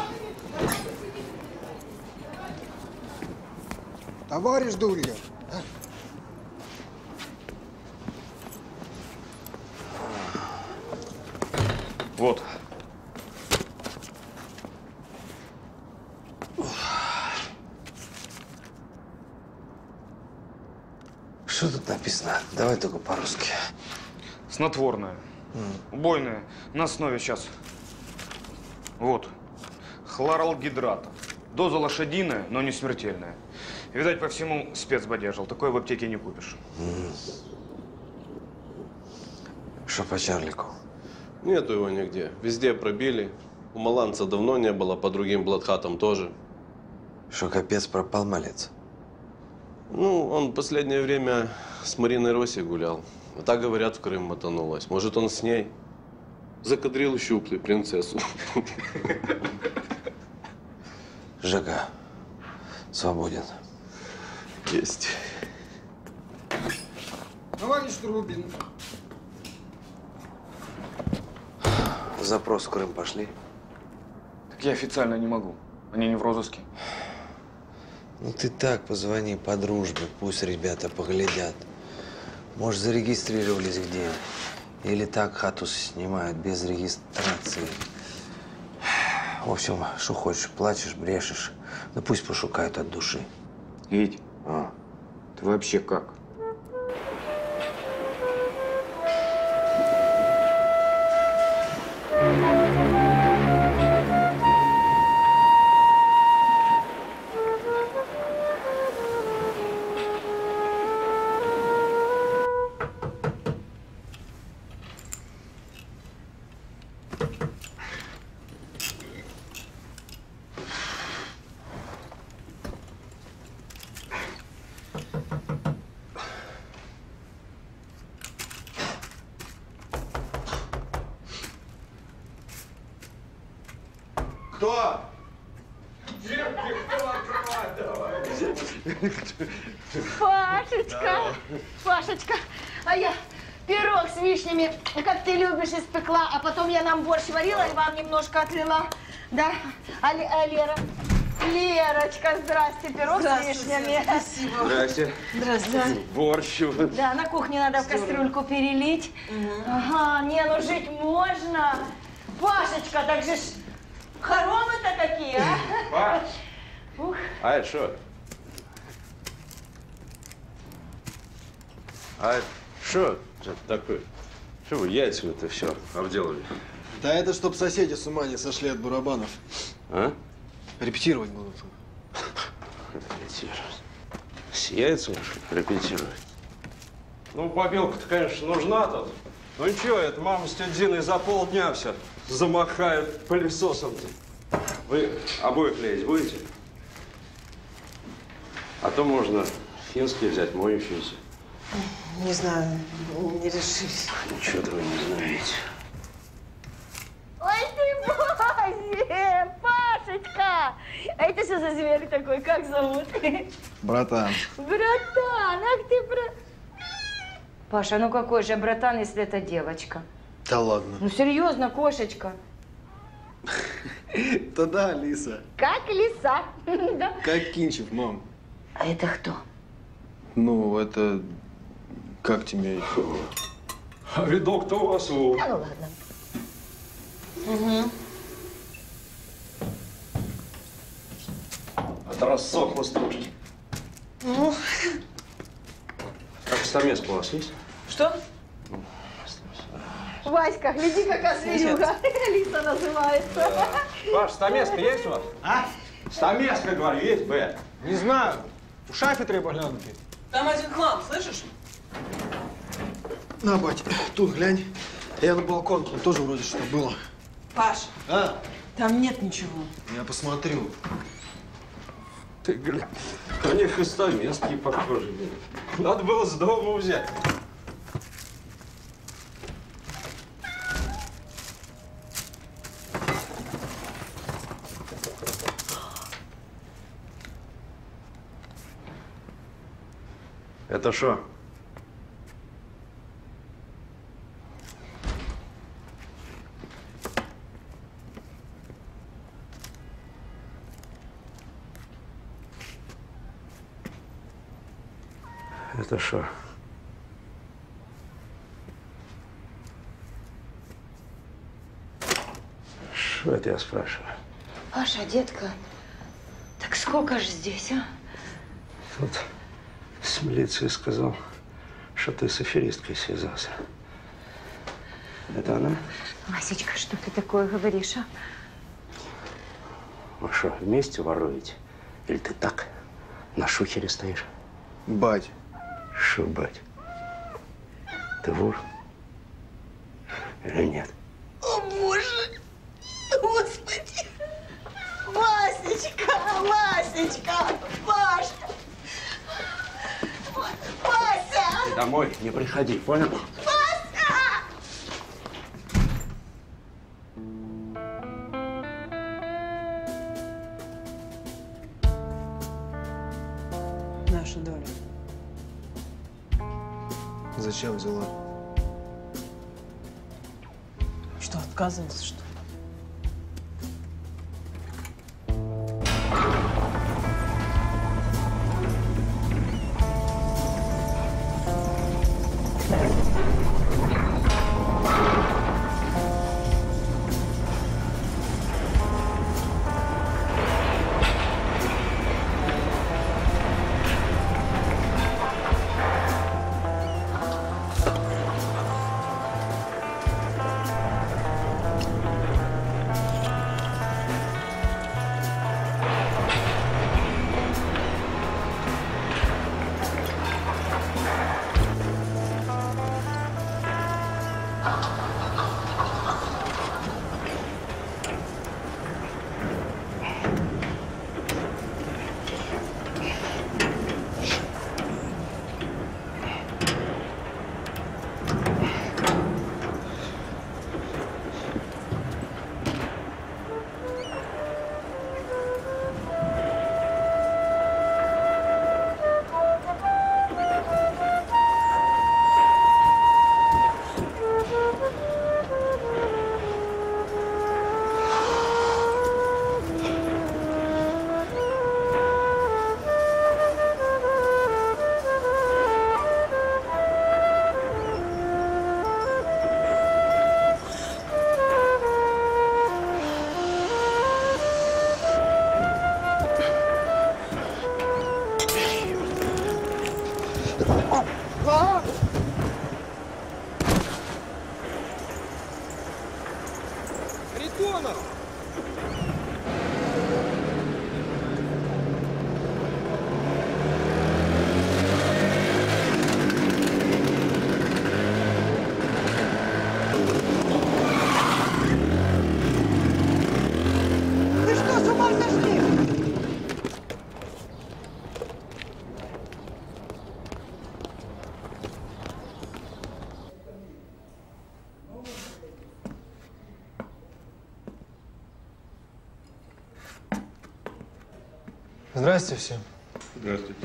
Товарищ Дульгер. Вот. Что тут написано? Давай только по-русски. Снотворное. Убойное. На основе сейчас. Вот. Хлоралгидрат. Доза лошадиная, но не смертельная. Видать, по всему спецбодяжил. Такое в аптеке не купишь. Что по Чарлику? Нету его нигде. Везде пробили. У Маланца давно не было, по другим бладхатам тоже. Что, капец, пропал малец? Ну, он в последнее время с Мариной Росси гулял. А так, говорят, в Крым мотанулась. Может, он с ней закадрил щуплей принцессу. Жека, свободен. Есть. Товарищ Трубин. Запрос в Крым пошли. Так я официально не могу. Они не в розыске. Ну ты так позвони по дружбе, пусть ребята поглядят. Может, зарегистрировались где? Или так хату снимают без регистрации. В общем, что хочешь, плачешь, брешешь. Да пусть пошукают от души. Вить, А? ты вообще как? Кто? Пашечка, Пашечка, а я пирог с вишнями, как ты любишь, испекла, а потом я нам борщ варила и вам немножко отлила. Да? А, а Лера? Лерочка, здрасте, пирог с вишнями. Спасибо. Здрасте. Здравствуйте. Борщ. Да, на кухне надо в кастрюльку перелить. Угу. Ага, не, ну жить можно. Пашечка, так же ж хоромы-то какие, а? Паш. Ух. А это что? А это что это такое? Что вы яйцами-то все обделали? Да это чтоб соседи с ума не сошли от барабанов. А? Репетировать будут. Репетировать. С яйцами репетировать? Ну, побелка-то, конечно, нужна тут. Ну ничего, это мама с тетей Зиной за полдня все замахают пылесосом-то. Вы обои клеить будете? А то можно финские взять, моющиеся. Не знаю, не решились. Ничего этого не знаете. Ой ты, Боже! Пашечка! А это что за зверь такой? Как зовут? Братан. Братан! Ах ты, брат... Паша, ну какой же братан, если это девочка? Да ладно. Ну серьезно, кошечка. Да да, Лиса. Как лиса. Да. Как Кинчев, мам. А это кто? Ну, это... Как тебе? А видок-то у вас у... А ну ладно. Угу. Это рассохло стружки. Ну. Как стамеска у вас есть? Что? Васька, гляди, какая зверюга. Лиса называется. Да. Паш, стамеска есть у вас? А? Стамеска, говорю, есть, Б? Не знаю. У шафе треба глянути. Там один хлам, слышишь? На, бать, тут глянь. Я на балкон, там тоже вроде что-то было. Паш, А? там нет ничего. Я посмотрю. Ты глянь, у них и стамески похожи. Надо было с дома взять. Это что? Это что? Что это я спрашиваю? Паша, детка, так сколько же здесь, а? Тут с милицией сказал, что ты с аферисткой связался. Это она? Васечка, что ты такое говоришь, а? Вы что, вместе воруете? Или ты так на шухере стоишь? Бать. Что, бать? Ты вор? Или нет? О, Боже! Господи! Васечка! Васечка! Паша! Вася! Ты домой не приходи, понял? Вася! Наша доля. Зачем взяла? Что, отказывался, что ли? Здравствуйте всем. Здравствуйте.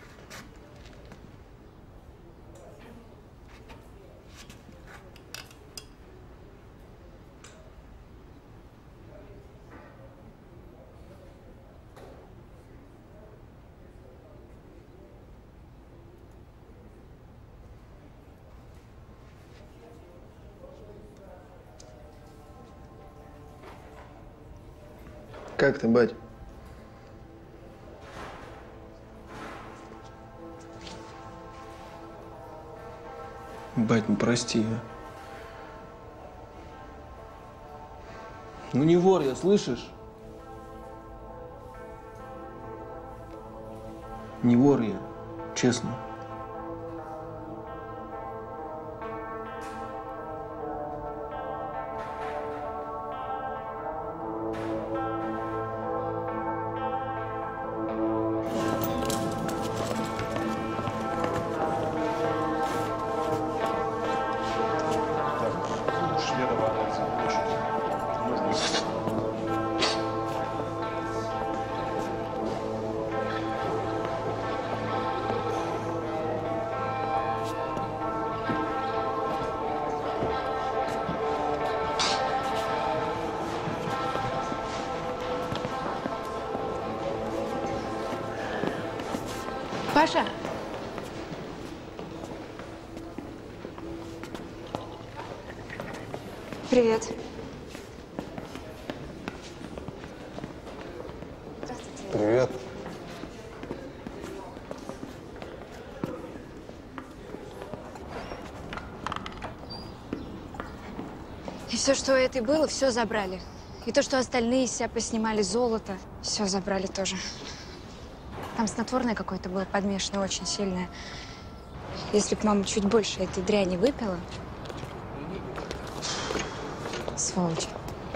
Как ты, бать? Бать, ну прости, а. Ну не вор я, слышишь? Не вор я, честно. Паша! Привет. Привет. И все, что у этой было, все забрали. И то, что остальные из себя поснимали золото, все забрали тоже. Там снотворное какое-то было подмешано, очень сильное. Если б мама чуть больше этой дряни выпила… Сволочь.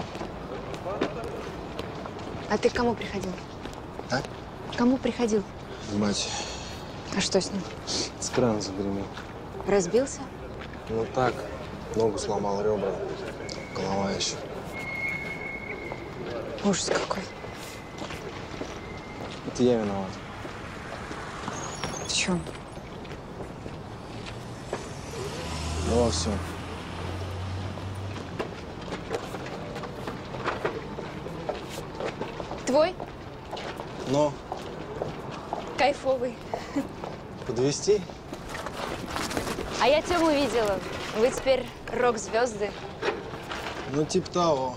А ты к кому приходил? А? К кому приходил? Мать, А что с ним? с крана загремел. Разбился? Ну так, ногу сломал, ребра, голова еще. Ужас какой. Это я виноват. В чем? Ну во всем. Твой? Но Кайфовый. подвезти? А я Тему видела. Вы теперь рок-звезды. Ну типа того.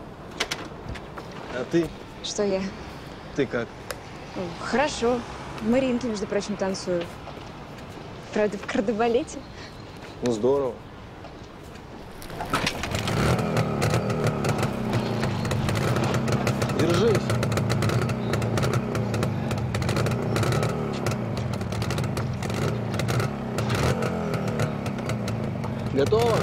А ты? Что я? Ты как? Хорошо. В Мариинке, между прочим, танцую. Правда, в кардебалете. Ну здорово. Держись. Готово?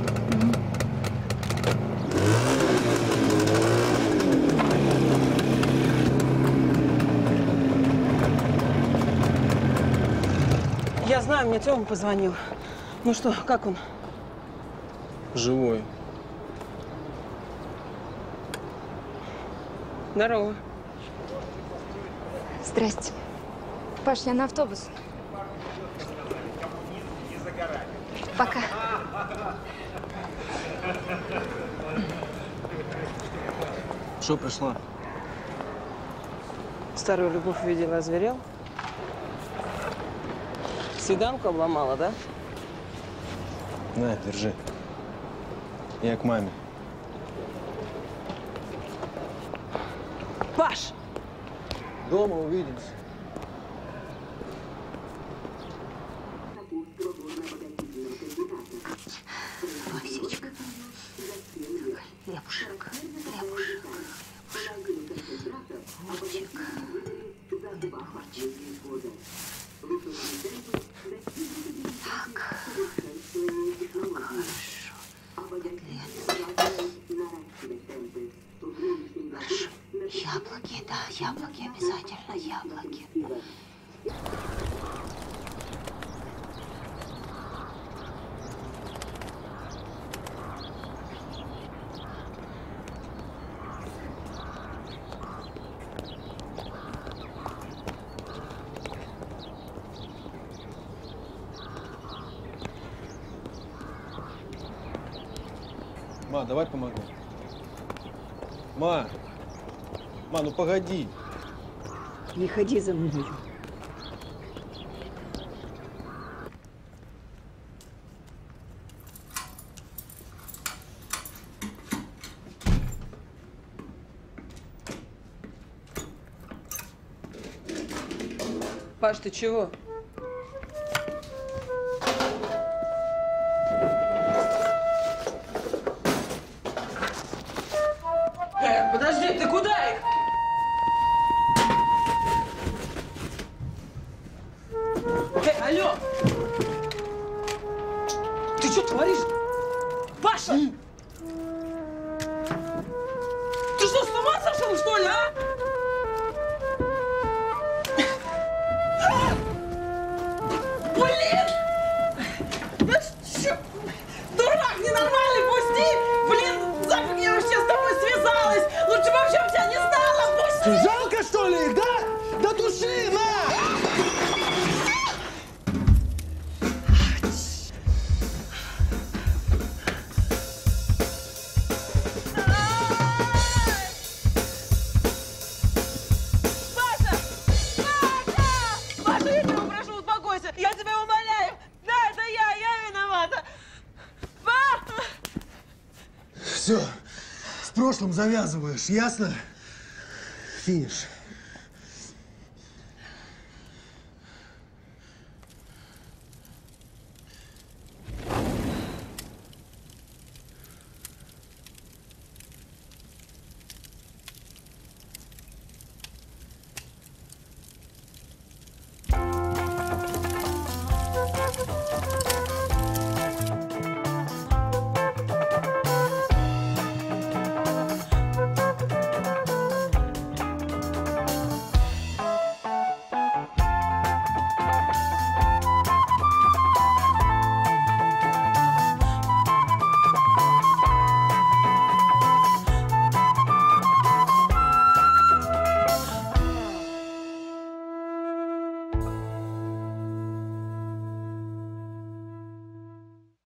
Я знаю, мне Тёма позвонил. Ну что, как он? Живой. Здорово. Здрасте. Паш, я на автобус. Пока. Что пришла? Старую любовь увидела, озверел? Свиданку обломала, да? На, держи. Я к маме. Паш! Дома увидимся. Васечка. Хлебушек, хлебушек, хлебушек. Огурчик. Огурчик. Так. Хорошо. Хорошо. Яблоки, да, яблоки обязательно, яблоки. Ма, давай помогу. Ма! Ма, ну погоди. Не ходи за мной. Паш, ты чего? Э, подожди, ты куда их? Эй, алло! Ты что творишь? Паша! Ты что, с ума сошел, что ли, а? Блин! Да чё? Дурак ненормальный, пусти! Блин, зафиг я вообще с тобой связалась! Лучше бы вообще тебя не знала, пусти! Жалко, что ли, их, да? Да души, на! Паша, я тебя прошу, успокойся! Я тебя умоляю! Да, это я, я виновата! Па! Все, с прошлым завязываешь, ясно? Финиш.